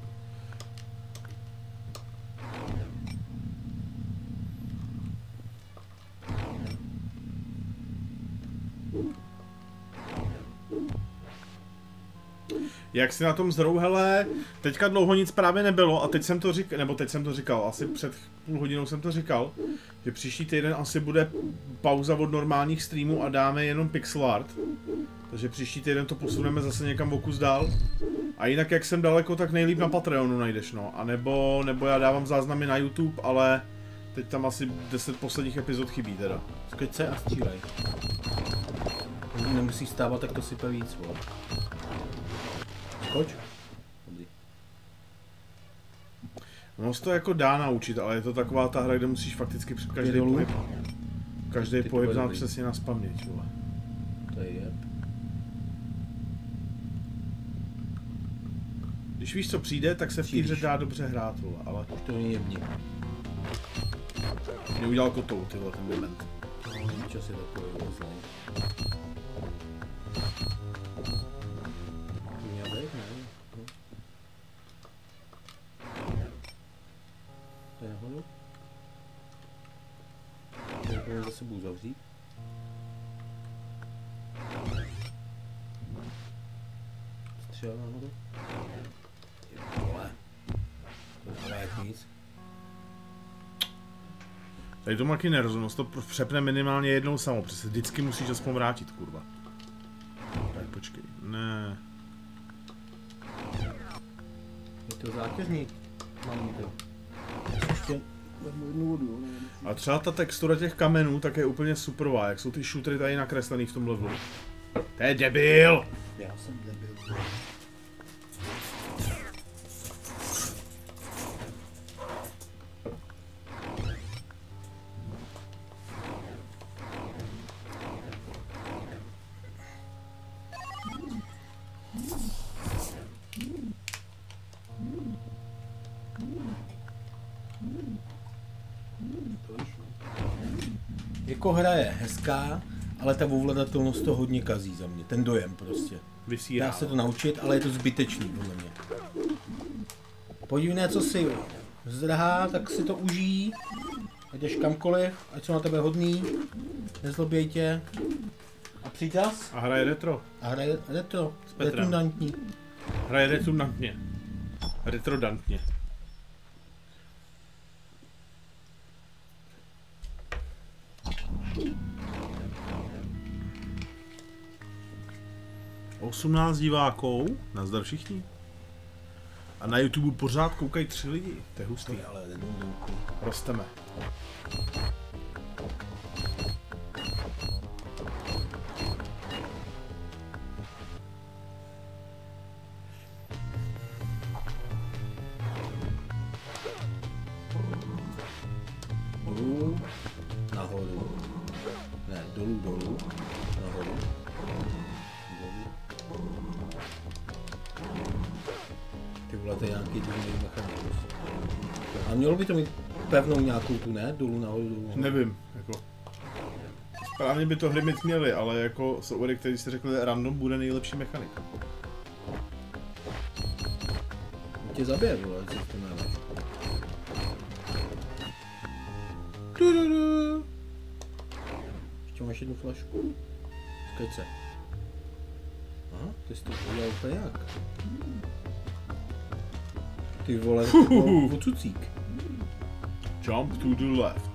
Jak si na tom zrou, hele, teďka dlouho nic právě nebylo a teď jsem to říkal, nebo teď jsem to říkal, asi před půl hodinou jsem to říkal, že příští týden asi bude pauza od normálních streamů a dáme jenom pixel art. Takže příští týden to posuneme zase někam o kus dál. A jinak jak jsem daleko, tak nejlíp na Patreonu najdeš, no. A nebo já dávám záznamy na YouTube, ale teď tam asi 10 posledních epizod chybí teda. Skoč se a střílej. Nemusíš stávat, tak to sype víc, vole. Skoč. Dobrý. No se to jako dá naučit, ale je to taková ta hra, kde musíš fakticky před každý dolů? pohyb. Každý Ty pohyb to znát dobrý. přesně na spaměť, vole. To je jeb. Když víš, co přijde, tak se v té hře dá dobře hrát, vole, ale Už to není jební. mě udělal kotou, tyhle, ten moment. No, čas je takový zlej. Měl být, ne? No. To je nahoru. To je za sebou zavřít. Střel nahoru. Ty vole. To je jak nic. Tady tomu taky nerozumím, to přepne minimálně jednou samo, protože vždycky musíš aspoň vrátit, kurva. Tak počkej, ne. Je to zátěžník. Mám to. Ještě jednu vodu, nevím. A třeba ta textura těch kamenů tak je úplně superová, jak jsou ty shootery tady nakreslený v tom levelu. To je debil! Já jsem debil. Jako hra je hezká, ale ta ovladatelnost to hodně kazí za mě, ten dojem prostě. Vysírá. Dá se to naučit, ale je to zbytečný podle mě. Podívej, co si zdrhá, tak si to užijí jdeš kamkoliv, ať jsou na tebe hodný, nezloběj tě. A přítaz? A hraje retro. A hraje retro. S Petrem. Redundantní. Hraje redundantně. Retrodantně. O 18 diváků, nazdar všichni. A na YouTube pořád koukají 3 lidi, to je hustý. Ale redundantní. Rosteme. Dolů, nahoru. Ne, dolů, nahoru. Dolů. Ty vole, to je nějaký divný mechanismus. A mělo by to mít pevnou nějakou tu, ne? Dolů, nahoru. Nevím, jako. Správně by to limit měli, ale jako jsou hry, který jste řekli, random bude nejlepší mechanika. Tě zabije, vole, co to máš. Ještě máš jednu flašku. Skvěď se. Aha, ty jsi to udělal úplně jak? Ty vole, to cucík. Jump to the left.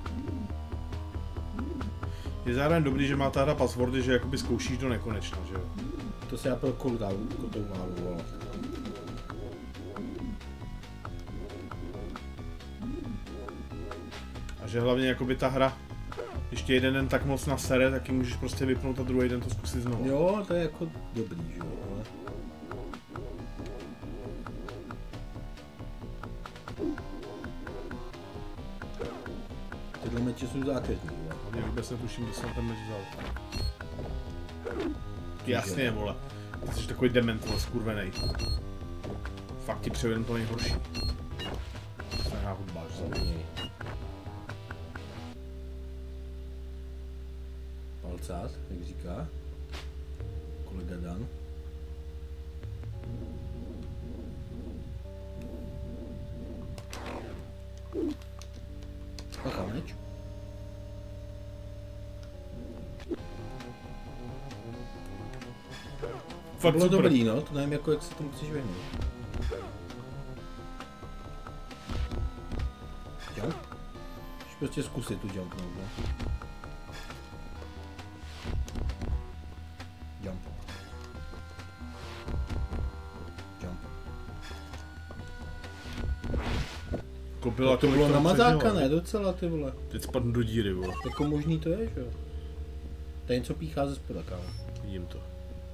Je zároveň dobrý, že má ta hra passwordy, že jakoby zkoušíš do nekonečna, že jo? To se já pro kotou málu, vole. A že hlavně jakoby ta hra, když tě jeden den tak moc nasere, tak ji můžeš prostě vypnout a druhý den to zkusit znovu. Jo, to je jako dobrý, že jo, ale... Tyhle meče jsou zákeřní, vole. Já vůbec netuším, kde jsem ten meč vzal. Jasně, vole. Ty jsi takový dement, vole, skurvenej. Fakt ti převedem to nejhorší. Stejná hudba, že za něj. Palcát, jak říká kolega Dan. Pacha meč. To Fakt bylo super. dobrý, no, to nevím jako jak se tomu chceš vyhnout. Jump? Můžeš prostě zkusit tu jumpnout, no. Jump. Jump. Kopila To bylo na mazáka, ne? Docela, ty vole. Teď spadnu do díry, vole. Jako možný to je, že jo? Tady něco píchá ze spoda, kámo. Vidím to.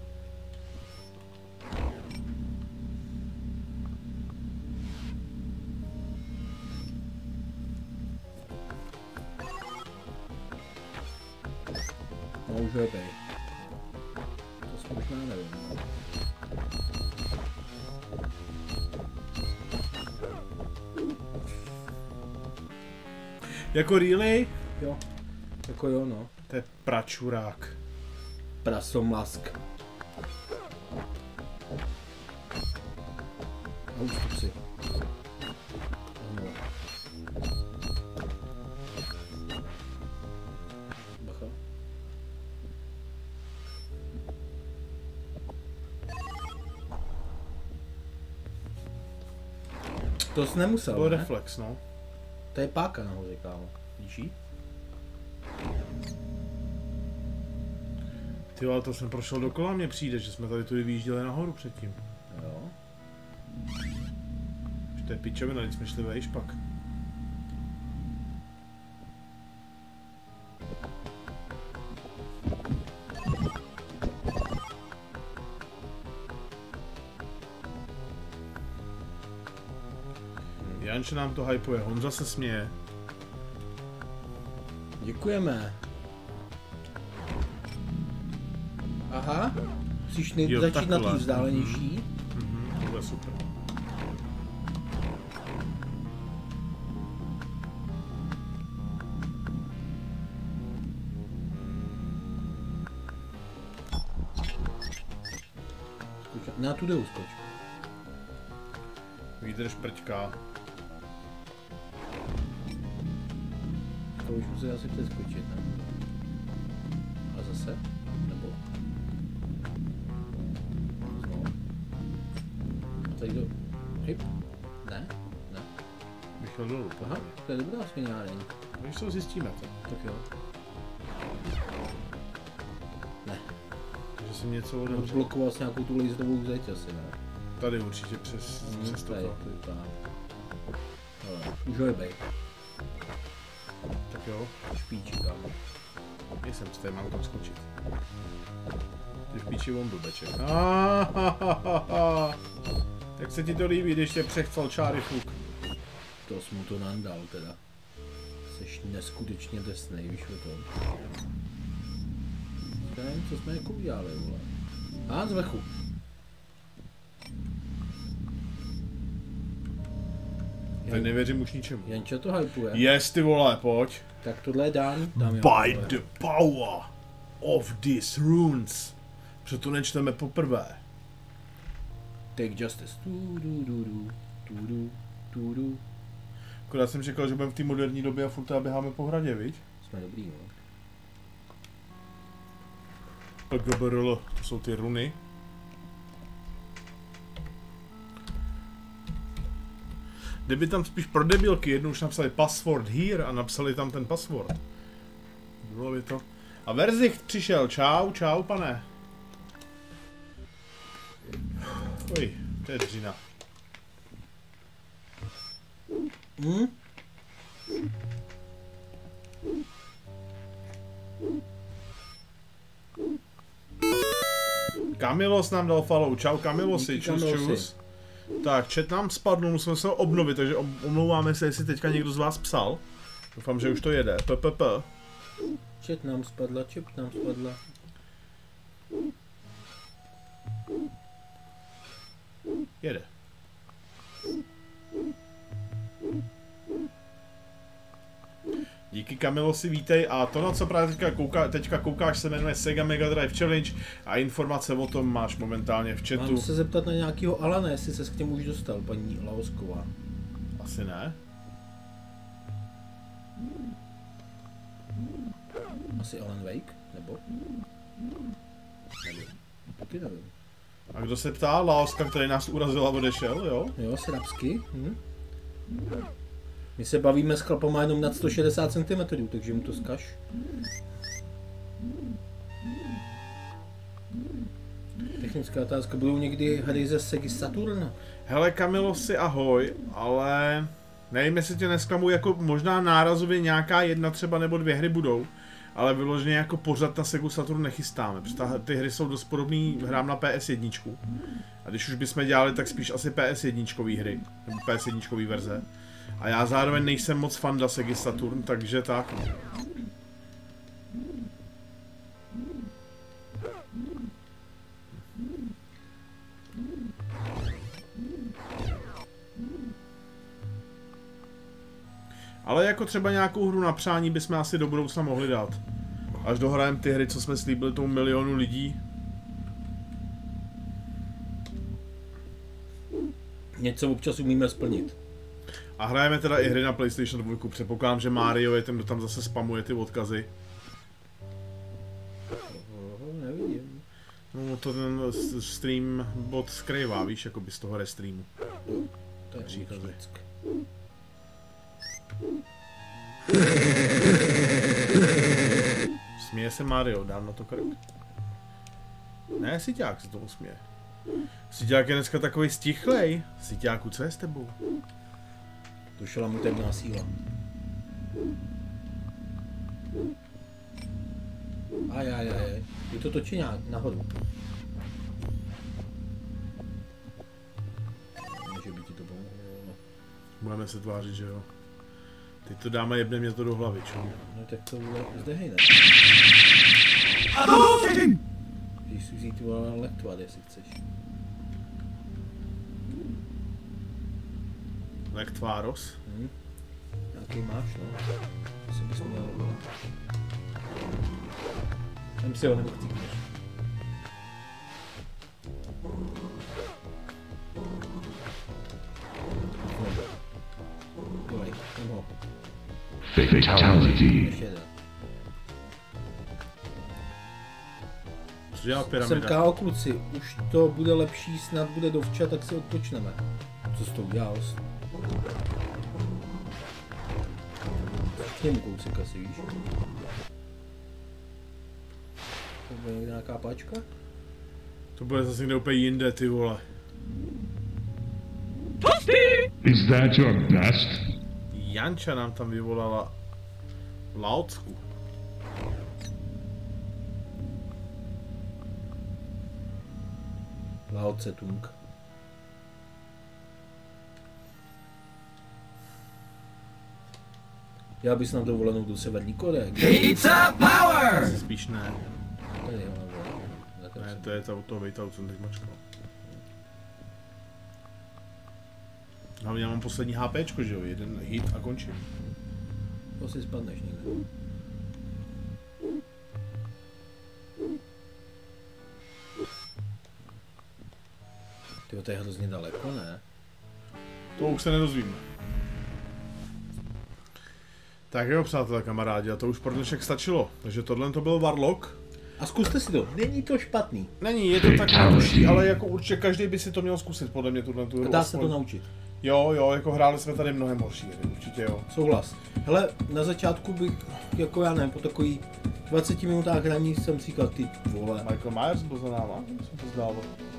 No už je tady. To jsem možná nevím. Jako really? Jo. Jako jo, no. To je pračurák. Prasomlask. A už to si. No. Bacha. To jsi nemusel, Byl ne? reflex, no. To je páka nahoře, kámo. Vidíš jí? Ty ale to jsem prošel dokola, mně přijde, že jsme tady tudy vyjížděli nahoru předtím. Jo. Že to je pičovina, když jsme šli vejš pak. Janče nám to hypuje, Honza se směje. Děkujeme. Aha. Musíš Jo, začít na takhle. té vzdálenější. To je super. Na tu jde uskoč. Výdrž prťka. To už musí asi přeskočit, ne? A zase? Nebo? Znovu. A tady to... Chyb? Ne? Ne? Bych šel dolů. Aha, to je dobrá sviňáreň. Když to zjistíme to. Tak jo. Ne. Takže jsem něco odevřel. Odblokoval jsem nějakou tu laserovou zeď asi, ne? Tady určitě přes toto. Tady, to vypadá. Ale, užoj bej. Tak jo. Špíči, kámo. Nejsem z té, mám tam skočit. Ty v píči on blbeček. Jak se ti to líbí, když tě přechcal čáry fuk? To jsi mu to nandal teda. Jseš neskutečně drsnej, víš o tom. Já nevím, co jsme jako udělali, vole. A z vrchu. Teď nevěřím už ničemu. Janča to hypuje. Yes, ty vole, pojď. Tak tohle je dán, dámy a By pánové. the power of these runes. Protože to nečteme poprvé. Take justice. Tu. Akorát jsem čekal, že budeme v té moderní době a furt tady běháme po hradě, viď? Jsme dobrý, no. PGBRL, to jsou ty runy. Kdyby tam spíš pro debilky jednou už napsali password here a napsali tam ten password. Bylo by to. A Verzicht přišel, čau pane. Oj, to je dřina. Kamilos nám dal follow, čau Kamilosi, čus. Tak, chat nám spadl, musíme se ho obnovit, takže omlouváme se, jestli teďka někdo z vás psal. Doufám, že už to jede, Čet nám spadla. Jede. Díky Kamilosi, vítej, a to, na co právě teďka koukáš, se jmenuje Sega Mega Drive Challenge a informace o tom máš momentálně v chatu. Mám se zeptat na nějakého Alana, jestli se k němu už dostal, paní Laosková. Asi ne. Asi Alan Wake, nebo? Nevím. Taky nevím. A kdo se ptá? Laoska, který nás urazil a odešel, jo? Jo, srabsky. My se bavíme s chlapama jenom nad 160 cm, takže mu to zkaž. Technická otázka, budou někdy hry ze Sega Saturn? Hele Kamilosi, ahoj, ale nevím, jestli tě nesklamu, jako možná nárazově nějaká jedna třeba nebo dvě hry budou, ale vyloženě jako pořad na Segu Saturn nechystáme, protože ty hry jsou dost podobný hrám na PS1. A když už bychom dělali, tak spíš asi PS1 hry, nebo PS1 verze. A já zároveň nejsem moc fanda Sega Saturn, takže tak. Ale jako třeba nějakou hru na přání bychom asi do budoucna mohli dát. Až dohrajeme ty hry, co jsme slíbili tomu milionu lidí. Něco občas umíme splnit. A hrajeme teda i hry na PlayStation 2. Předpokládám, že Mario je ten, kdo tam zase spamuje ty odkazy. Nevidím. No to ten stream bot skrývá, víš, jako by z toho restreamu. To je Příkazy. vždycky. Směje se Mario, dám na to krk. Ne, Siťák se tomu směje. Siťák je dneska takový stichlej. Siťáku, co je s tebou? Došla mu temná síla. Ajajaj. Je to točí nějak nahoru. Může být ti to pomohlo. Budeme se tvářit, že jo. Teď to dáme, jebne mě to do hlavy, čo? No tak to bude zdehej, ne? Když si vzít lektovat, jestli chceš. Lektváros? Nějaký máš, no. Asi bys měl... Tam si ho nebo chcípneš. Dělej, tam ho. Fatality. Ještě jeden. Co dělá Jsem pyramida? KO kluci, už to bude lepší, snad bude dovča, tak si odpočneme. Co jsi to udělal? K němu kousek asi, víš? To bude někde nějaká páčka? To bude zase někde úplně jinde, ty vole. Is that your best? Janča nám tam vyvolala Laocku. Lao Tse Tung. Já bys nám dovolenou do Severní Koreje. Pizza power! Spíš ne. Tady jo, no, Ne, to je ta od toho Vejtalu, co jsem teď mačkal. Hlavně já mám poslední HPčko, že jo? Jeden hit a končím. to si spadneš někde. Tyjo, to je hrozně daleko, ne? To už se nedozvíme. Tak jo, přátelé, kamarádi, a to už pro dnešek stačilo. Takže tohle to byl Warlock. A zkuste si to, není to špatný. Není, je to tak jednodušší, ale jako určitě každý by si to měl zkusit, podle mě tuhle tu hru. Dá se to naučit. Jo, jako hráli jsme tady mnohem horší hry, určitě jo. Souhlas. Hele, na začátku bych, jako já nevím, po takový 20 minutách hraní jsem si říkal, ty vole. Michael Myers byl za náma, jsem to zdálo.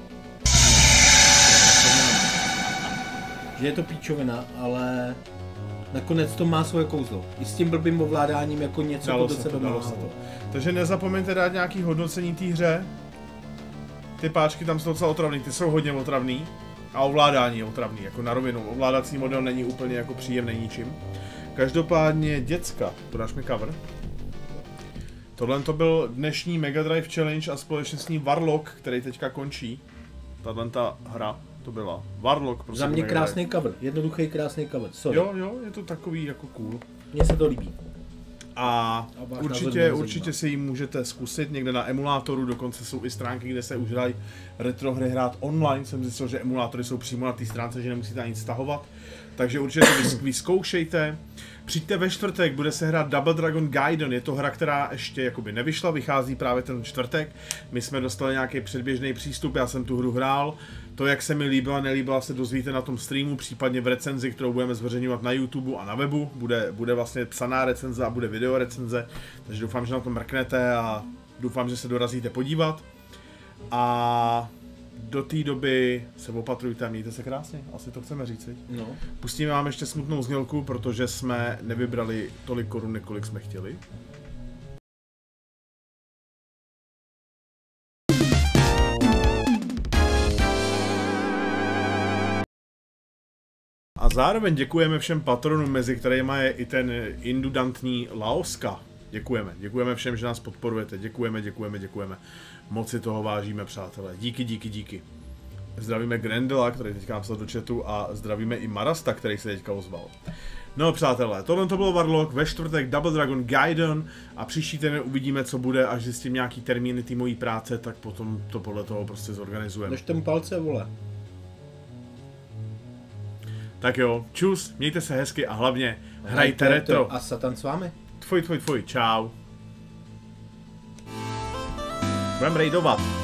Že je to píčovina, ale nakonec to má svoje kouzlo. I s tím blbým ovládáním jako něco Dalo do se sebe to, dalo má. se to. Takže nezapomeňte dát nějaký hodnocení té hře. Ty páčky tam jsou docela otravný, ty jsou hodně otravný. A ovládání je otravný, jako na rovinu. Ovládací model není úplně jako příjemný ničím. Každopádně děcka, to dáš mi cover. Tohle to byl dnešní Mega Drive Challenge a společně s ní Warlock, který teďka končí. Tahle ta hra to byla. Warlock prostě. Za mě krásný cover, jednoduchý krásný cover, sorry. Jo, je to takový jako cool. Mně se to líbí. A váš názor mě určitě zajímá. si ji můžete zkusit někde na emulátoru, dokonce jsou i stránky, kde se už dají retro hry hrát online. Jsem zjistil, že emulátory jsou přímo na té stránce, že nemusíte ani stahovat. Takže určitě to vyzkoušejte. Přijďte ve čtvrtek, bude se hrát Double Dragon Gaiden, je to hra, která ještě jakoby nevyšla, vychází právě ten čtvrtek. My jsme dostali nějaký předběžný přístup, já jsem tu hru hrál. To, jak se mi líbila, nelíbila, se dozvíte na tom streamu, případně v recenzi, kterou budeme zveřejňovat na YouTube a na webu. Bude vlastně psaná recenze a bude video recenze, takže doufám, že na to mrknete a doufám, že se dorazíte podívat. A do té doby se opatrujte a mějte se krásně, asi to chceme říct. No. Pustíme vám ještě smutnou znělku, protože jsme nevybrali tolik korun, kolik jsme chtěli. A zároveň děkujeme všem patronům, mezi kterými je i ten indudantní Laoska. Děkujeme všem, že nás podporujete. Děkujeme. Moc si toho vážíme, přátelé. Díky. Zdravíme Grendela, který teďka napsal do chatu, a zdravíme i Marasta, který se teďka ozval. No přátelé, tohle to bylo Warlock, ve čtvrtek Double Dragon Gaiden a příští týden uvidíme, co bude, až zjistím nějaký termíny té mojí práce, tak potom to podle toho prostě zorganizujeme. Držte mu palce, vole. Tak jo, čus, mějte se hezky a hlavně hrajte retro. A Satan s vámi. Tvoj, čau. Budem raidovat.